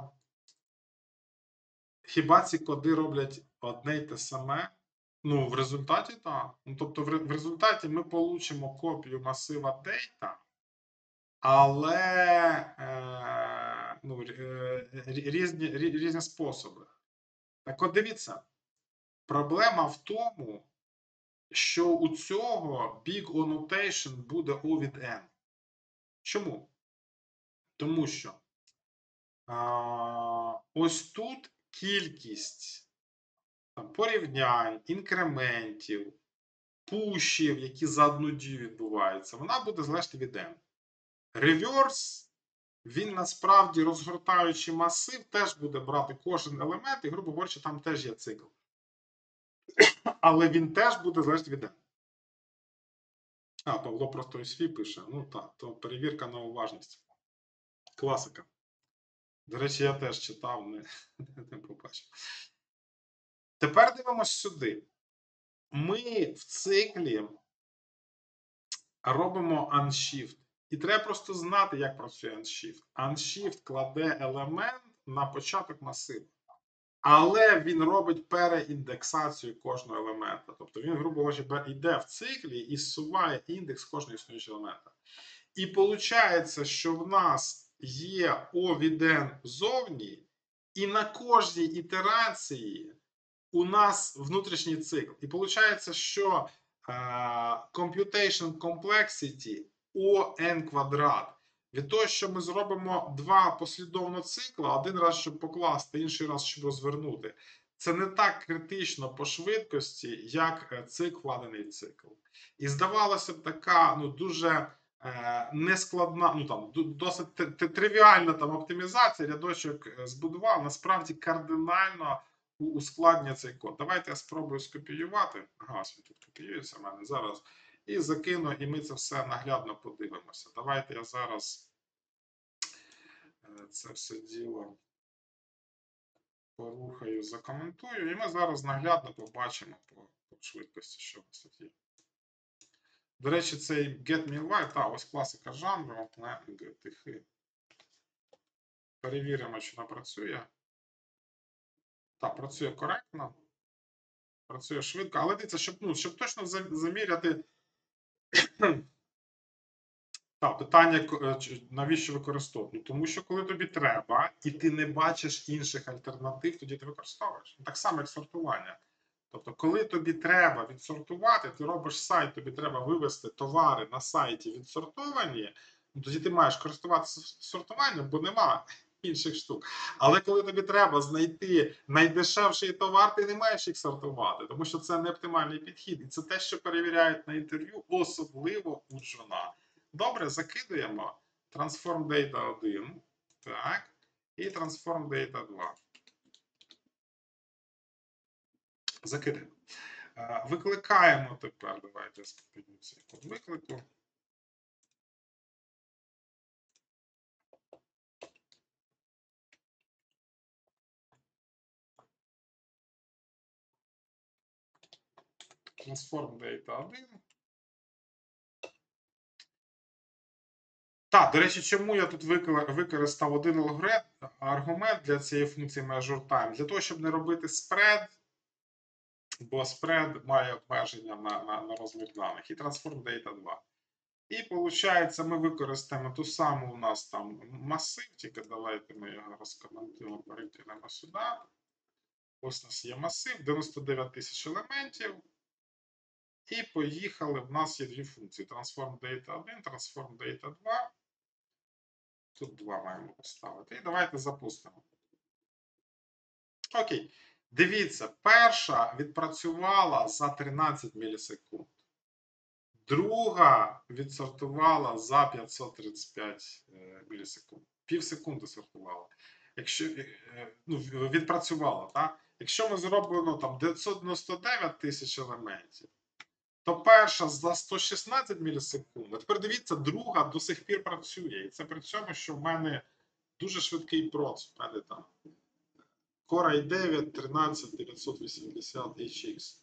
B: хіба ці коди роблять одне й те саме? Ну, в результаті так. Ну, тобто, в результаті ми получимо копію масива data, але е, ну, е, рі- різні, рі- різні способи. Так от дивіться, проблема в тому, що у цього big O notation буде O від N. Чому? Тому що а, ось тут кількість там, порівнянь, інкрементів, пушів, які за одну дію відбуваються, вона буде залежати від N. Реверс, він насправді, розгортаючи масив, теж буде брати кожен елемент, і, грубо говорячи, там теж є цикл. Але він теж буде залежати від N. А, Павло просто ось свій пише. Ну так, то перевірка на уважність. Класика. До речі, я теж читав, не, не побачив. Тепер дивимось сюди. Ми в циклі робимо unshift. І треба просто знати, як працює unshift. Unshift кладе елемент на початок масиву. Але він робить переіндексацію кожного елемента. Тобто він, грубо говоря, йде в циклі і зсуває індекс кожного існуючого елемента. І виходить, що в нас є O від N зовні, і на кожній ітерації у нас внутрішній цикл. І виходить, що uh, computation complexity O N квадрат. Від того, що ми зробимо два послідовно цикла, один раз, щоб покласти, інший раз, щоб розвернути. Це не так критично по швидкості, як цикл, вкладений цикл. І здавалося б, така ну, дуже е, нескладна, ну там досить тривіальна там оптимізація, рядочок збудував, насправді кардинально ускладнює цей код. Давайте я спробую скопіювати. Ага, він тут копіюється в мене зараз. І закину, і ми це все наглядно подивимося. Давайте я зараз це все діло порухаю, закоментую, і ми зараз наглядно побачимо по, по швидкості, що у нас тут є. До речі, цей Get Me Live, та, ось класика жанру, тихи. Перевіримо, чи вона працює. Так, працює коректно. Працює швидко, але дивіться, щоб, ну, щоб точно заміряти. Так, питання, навіщо використовувати? Тому що коли тобі треба, і ти не бачиш інших альтернатив, тоді ти використовуєш. Так само, як сортування. Тобто, коли тобі треба відсортувати, ти робиш сайт, тобі треба вивести товари на сайті відсортовані, ну, тоді ти маєш користуватися сортуванням, бо нема інших штук. Але коли тобі треба знайти найдешевший товар, ти не маєш їх сортувати, тому що це не оптимальний підхід. І це те, що перевіряють на інтерв'ю, особливо у Джона. Добре, закидуємо Transform Data один, так, і Transform Data два. Закидаємо. Викликаємо тепер, давайте скопіюємо цей код виклику. Transform Data один. Так, до речі, чому я тут використав один аргумент для цієї функції MeasureTime? Для того, щоб не робити спред, бо спред має обмеження на, на, на розмір даних. І Transform Data два. І, виходить, ми використаємо ту саму у нас там масив, тільки давайте ми його розкоментуємо, перейдемо сюди. Ось у нас є масив, дев'яносто дев'ять тисяч елементів. І поїхали, в нас є дві функції. Transform Data один, Transform Data два. Тут два маємо поставити. І давайте запустимо. Окей. Дивіться, перша відпрацювала за тринадцять мілісекунд. Друга відсортувала за п'ятсот тридцять п'ять мілісекунд. Пів секунди сортувала. Якщо, ну, відпрацювала, так? Якщо ми зробимо там дев'ятсот дев'яносто дев'ять тисяч елементів, то перша за сто шістнадцять мілісекунд. А тепер дивіться, друга до сих пір працює. І це при цьому, що в мене дуже швидкий проц. В мене там Core ай дев'ять тринадцять дев'ятсот вісімдесят ейч ікс.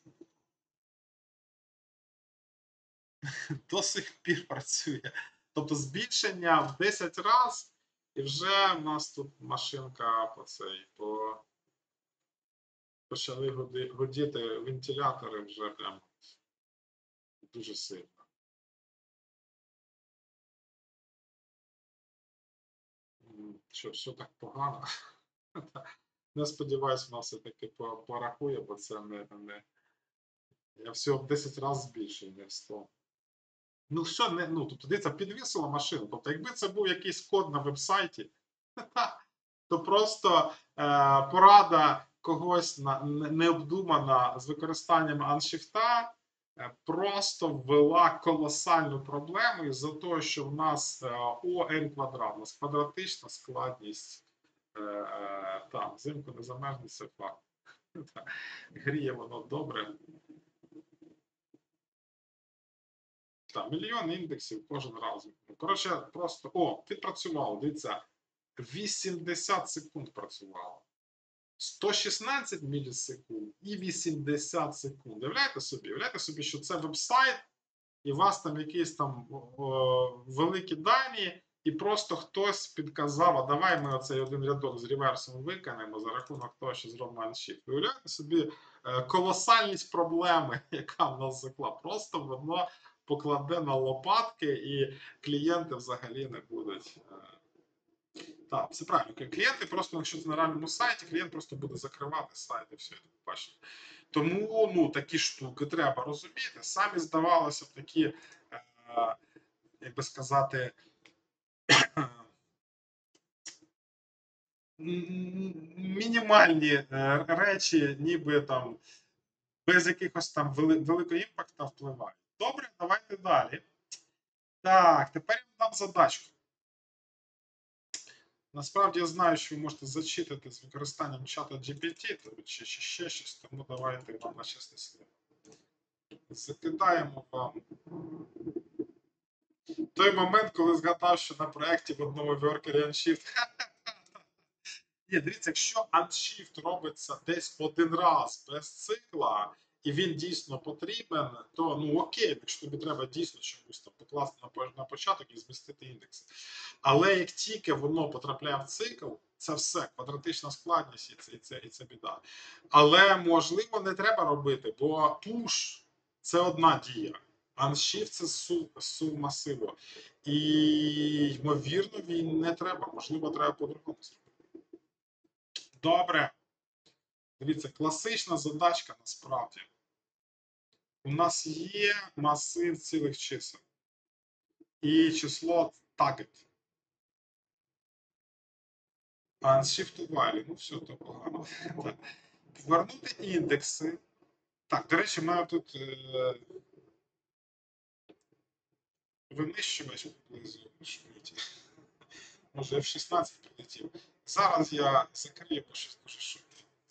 B: До сих пір працює. Тобто збільшення в десять разів, і вже в нас тут машинка по цей, по... почали гудіти вентилятори вже прямо дуже сильно.
C: Що, що так погано? Не сподіваюся, вона все-таки по- порахує, бо це не, не... Я всього в десять разів збільшую, не в сто. Ну, що не, ну, тобто, дивіться, підвісила машину. Тобто, якби це був якийсь код на веб-сайті, то просто е, порада когось на, не- необдумана з використанням аншифта е, просто ввела колосальну проблему із-за того, що в нас е, О N квадрат, у нас квадратична складність. Е, е, там, взимку не замерзне, це факт. Гріє воно добре. Там, мільйон індексів кожен раз. Ну, коротше, просто. О, відпрацювало, дивіться. вісімдесят секунд працювало. сто шістнадцять мілісекунд і вісімдесят секунд. Уявляєте собі? Уявляєте собі, що це веб-сайт, і у вас там якісь там о, великі дані, і просто хтось підказав, а давай ми оцей один рядок з реверсом виконаємо за рахунок того, що зробимо аншифт. Уявляєте собі е, колосальність проблеми, яка в нас закла. Просто воно покладе на лопатки, і клієнти взагалі не будуть. Е, так, все правильно. Клієнти просто, якщо це на реальному сайті, клієнт просто буде закривати сайт і все, бачите. Тому, ну, такі штуки треба розуміти. Самі, здавалося б, такі, е, як би сказати, мінімальні е, речі, ніби там без якихось там вели, великого імпакту впливають. Добре, давайте далі. Так, тепер я вам дам задачку. Насправді я знаю, що ви можете зачитати з використанням чата джі пі ті чи ще щось, тому давайте вам на чесне слово. Закидаємо вам той момент, коли згадав, що на проєкті в одному worker Unshift. Ні, дивіться, якщо Unshift робиться десь один раз без цикла, і він дійсно потрібен, то ну окей, якщо тобі треба дійсно чомусь там покласти на початок і змістити індекси. Але як тільки воно потрапляє в цикл, це все, квадратична складність і це, і це, і це біда. Але, можливо, не треба робити, бо push – це одна дія. Unshift – це сув масиву. І, ймовірно, він не треба. Можливо, треба по-другому зробити. Добре. Дивіться, класична задачка насправді. У нас є масив цілих чисел. І число target. Unshift value. Ну, все, то погано. Повернути індекси. Так, до речі, маю тут е... винищувач поблизу. Може, еф шістнадцять прилетів. Зараз я закрию, бо щось дуже шумно.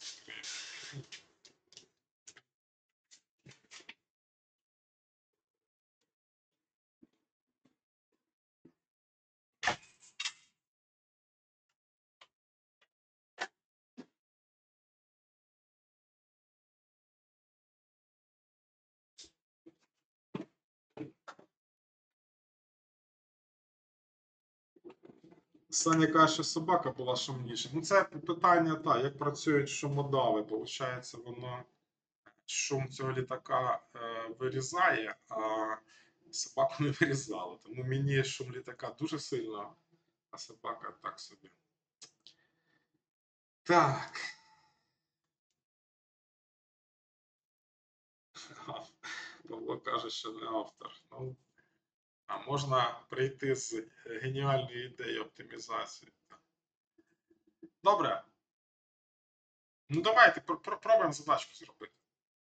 C: Саня каже, що собака була шумніша. Ну, це питання, так, як працюють шумодави. Получається, воно шум цього літака е, вирізає, а собаку не вирізало. Тому мені шум літака дуже сильно, а собака так собі. Так. Павло каже, що не автор. Ну, а можна прийти з геніальною ідеєю оптимізації. Добре. Ну, давайте пробуємо задачку зробити.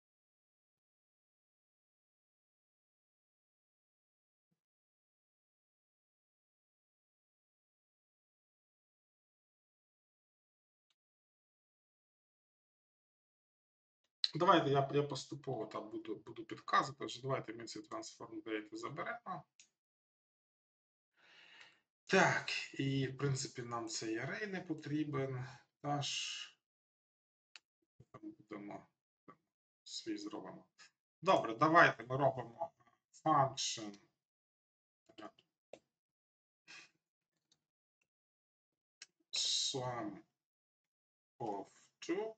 C: Давайте я я поступово там буду буду підказувати, вже давайте ми ці transform data заберемо. Так, і в принципі нам цей array не потрібен. Тож там будемо свій зробимо. Добре, давайте ми робимо function sum of two.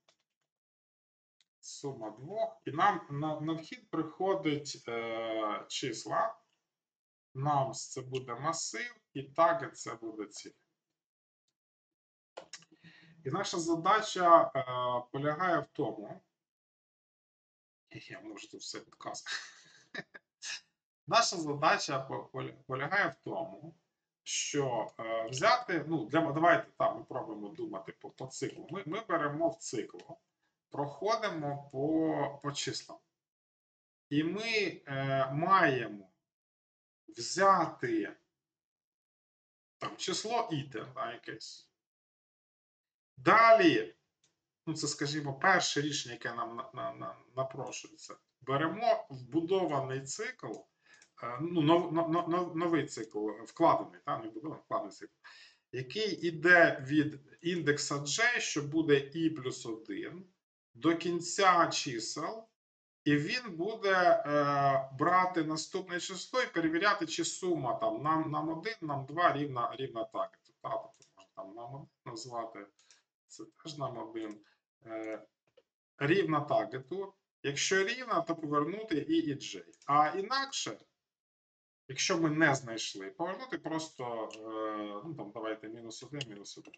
C: Сума двох. І нам на, на вхід приходить е, числа. Nums це буде масив, і target це буде ціль. І наша задача е, полягає в тому. Я можу тут все підказати. Наша задача по- поля- полягає в тому, що е, взяти, ну, для, давайте так, ми пробуємо думати по, по циклу. Ми, ми беремо в циклу, проходимо по, по числам. І ми е, маємо взяти там, число ітер, да, якесь. Далі, ну це, скажімо, перше рішення, яке нам на, на, на, напрошується. Беремо вбудований цикл, е, ну, нов, нов, нов, новий цикл, вкладений, та, не вбудований, вкладений цикл, який йде від індекса J, що буде i плюс один, до кінця чисел, і він буде е, брати наступне число і перевіряти, чи сума там нам, нам один, нам два рівна, рівна так. Тобто можна там нам один назвати, це теж нам один. Е, рівна таргету. Якщо рівна, то повернути і і J. А інакше, якщо ми не знайшли, повернути просто, е, ну там давайте мінус один, мінус один.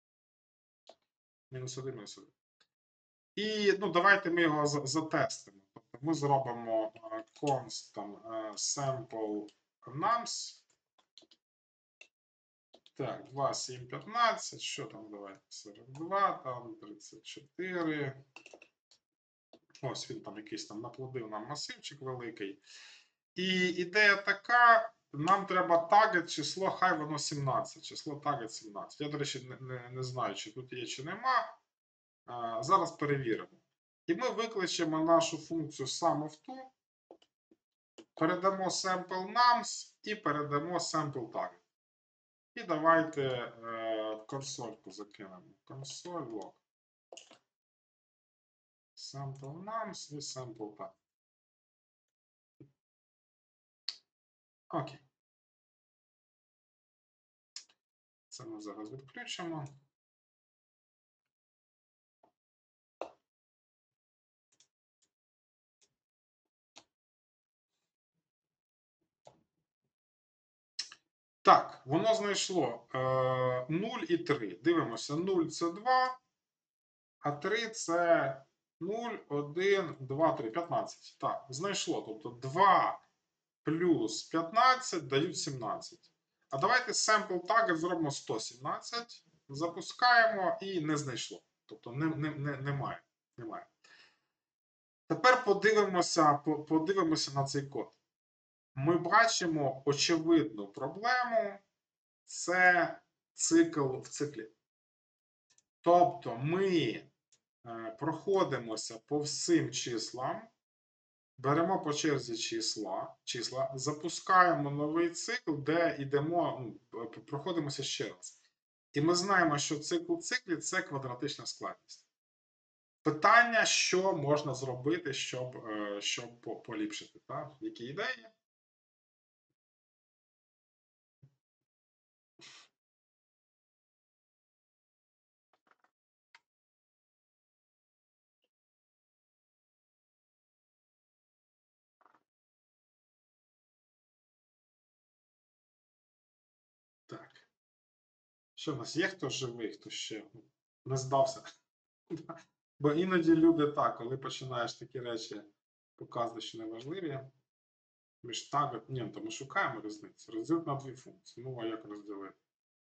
C: Мінус один, мінус один. І ну, давайте ми його затестимо. Тобто ми зробимо е, const там, е, sample nums. Так, два, сім, п'ятнадцять. Що там, давайте? сорок два, там тридцять чотири. Ось він там якийсь там наплодив нам масивчик великий. І ідея така, нам треба таргет число, хай воно сімнадцять. Число таргет сімнадцять. Я, до речі, не, не, не знаю, чи тут є, чи нема. А, зараз перевіримо. І ми викличемо нашу функцію SumOfTwo, передамо sample nums і передамо sample target. І давайте е, в консольку закинемо. Консоль log. Sample nums і sample target. Окей. Це ми зараз відключимо. Так, воно знайшло е, нуль і три. Дивимося, нуль це два, а три це нуль, один, два, три, п'ятнадцять. Так, знайшло. Тобто два плюс п'ятнадцять дають сімнадцять. А давайте sample target зробимо сто сімнадцять, запускаємо і не знайшло. Тобто не, не, не, немає. немає. Тепер подивимося, подивимося на цей код. Ми бачимо очевидну проблему. Це цикл в циклі. Тобто ми е, проходимося по всім числам, беремо по черзі числа, числа, запускаємо новий цикл, де йдемо, ну, проходимося ще раз. І ми знаємо, що цикл в циклі – це квадратична складність. Питання, що можна зробити, щоб, е, щоб поліпшити. Так? Які ідеї? Так. Що в нас є, хто живий, хто ще не здався? Бо іноді люди так, коли починаєш такі речі показувати, що неважливі, між таргет, ні, то ми шукаємо різницю. Розділити на дві функції. Ну, а як розділити?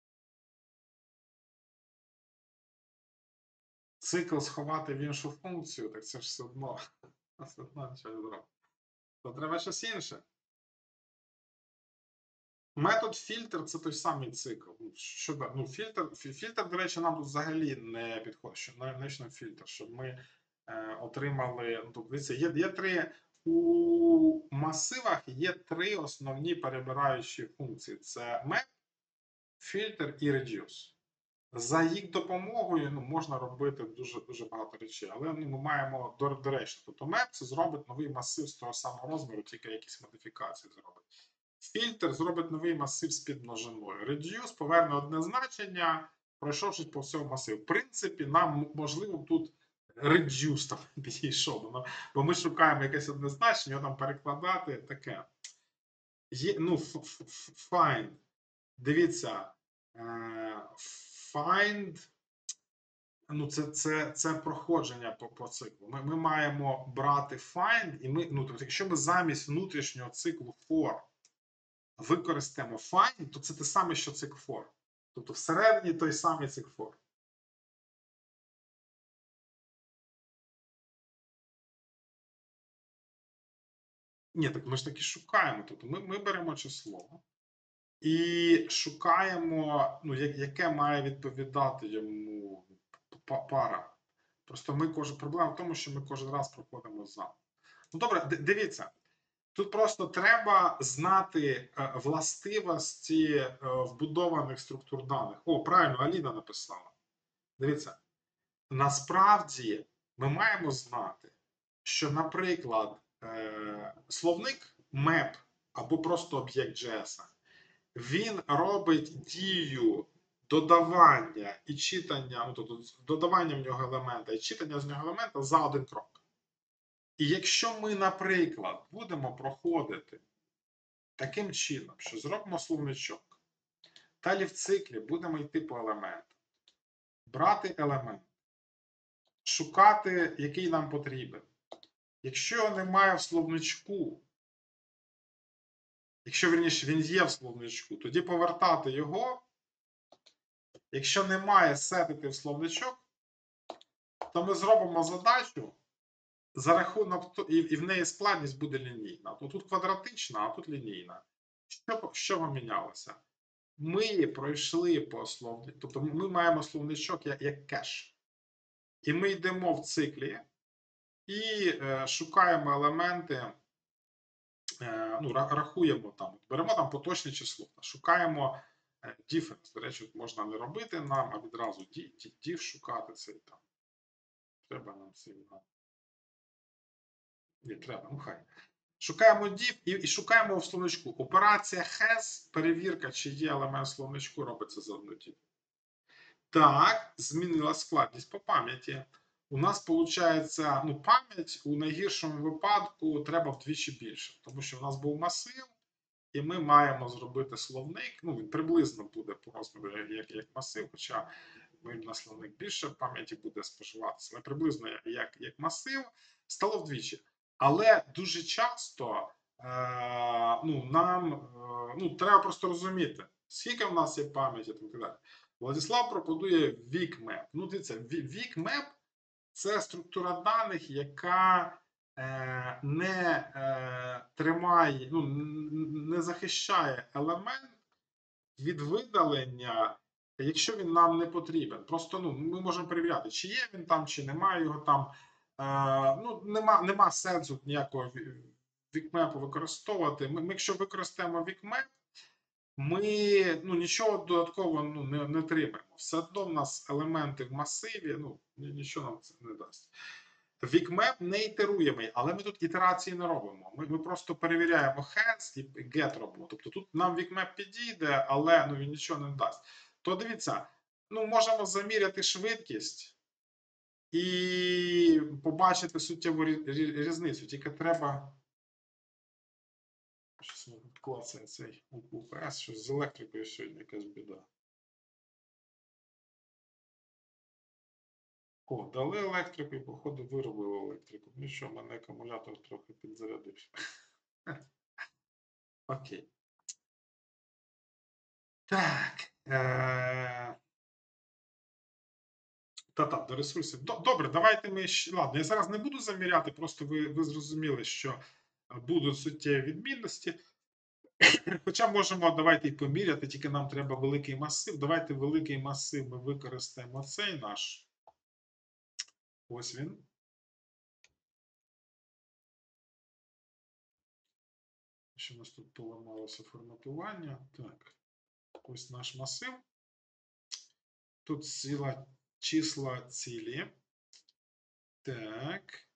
C: Цикл сховати в іншу функцію, так це ж все одно. Все одно нічого не зробити. То треба щось інше. Метод фільтр – це той самий цикл. Що, ну, фільтр, фільтр, до речі, нам тут взагалі не підходить. Що навіщо фільтр? Щоб ми е, отримали. Ну, тут, дивіться, є, є три. У масивах є три основні перебираючі функції: це map, фільтр і reduce. За їх допомогою ну, можна робити дуже дуже багато речей, але ну, ми маємо до, до речі, тобто map це зробить новий масив з того самого розміру, тільки якісь модифікації зробить. Фільтр зробить новий масив з підмножиною. Reduce поверне одне значення, пройшовши по всьому масиву. В принципі, нам можливо тут reduce там підійшов, бо ми шукаємо якесь одне значення, його там перекладати таке. Є, ну, find. Дивіться, find Ну, це, це, це проходження по, по циклу. Ми, ми маємо брати find, і ми, ну, тобто, якщо ми замість внутрішнього циклу for використаємо find, то це те саме, що цикл for. Тобто всередині той самий цикл for. Ні, так ми ж таки шукаємо. Тобто ми, ми беремо число і шукаємо, ну, я- яке має відповідати йому па- пара. Просто ми кожен проблема в тому, що ми кожен раз проходимо за. Ну добре, д- дивіться. Тут просто треба знати е, властивості е, вбудованих структур даних. О, правильно, Аліна написала. Дивіться, насправді ми маємо знати, що, наприклад, е, словник map або просто об'єкт джей ес, він робить дію додавання і читання, ну, тобто додавання в нього елемента і читання з нього елемента за один крок. І якщо ми, наприклад, будемо проходити таким чином, що зробимо словничок, далі в циклі будемо йти по елементам, брати елемент, шукати, який нам потрібен. Якщо його немає в словничку, якщо, вірніше, він є в словничку, тоді повертати його. Якщо немає, сетити в словничок, то ми зробимо задачу за рахунок, і, і в неї складність буде лінійна. То тут квадратична, а тут лінійна. Що, що помінялося? Ми пройшли по словнику, тобто ми маємо словничок як, як кеш. І ми йдемо в циклі і е, шукаємо елементи, е, ну, рахуємо там, беремо там поточне число, шукаємо е, difference. До речі, можна не робити нам, а відразу div шукати цей там. Треба нам сильно. Ні, треба, ну хай. Шукаємо div і, і шукаємо в словничку. Операція has, перевірка, чи є елемент словничку, робиться за одну div. Так, змінила складність по пам'яті. У нас виходить, ну, пам'ять у найгіршому випадку треба вдвічі більше, тому що в нас був масив, і ми маємо зробити словник. Ну, він приблизно буде по розміру як, як масив, хоча ми на словник більше пам'яті буде споживатися. Але приблизно як, як масив стало вдвічі. Але дуже часто е, ну, нам е, ну, треба просто розуміти, скільки в нас є пам'яті і так далі. Владислав пропонує вік-меп. Ну, дивіться, вік-меп – це структура даних, яка е, не е, тримає, ну, не захищає елемент від видалення, якщо він нам не потрібен. Просто, ну, ми можемо перевіряти, чи є він там, чи немає його там. Е, ну, нема, нема сенсу ніякого вік-мепу використовувати. Ми, ми, якщо використаємо вік-меп, ми, ну, нічого додатково, ну, не, не отримаємо. Все одно в нас елементи в масиві, ну, нічого нам це не дасть. Вікмеп не ітеруємий, але ми тут ітерації не робимо. Ми, ми просто перевіряємо has і get робимо. Тобто тут нам вікмеп підійде, але, ну, він нічого не дасть. То дивіться, ну, можемо заміряти швидкість і побачити суттєву різницю. Тільки треба. Щось ми тут клацає цей у пі ес, що з електрикою сьогодні якась біда. О, дали електрику і, походу, виробили електрику. Ну що, в мене акумулятор трохи підзарядився. Окей. Так. Е... Та-та, до ресурсів. Добре, давайте ми ще. Ладно, я зараз не буду заміряти, просто ви, ви зрозуміли, що будуть суттєві відмінності. Хоча можемо, давайте і поміряти, тільки нам треба великий масив. Давайте великий масив ми використаємо цей наш. Ось він. Що у нас тут поламалося форматування? Так, ось наш масив. Тут ціла, числа цілі. Так.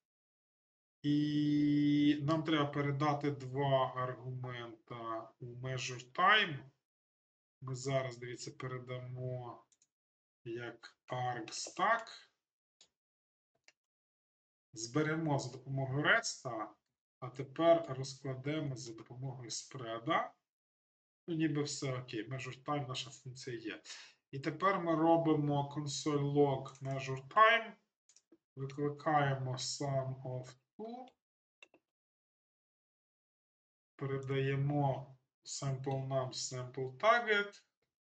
C: І нам треба передати два аргумента у measure time. Ми зараз, дивіться, передамо як argstack. Зберемо за допомогою REST, а тепер розкладемо за допомогою спреда. Ну, ніби все окей, measure time наша функція є. І тепер ми робимо console log measure time, викликаємо sum of two, передаємо sample num, sample target.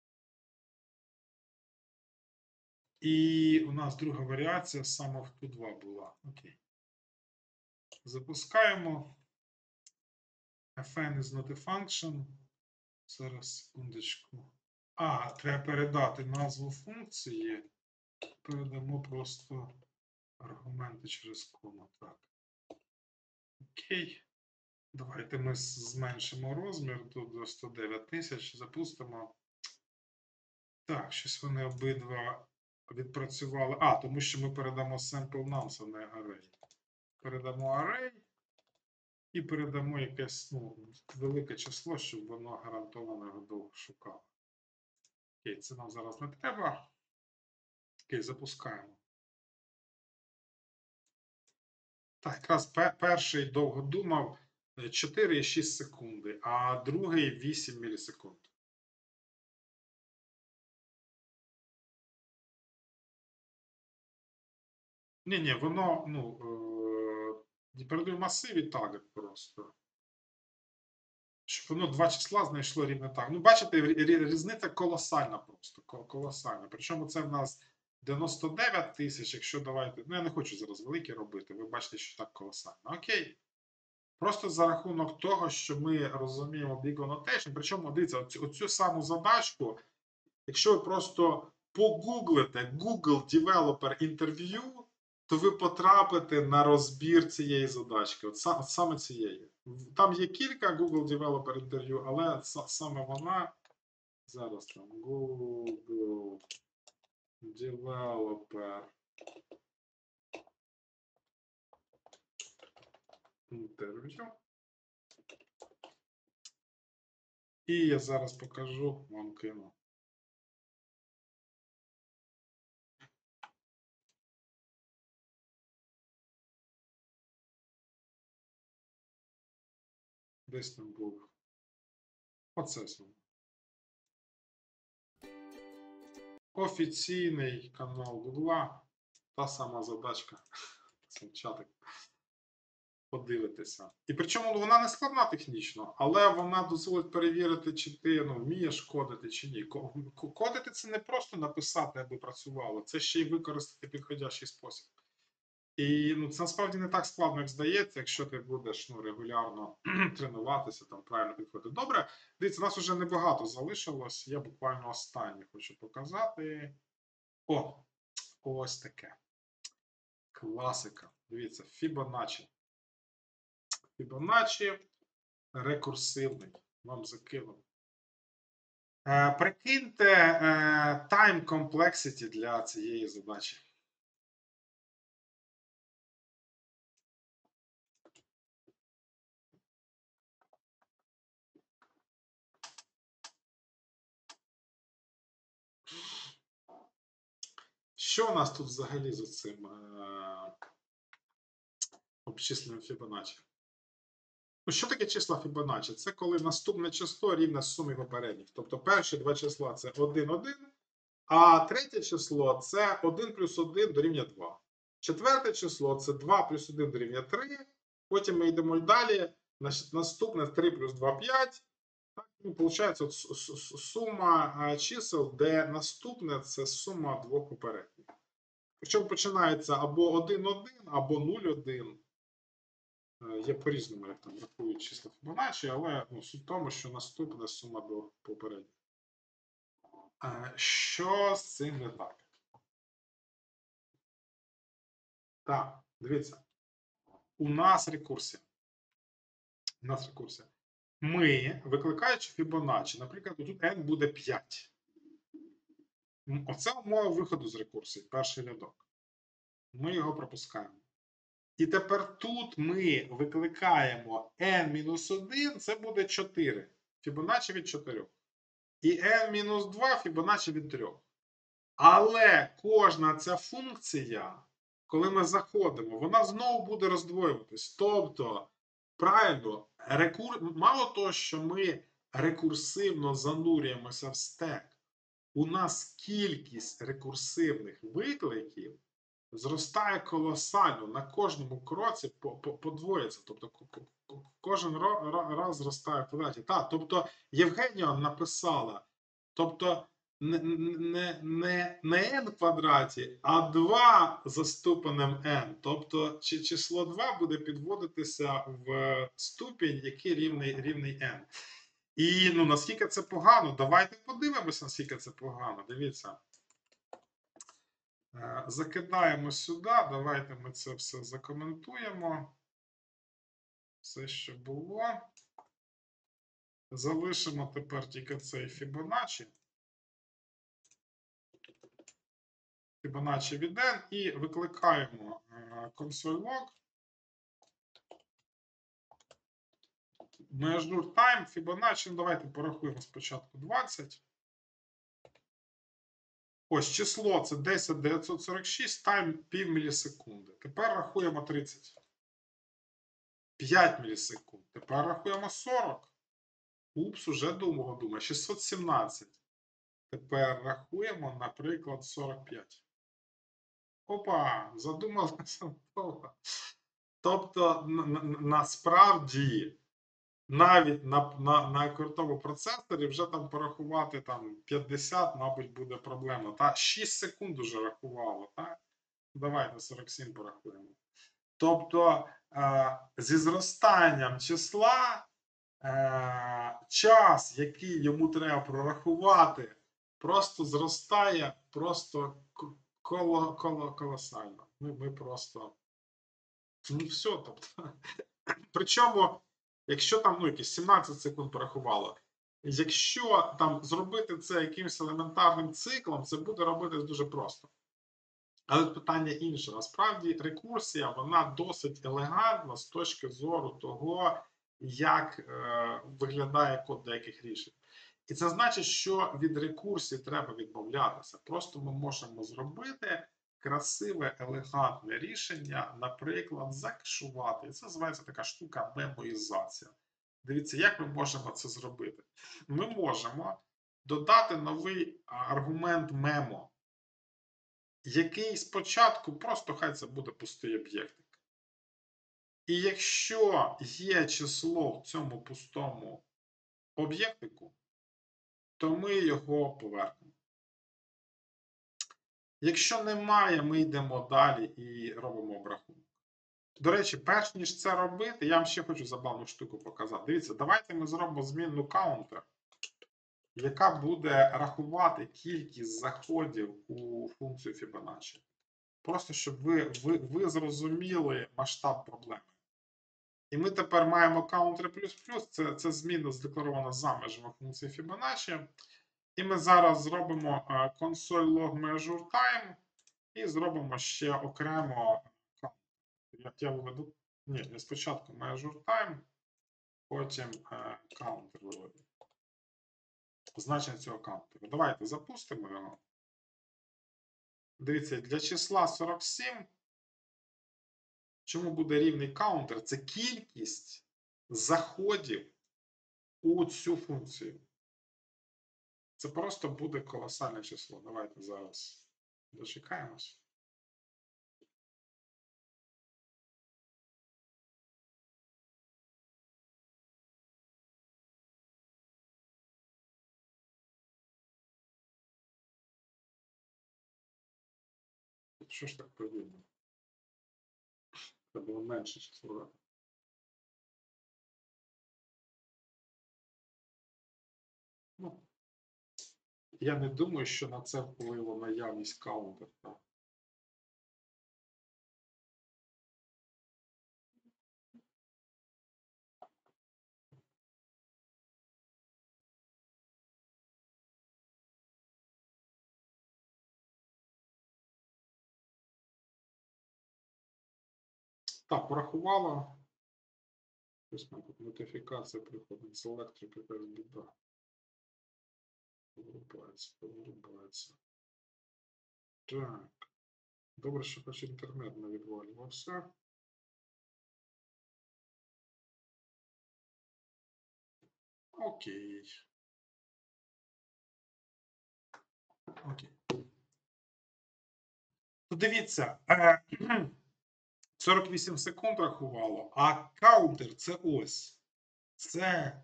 C: І у нас друга варіація sum of two два була. Окей. Запускаємо. fn is not a function. Зараз, секундочку. А, треба передати назву функції. Передамо просто аргументи через кому. Так. Окей. Давайте ми зменшимо розмір тут до сто дев'ять тисяч. Запустимо. Так, щось вони обидва відпрацювали. А, тому що ми передамо sample nums, а не array. Передамо array і передамо якесь, ну, велике число, щоб воно гарантовано його довго шукало. Окей, це нам зараз не треба. Окей, запускаємо. Так, якраз перший довго думав чотири і шість секунди, а другий вісім мілісекунд. Ні-ні, воно, ну, е передаю масиві таргет просто. Щоб воно два числа знайшло рівне так. Ну, бачите, різниця колосальна просто. Колосальна. Причому це в нас дев'яносто дев'ять тисяч, якщо давайте. Ну, я не хочу зараз великі робити. Ви бачите, що так колосально. Окей. Просто за рахунок того, що ми розуміємо big annotation. Причому, дивіться, оцю, оцю саму задачку, якщо ви просто погуглите Google Developer Interview, то ви потрапите на розбір цієї задачки. От, сам, от саме цієї. Там є кілька Google Developer Interview, але саме вона зараз там Google Developer Interview. І я зараз покажу, вам кину. Десь там був. Оце слово. Офіційний канал Гугла. Та сама задачка. Це чатик. Подивитися. І причому вона не складна технічно, але вона дозволить перевірити, чи ти, ну, вмієш кодити, чи ні. Кодити – це не просто написати, аби працювало, це ще й використати підходящий спосіб. І, ну, це насправді не так складно, як здається, якщо ти будеш, ну, регулярно тренуватися, там правильно підходити. Добре, дивіться, нас вже небагато залишилось, я буквально останнє хочу показати. О, ось таке. Класика. Дивіться, Fibonacci. Fibonacci рекурсивний. Вам закинув. Е, прикиньте е, time complexity для цієї задачі. Що у нас тут взагалі з цим е, обчисленням Fibonacci? Ну, що таке числа Fibonacci? Це коли наступне число рівне сумі попередніх. Тобто перші два числа – це один, один, а третє число – це один плюс один дорівнює два. Четверте число – це два плюс один дорівнює три. Потім ми йдемо далі. Наступне три плюс два – п'ять. Ну, получається от сума чисел, де наступне – це сума двох попередніх. Причому починається або один, один, або нуль, один. Є по-різному, як там рахують числа Fibonacci, але, ну, суть в тому, що наступна сума до попередньої. Що з цим не так? Так, дивіться. У нас рекурсія. У нас рекурсія. Ми, викликаючи Fibonacci, наприклад, тут n буде п'ять. Оце умова виходу з рекурсії, перший рядок. Ми його пропускаємо. І тепер тут ми викликаємо n-один, це буде чотири. Fibonacci від чотирьох. І n-два Fibonacci від трьох. Але кожна ця функція, коли ми заходимо, вона знову буде роздвоюватись. Тобто, правильно, рекур... мало того, що ми рекурсивно занурюємося в стек, у нас кількість рекурсивних викликів зростає колосально, на кожному кроці по- по- подвоїться, тобто ко- ко- ко- кожен ро- ра- раз зростає в квадраті. Так, тобто Євгенія написала, тобто не, не, не, не n в квадраті, а два за ступенем n. Тобто чи число два буде підводитися в ступінь, який рівний, рівний n. І ну, наскільки це погано, давайте подивимося, наскільки це погано. Дивіться. Е, Закидаємо сюди, давайте ми це все закоментуємо. Все, що було. Залишимо тепер тільки цей Fibonacci. Fibonacci від n і викликаємо console log. Measure time, Fibonacci, ну, давайте порахуємо спочатку двадцять. Ось число це десять тисяч дев'ятсот сорок шість, тайм пів мілісекунди. Тепер рахуємо тридцять. п'ять мілісекунд. Тепер рахуємо сорок. Упс, уже думав, думаю, шістсот сімнадцять. Тепер рахуємо, наприклад, сорок п'ять. Опа, задумалася довго. Тобто, насправді, навіть на, на, на крутому процесорі вже там порахувати там п'ятдесят, мабуть, буде проблемно. Та шість секунд уже рахувало, так? Давайте сорок сім порахуємо. Тобто, е, зі зростанням числа е, час, який йому треба прорахувати, просто зростає просто коло, коло, колосально. Ми, ми просто, ну все, тобто. Причому, якщо там ну, якісь сімнадцять секунд порахувало, якщо там зробити це якимось елементарним циклом, це буде робитись дуже просто. Але питання інше. Насправді рекурсія, вона досить елегантна з точки зору того, як е, виглядає код деяких рішень. І це значить, що від рекурсії треба відмовлятися. Просто ми можемо зробити красиве, елегантне рішення, наприклад, закешувати. І це називається така штука мемоїзація. Дивіться, як ми можемо це зробити? Ми можемо додати новий аргумент мемо, який спочатку просто хай це буде пустий об'єктик. І якщо є число в цьому пустому об'єктику, то ми його повернемо. Якщо немає, ми йдемо далі і робимо обрахунок. До речі, перш ніж це робити, я вам ще хочу забавну штуку показати. Дивіться, давайте ми зробимо змінну counter, яка буде рахувати кількість заходів у функцію Fibonacci. Просто, щоб ви, ви, ви зрозуміли масштаб проблеми. І ми тепер маємо counter плюс плюс, це, це зміна здекларована за межами функції Fibonacci. І ми зараз зробимо console log measure time і зробимо ще окремо counter. Як я виведу? Ні, не спочатку measure time, потім counter виведу. Значення цього каунтеру. Давайте запустимо його. Дивіться, для числа сорок сім, чому буде рівний каунтер? Це кількість заходів у цю функцію. Це просто буде колосальне число. Давайте зараз дочекаємось. Що ж так повільно? Це було менше число. Ну, я не думаю, що на це впливала наявність каунтера. Так, порахувала. Ось нам тут нотифікація приходить з електрики, якась біда. Вирубається, вирубається. Так. Добре, що хоч інтернет не відвалювався. Окей. Окей. То дивіться, е, сорок вісім секунд рахувало, а каунтер це ось. Це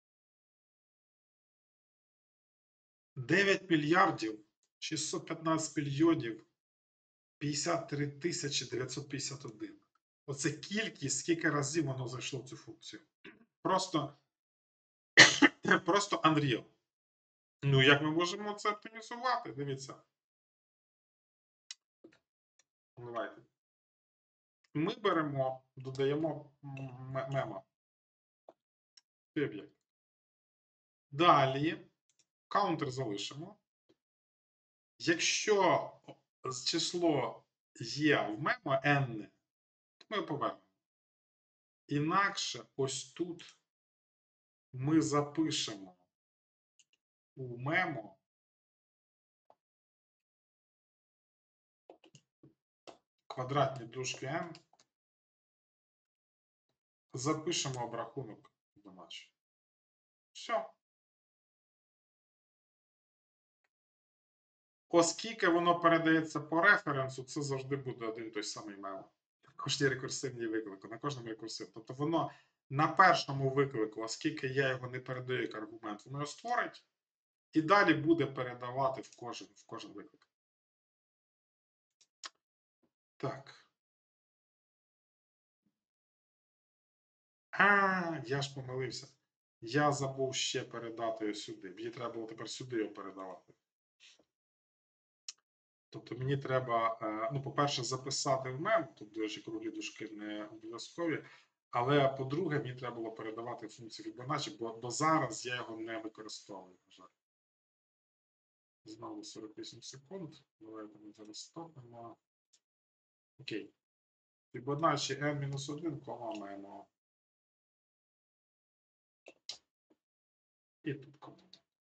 C: дев'ять мільярдів шістсот п'ятнадцять мільйонів п'ятдесят три тисячі дев'ятсот п'ятдесят один. Оце кількість, скільки разів воно зайшло в цю функцію. Просто, просто Unreal. Ну, як ми можемо це оптимізувати? Дивіться. Давайте. Ми беремо, додаємо мемо. Об'єкт. Далі каунтер залишимо. Якщо число є в мемо n, то ми повернемо. Інакше ось тут ми запишемо у мемо квадратні дужки n, запишемо обрахунок домашній. Все. Оскільки воно передається по референсу, це завжди буде один той самий мемо. На кожній рекурсивній виклику, на кожному рекурсивному. Тобто воно на першому виклику, оскільки я його не передаю як аргумент, воно його створить і далі буде передавати в кожен, в кожен виклик. Так. А, я ж помилився. Я забув ще передати його сюди. Мені треба було тепер сюди його передавати. Тобто мені треба, ну, по-перше, записати в мем, тут, до речі, круглі дужки не обов'язкові, але, по-друге, мені треба було передавати функцію Fibonacci, бо, бо зараз я його не використовую, на жаль. Знову сорок вісім секунд. Давайте ми зараз стопнемо. Окей. Fibonacci n мінус один, кома маємо. І тут кома.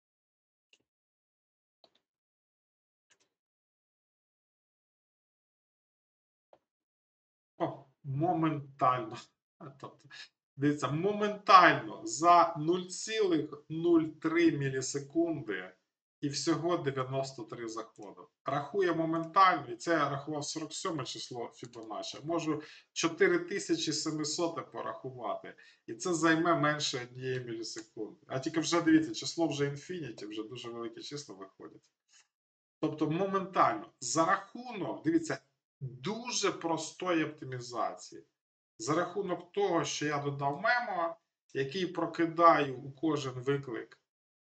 C: О, моментально. Тобто, дивіться, моментально за нуль цілих нуль три мілісекунди і всього дев'яносто три заходи. Рахує моментально, і це я рахував сорок сьоме число Fibonacci. Можу чотири тисячі сімсот порахувати. І це займе менше однієї мілісекунди. А тільки вже, дивіться, число вже Infinity, вже дуже великі числа виходять. Тобто моментально. За рахунок, дивіться, дуже простої оптимізації. За рахунок того, що я додав мемо, який прокидаю у кожен виклик,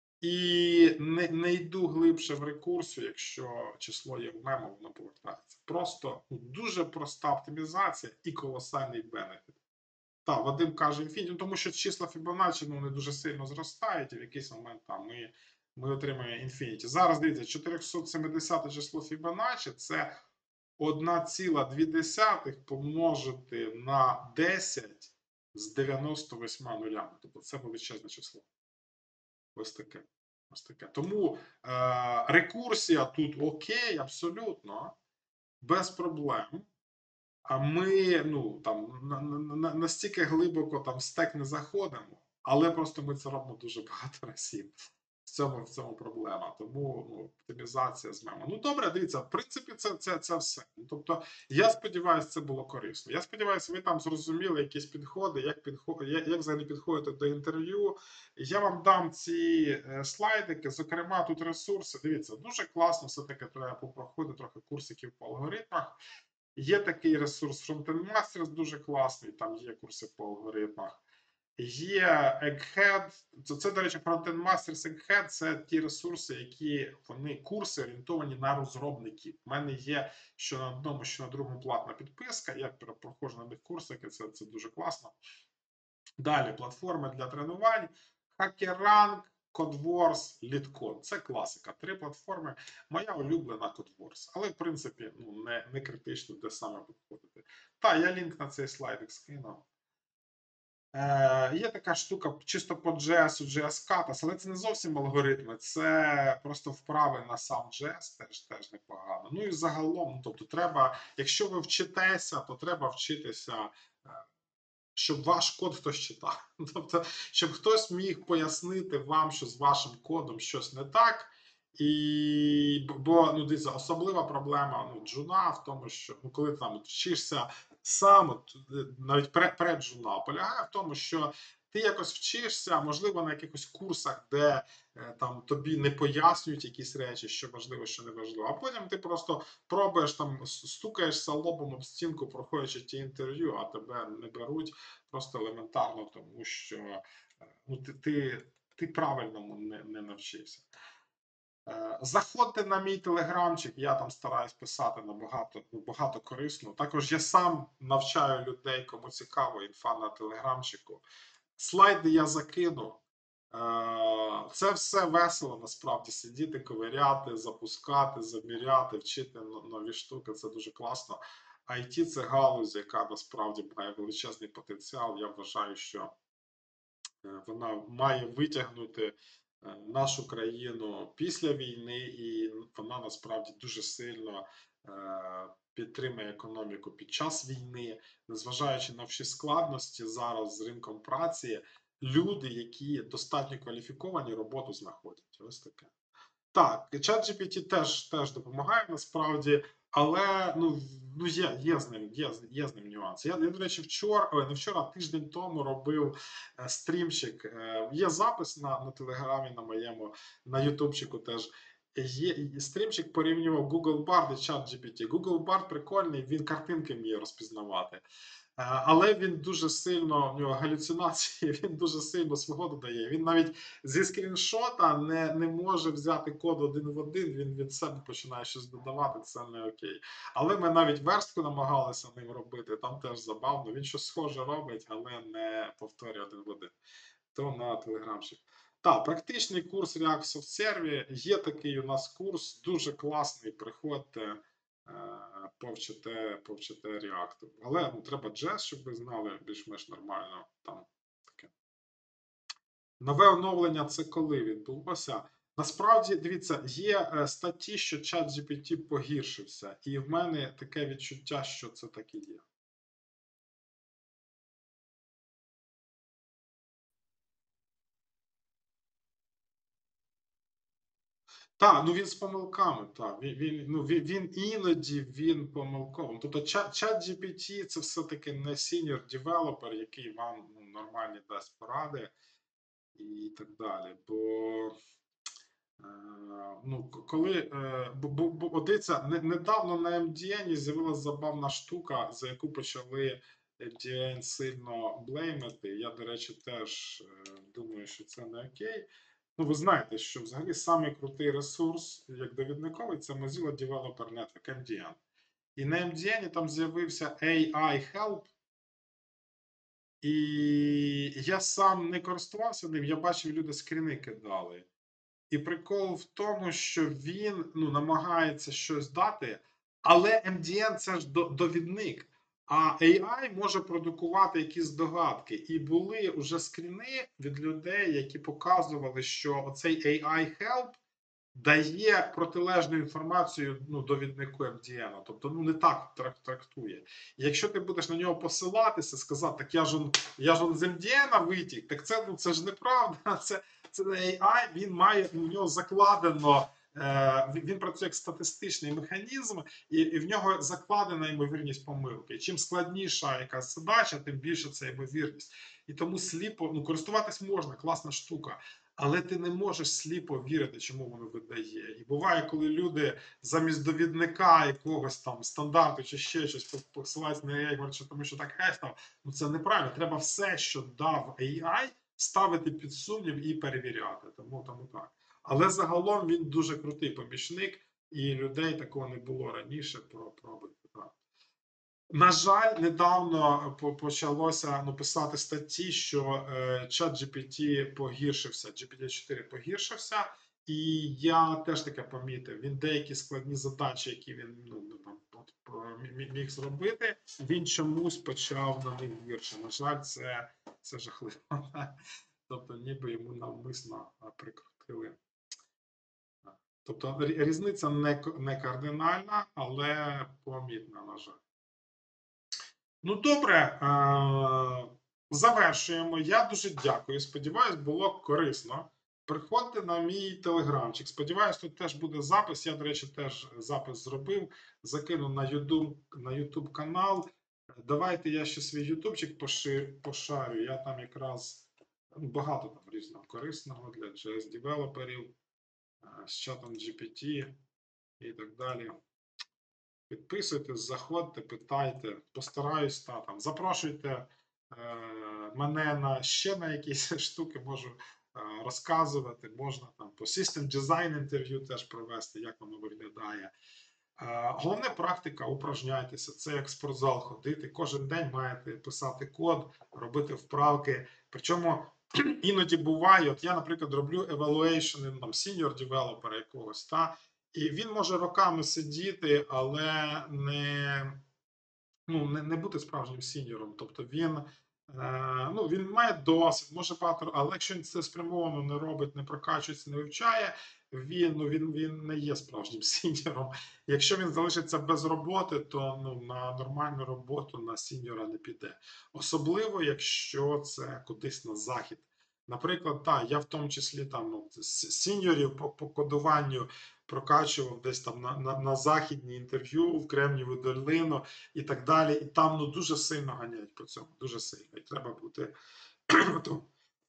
C: і не, не йду глибше в рекурсію, якщо число є в мемо, воно повертається. Просто ну, дуже проста оптимізація і колосальний бенефіт. Так, Вадим каже Infinity, ну, тому що числа Fibonacci ну, не дуже сильно зростають, і в якийсь момент там ми, ми отримаємо Infinity. Зараз, дивіться, чотириста сімдесят число Fibonacci – це одна ціла дві десятих помножити на десять з дев'яноста восьми нулями. Тобто це величезне число. Ось таке. Ось таке. Тому е, рекурсія тут окей, абсолютно, без проблем. А ми ну, там, на, на, настільки глибоко там, в стек не заходимо, але просто ми це робимо дуже багато разів. В цьому, в цьому проблема. Тому ну, оптимізація з мемо. Ну добре, дивіться, в принципі, це, це, це все. Ну, тобто, я сподіваюся, це було корисно. Я сподіваюся, ви там зрозуміли якісь підходи, як, підход... як, як взагалі підходити до інтерв'ю. Я вам дам ці е, слайдики, зокрема, тут ресурси. Дивіться, дуже класно все-таки треба попроходити трохи курсиків по алгоритмах. Є такий ресурс Frontend Masters, дуже класний, там є курси по алгоритмах. Є Egghead, це, це, до речі, Frontend Masters Egghead, це ті ресурси, які, вони, курси орієнтовані на розробників. У мене є що на одному, що на другому платна підписка, я проходжу на них курсики, це, це дуже класно. Далі, платформи для тренувань, HackerRank, CodeWars, LeetCode. Це класика. Три платформи. Моя улюблена CodeWars. Але, в принципі, ну, не, не критично, де саме підходити. Та, я лінк на цей слайдик скину. Е, є така штука чисто по джей ес, джей ес Katas, але це не зовсім алгоритми, це просто вправи на сам джей ес, теж, теж непогано. Ну і загалом, ну, тобто треба, якщо ви вчитеся, то треба вчитися, щоб ваш код хтось читав. Тобто, щоб хтось міг пояснити вам, що з вашим кодом щось не так, І б- бо ну дивіться, особлива проблема ну, джуна в тому, що ну, коли ти там от вчишся сам, от, е, навіть пре- перед-джуна, полягає в тому, що ти якось вчишся, можливо, на якихось курсах, де е, там тобі не пояснюють якісь речі, що важливо, що не важливо. А потім ти просто пробуєш там, с- стукаєшся лобом об стінку, проходячи ті інтерв'ю, а тебе не беруть просто елементарно, тому що е, ну, ти, ти, ти правильному не, не навчився. Е, Заходьте на мій телеграмчик, я там стараюсь писати набагато багато корисно. Також я сам навчаю людей, кому цікаво, інфа на телеграмчику. Слайди я закину. Е, Це все весело, насправді, сидіти, ковиряти, запускати, заміряти, вчити но- нові штуки. Це дуже класно. ай ті – це галузь, яка насправді має величезний потенціал. Я вважаю, що е, вона має витягнути е, нашу країну після війни, і вона насправді дуже сильно е, підтримує економіку під час війни, незважаючи на всі складності зараз з ринком праці, люди, які достатньо кваліфіковані, роботу знаходять. Ось таке. Так, ChatGPT теж, теж допомагає насправді, але ну, ну є, є з ним, є, з- є з ним нюанси. Я, я, до речі, вчора, ой, не вчора, а тиждень тому робив е, стрімчик. Е, є запис на, на телеграмі, на моєму, на ютубчику теж. Є і стрімчик порівнював Google Bard і ChatGPT. Google Bard прикольний, він картинки вміє розпізнавати. Е, Але він дуже сильно, в нього галюцинації, він дуже сильно свого додає. Він навіть зі скріншота не, не може взяти код один в один, він від себе починає щось додавати, це не окей. Але ми навіть верстку намагалися ним робити, там теж забавно. Він щось схоже робить, але не повторює один в один. То на телеграмчик. Так, практичний курс React Soft Serve. Є такий у нас курс, дуже класний. Приходьте, е, повчите, повчите React. Але ну, треба джес, щоб ви знали більш-менш нормально. Там таке. Нове оновлення це коли відбулося? Насправді, дивіться, є е, статті, що ChatGPT погіршився, і в мене таке відчуття, що це так і є. Так, ну він з помилками, так. Він, він, ну, він, він іноді він помилковий. Тобто чат, чат джі пі ті це все-таки не senior девелопер, який вам ну, нормальні дасть поради і так далі. Бо е, ну, к- коли е, бо, бо, бо дивіться, не- недавно на ем ді ен з'явилася забавна штука, за яку почали ем ді ен сильно блеймити. Я, до речі, теж е, думаю, що це не окей. Ну, ви знаєте, що взагалі самий крутий ресурс, як довідниковий, це Mozilla Developer Network, ем ді ен. І на ем ді ен там з'явився ей ай Help, і я сам не користувався ним, я бачив, люди скріни кидали. І прикол в тому, що він ну, намагається щось дати, але ем ді ен це ж до- довідник. А ей ай може продукувати якісь здогадки. І були вже скріни від людей, які показували, що оцей ей ай Help дає протилежну інформацію ну, довіднику ем ді ен. Тобто ну, не так трак- трактує. І якщо ти будеш на нього посилатися, сказати, так я ж, он- я ж он з ем ді ен витік, так це, ну, це ж неправда. Це, це не ей ай, він має, у нього закладено, е, він- він працює як статистичний механізм, і, і в нього закладена ймовірність помилки. І чим складніша якась задача, тим більше це ймовірність. І тому сліпо, ну, користуватись можна, класна штука. Але ти не можеш сліпо вірити, чому воно видає. І буває, коли люди замість довідника якогось там стандарту чи ще щось посилають на ей ай, говорять, що тому що так хай став. Ну це неправильно. Треба все, що дав ей ай, ставити під сумнів і перевіряти. Тому тому так. Але загалом він дуже крутий помічник, і людей такого не було раніше. Про пробити. Так. На жаль, недавно по- почалося ну, писати статті, що е, чат джі пі ті погіршився, джі пі ті чотири погіршився, і я теж таке помітив. Він деякі складні задачі, які він ну, ну, там, от, про- мі- мі- міг зробити, він чомусь почав на них гірше. На жаль, це, це жахливо. Тобто, ніби йому навмисно а, прикрутили. Тобто рі- різниця не, ко- не кардинальна, але помітна, на жаль. Ну, добре, е, завершуємо. Я дуже дякую. Сподіваюсь, було корисно. приходьте на мій телеграмчик. Сподіваюсь, тут теж буде запис. Я, до речі, теж запис зробив. Закину на YouTube, на YouTube канал. Давайте я ще свій ютубчик пошир, пошарю. Я там якраз ну, багато там різного корисного для джей ес-девелоперів, з чатом джі пі ті і так далі. Підписуйтесь, заходьте, питайте, постараюсь та, там, запрошуйте е, мене на ще на якісь штуки, можу е, розказувати, можна там по System Design інтерв'ю теж провести, як воно виглядає. Е, головне практика, упражняйтеся, це як в спортзал ходити, кожен день маєте писати код, робити вправки, причому іноді буває, от я, наприклад, роблю evaluation там senior developer якогось, та, і він може роками сидіти, але не, ну, не, не бути справжнім сіньором. Тобто він, е, ну, він має досвід, може багато, але якщо він це спрямовано не робить, не прокачується, не вивчає, він, ну, він, він не є справжнім сіньором. Якщо він залишиться без роботи, то ну, на нормальну роботу на сіньора не піде. Особливо, якщо це кудись на захід. Наприклад, так, я в тому числі там ну, сіньорів по, по кодуванню прокачував десь там на, на, на західні інтерв'ю в Кремнієву долину і так далі. І там ну, дуже сильно ганяють по цьому, дуже сильно. І треба бути готовим.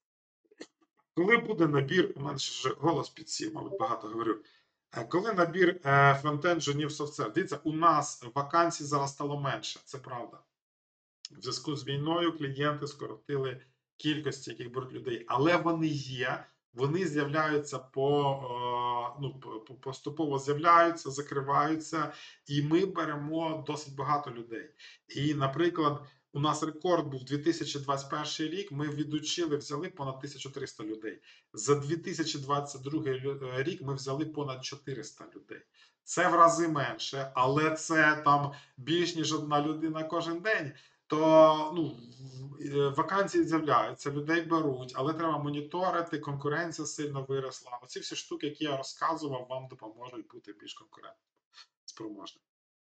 C: Коли буде набір, у мене ще голос підсів, мабуть, багато говорю. Коли набір фронтенд жунів софтвер, дивіться, у нас вакансій зараз стало менше, це правда. В зв'язку з війною клієнти скоротили кількості, яких беруть людей, але вони є, вони з'являються по, ну, поступово з'являються, закриваються, і ми беремо досить багато людей. І, наприклад, у нас рекорд був дві тисячі двадцять перший рік, ми відучили, взяли понад тисячу триста людей. За дві тисячі двадцять другий рік ми взяли понад чотириста людей. Це в рази менше, але це там більш ніж одна людина кожен день. То ну, вакансії з'являються, людей беруть, але треба моніторити, конкуренція сильно виросла. Оці всі штуки, які я розказував, вам допоможуть бути більш конкурентним, спроможним.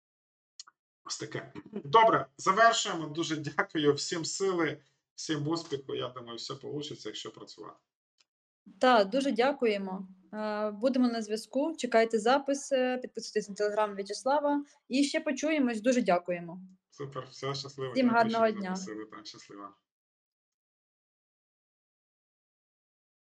C: Ось таке. Добре, завершуємо. Дуже дякую. Всім сили, всім успіху. Я думаю, все вийде, якщо працювати.
A: Так, дуже дякуємо. Е, Будемо на зв'язку. Чекайте запис, підписуйтесь на телеграм В'ячеслава. І ще почуємось. Дуже дякуємо.
C: Супер, все, щасливо.
A: Всім
C: Дякую,
A: гарного
C: що ви
A: дня.
C: запросили. Так, щасливо.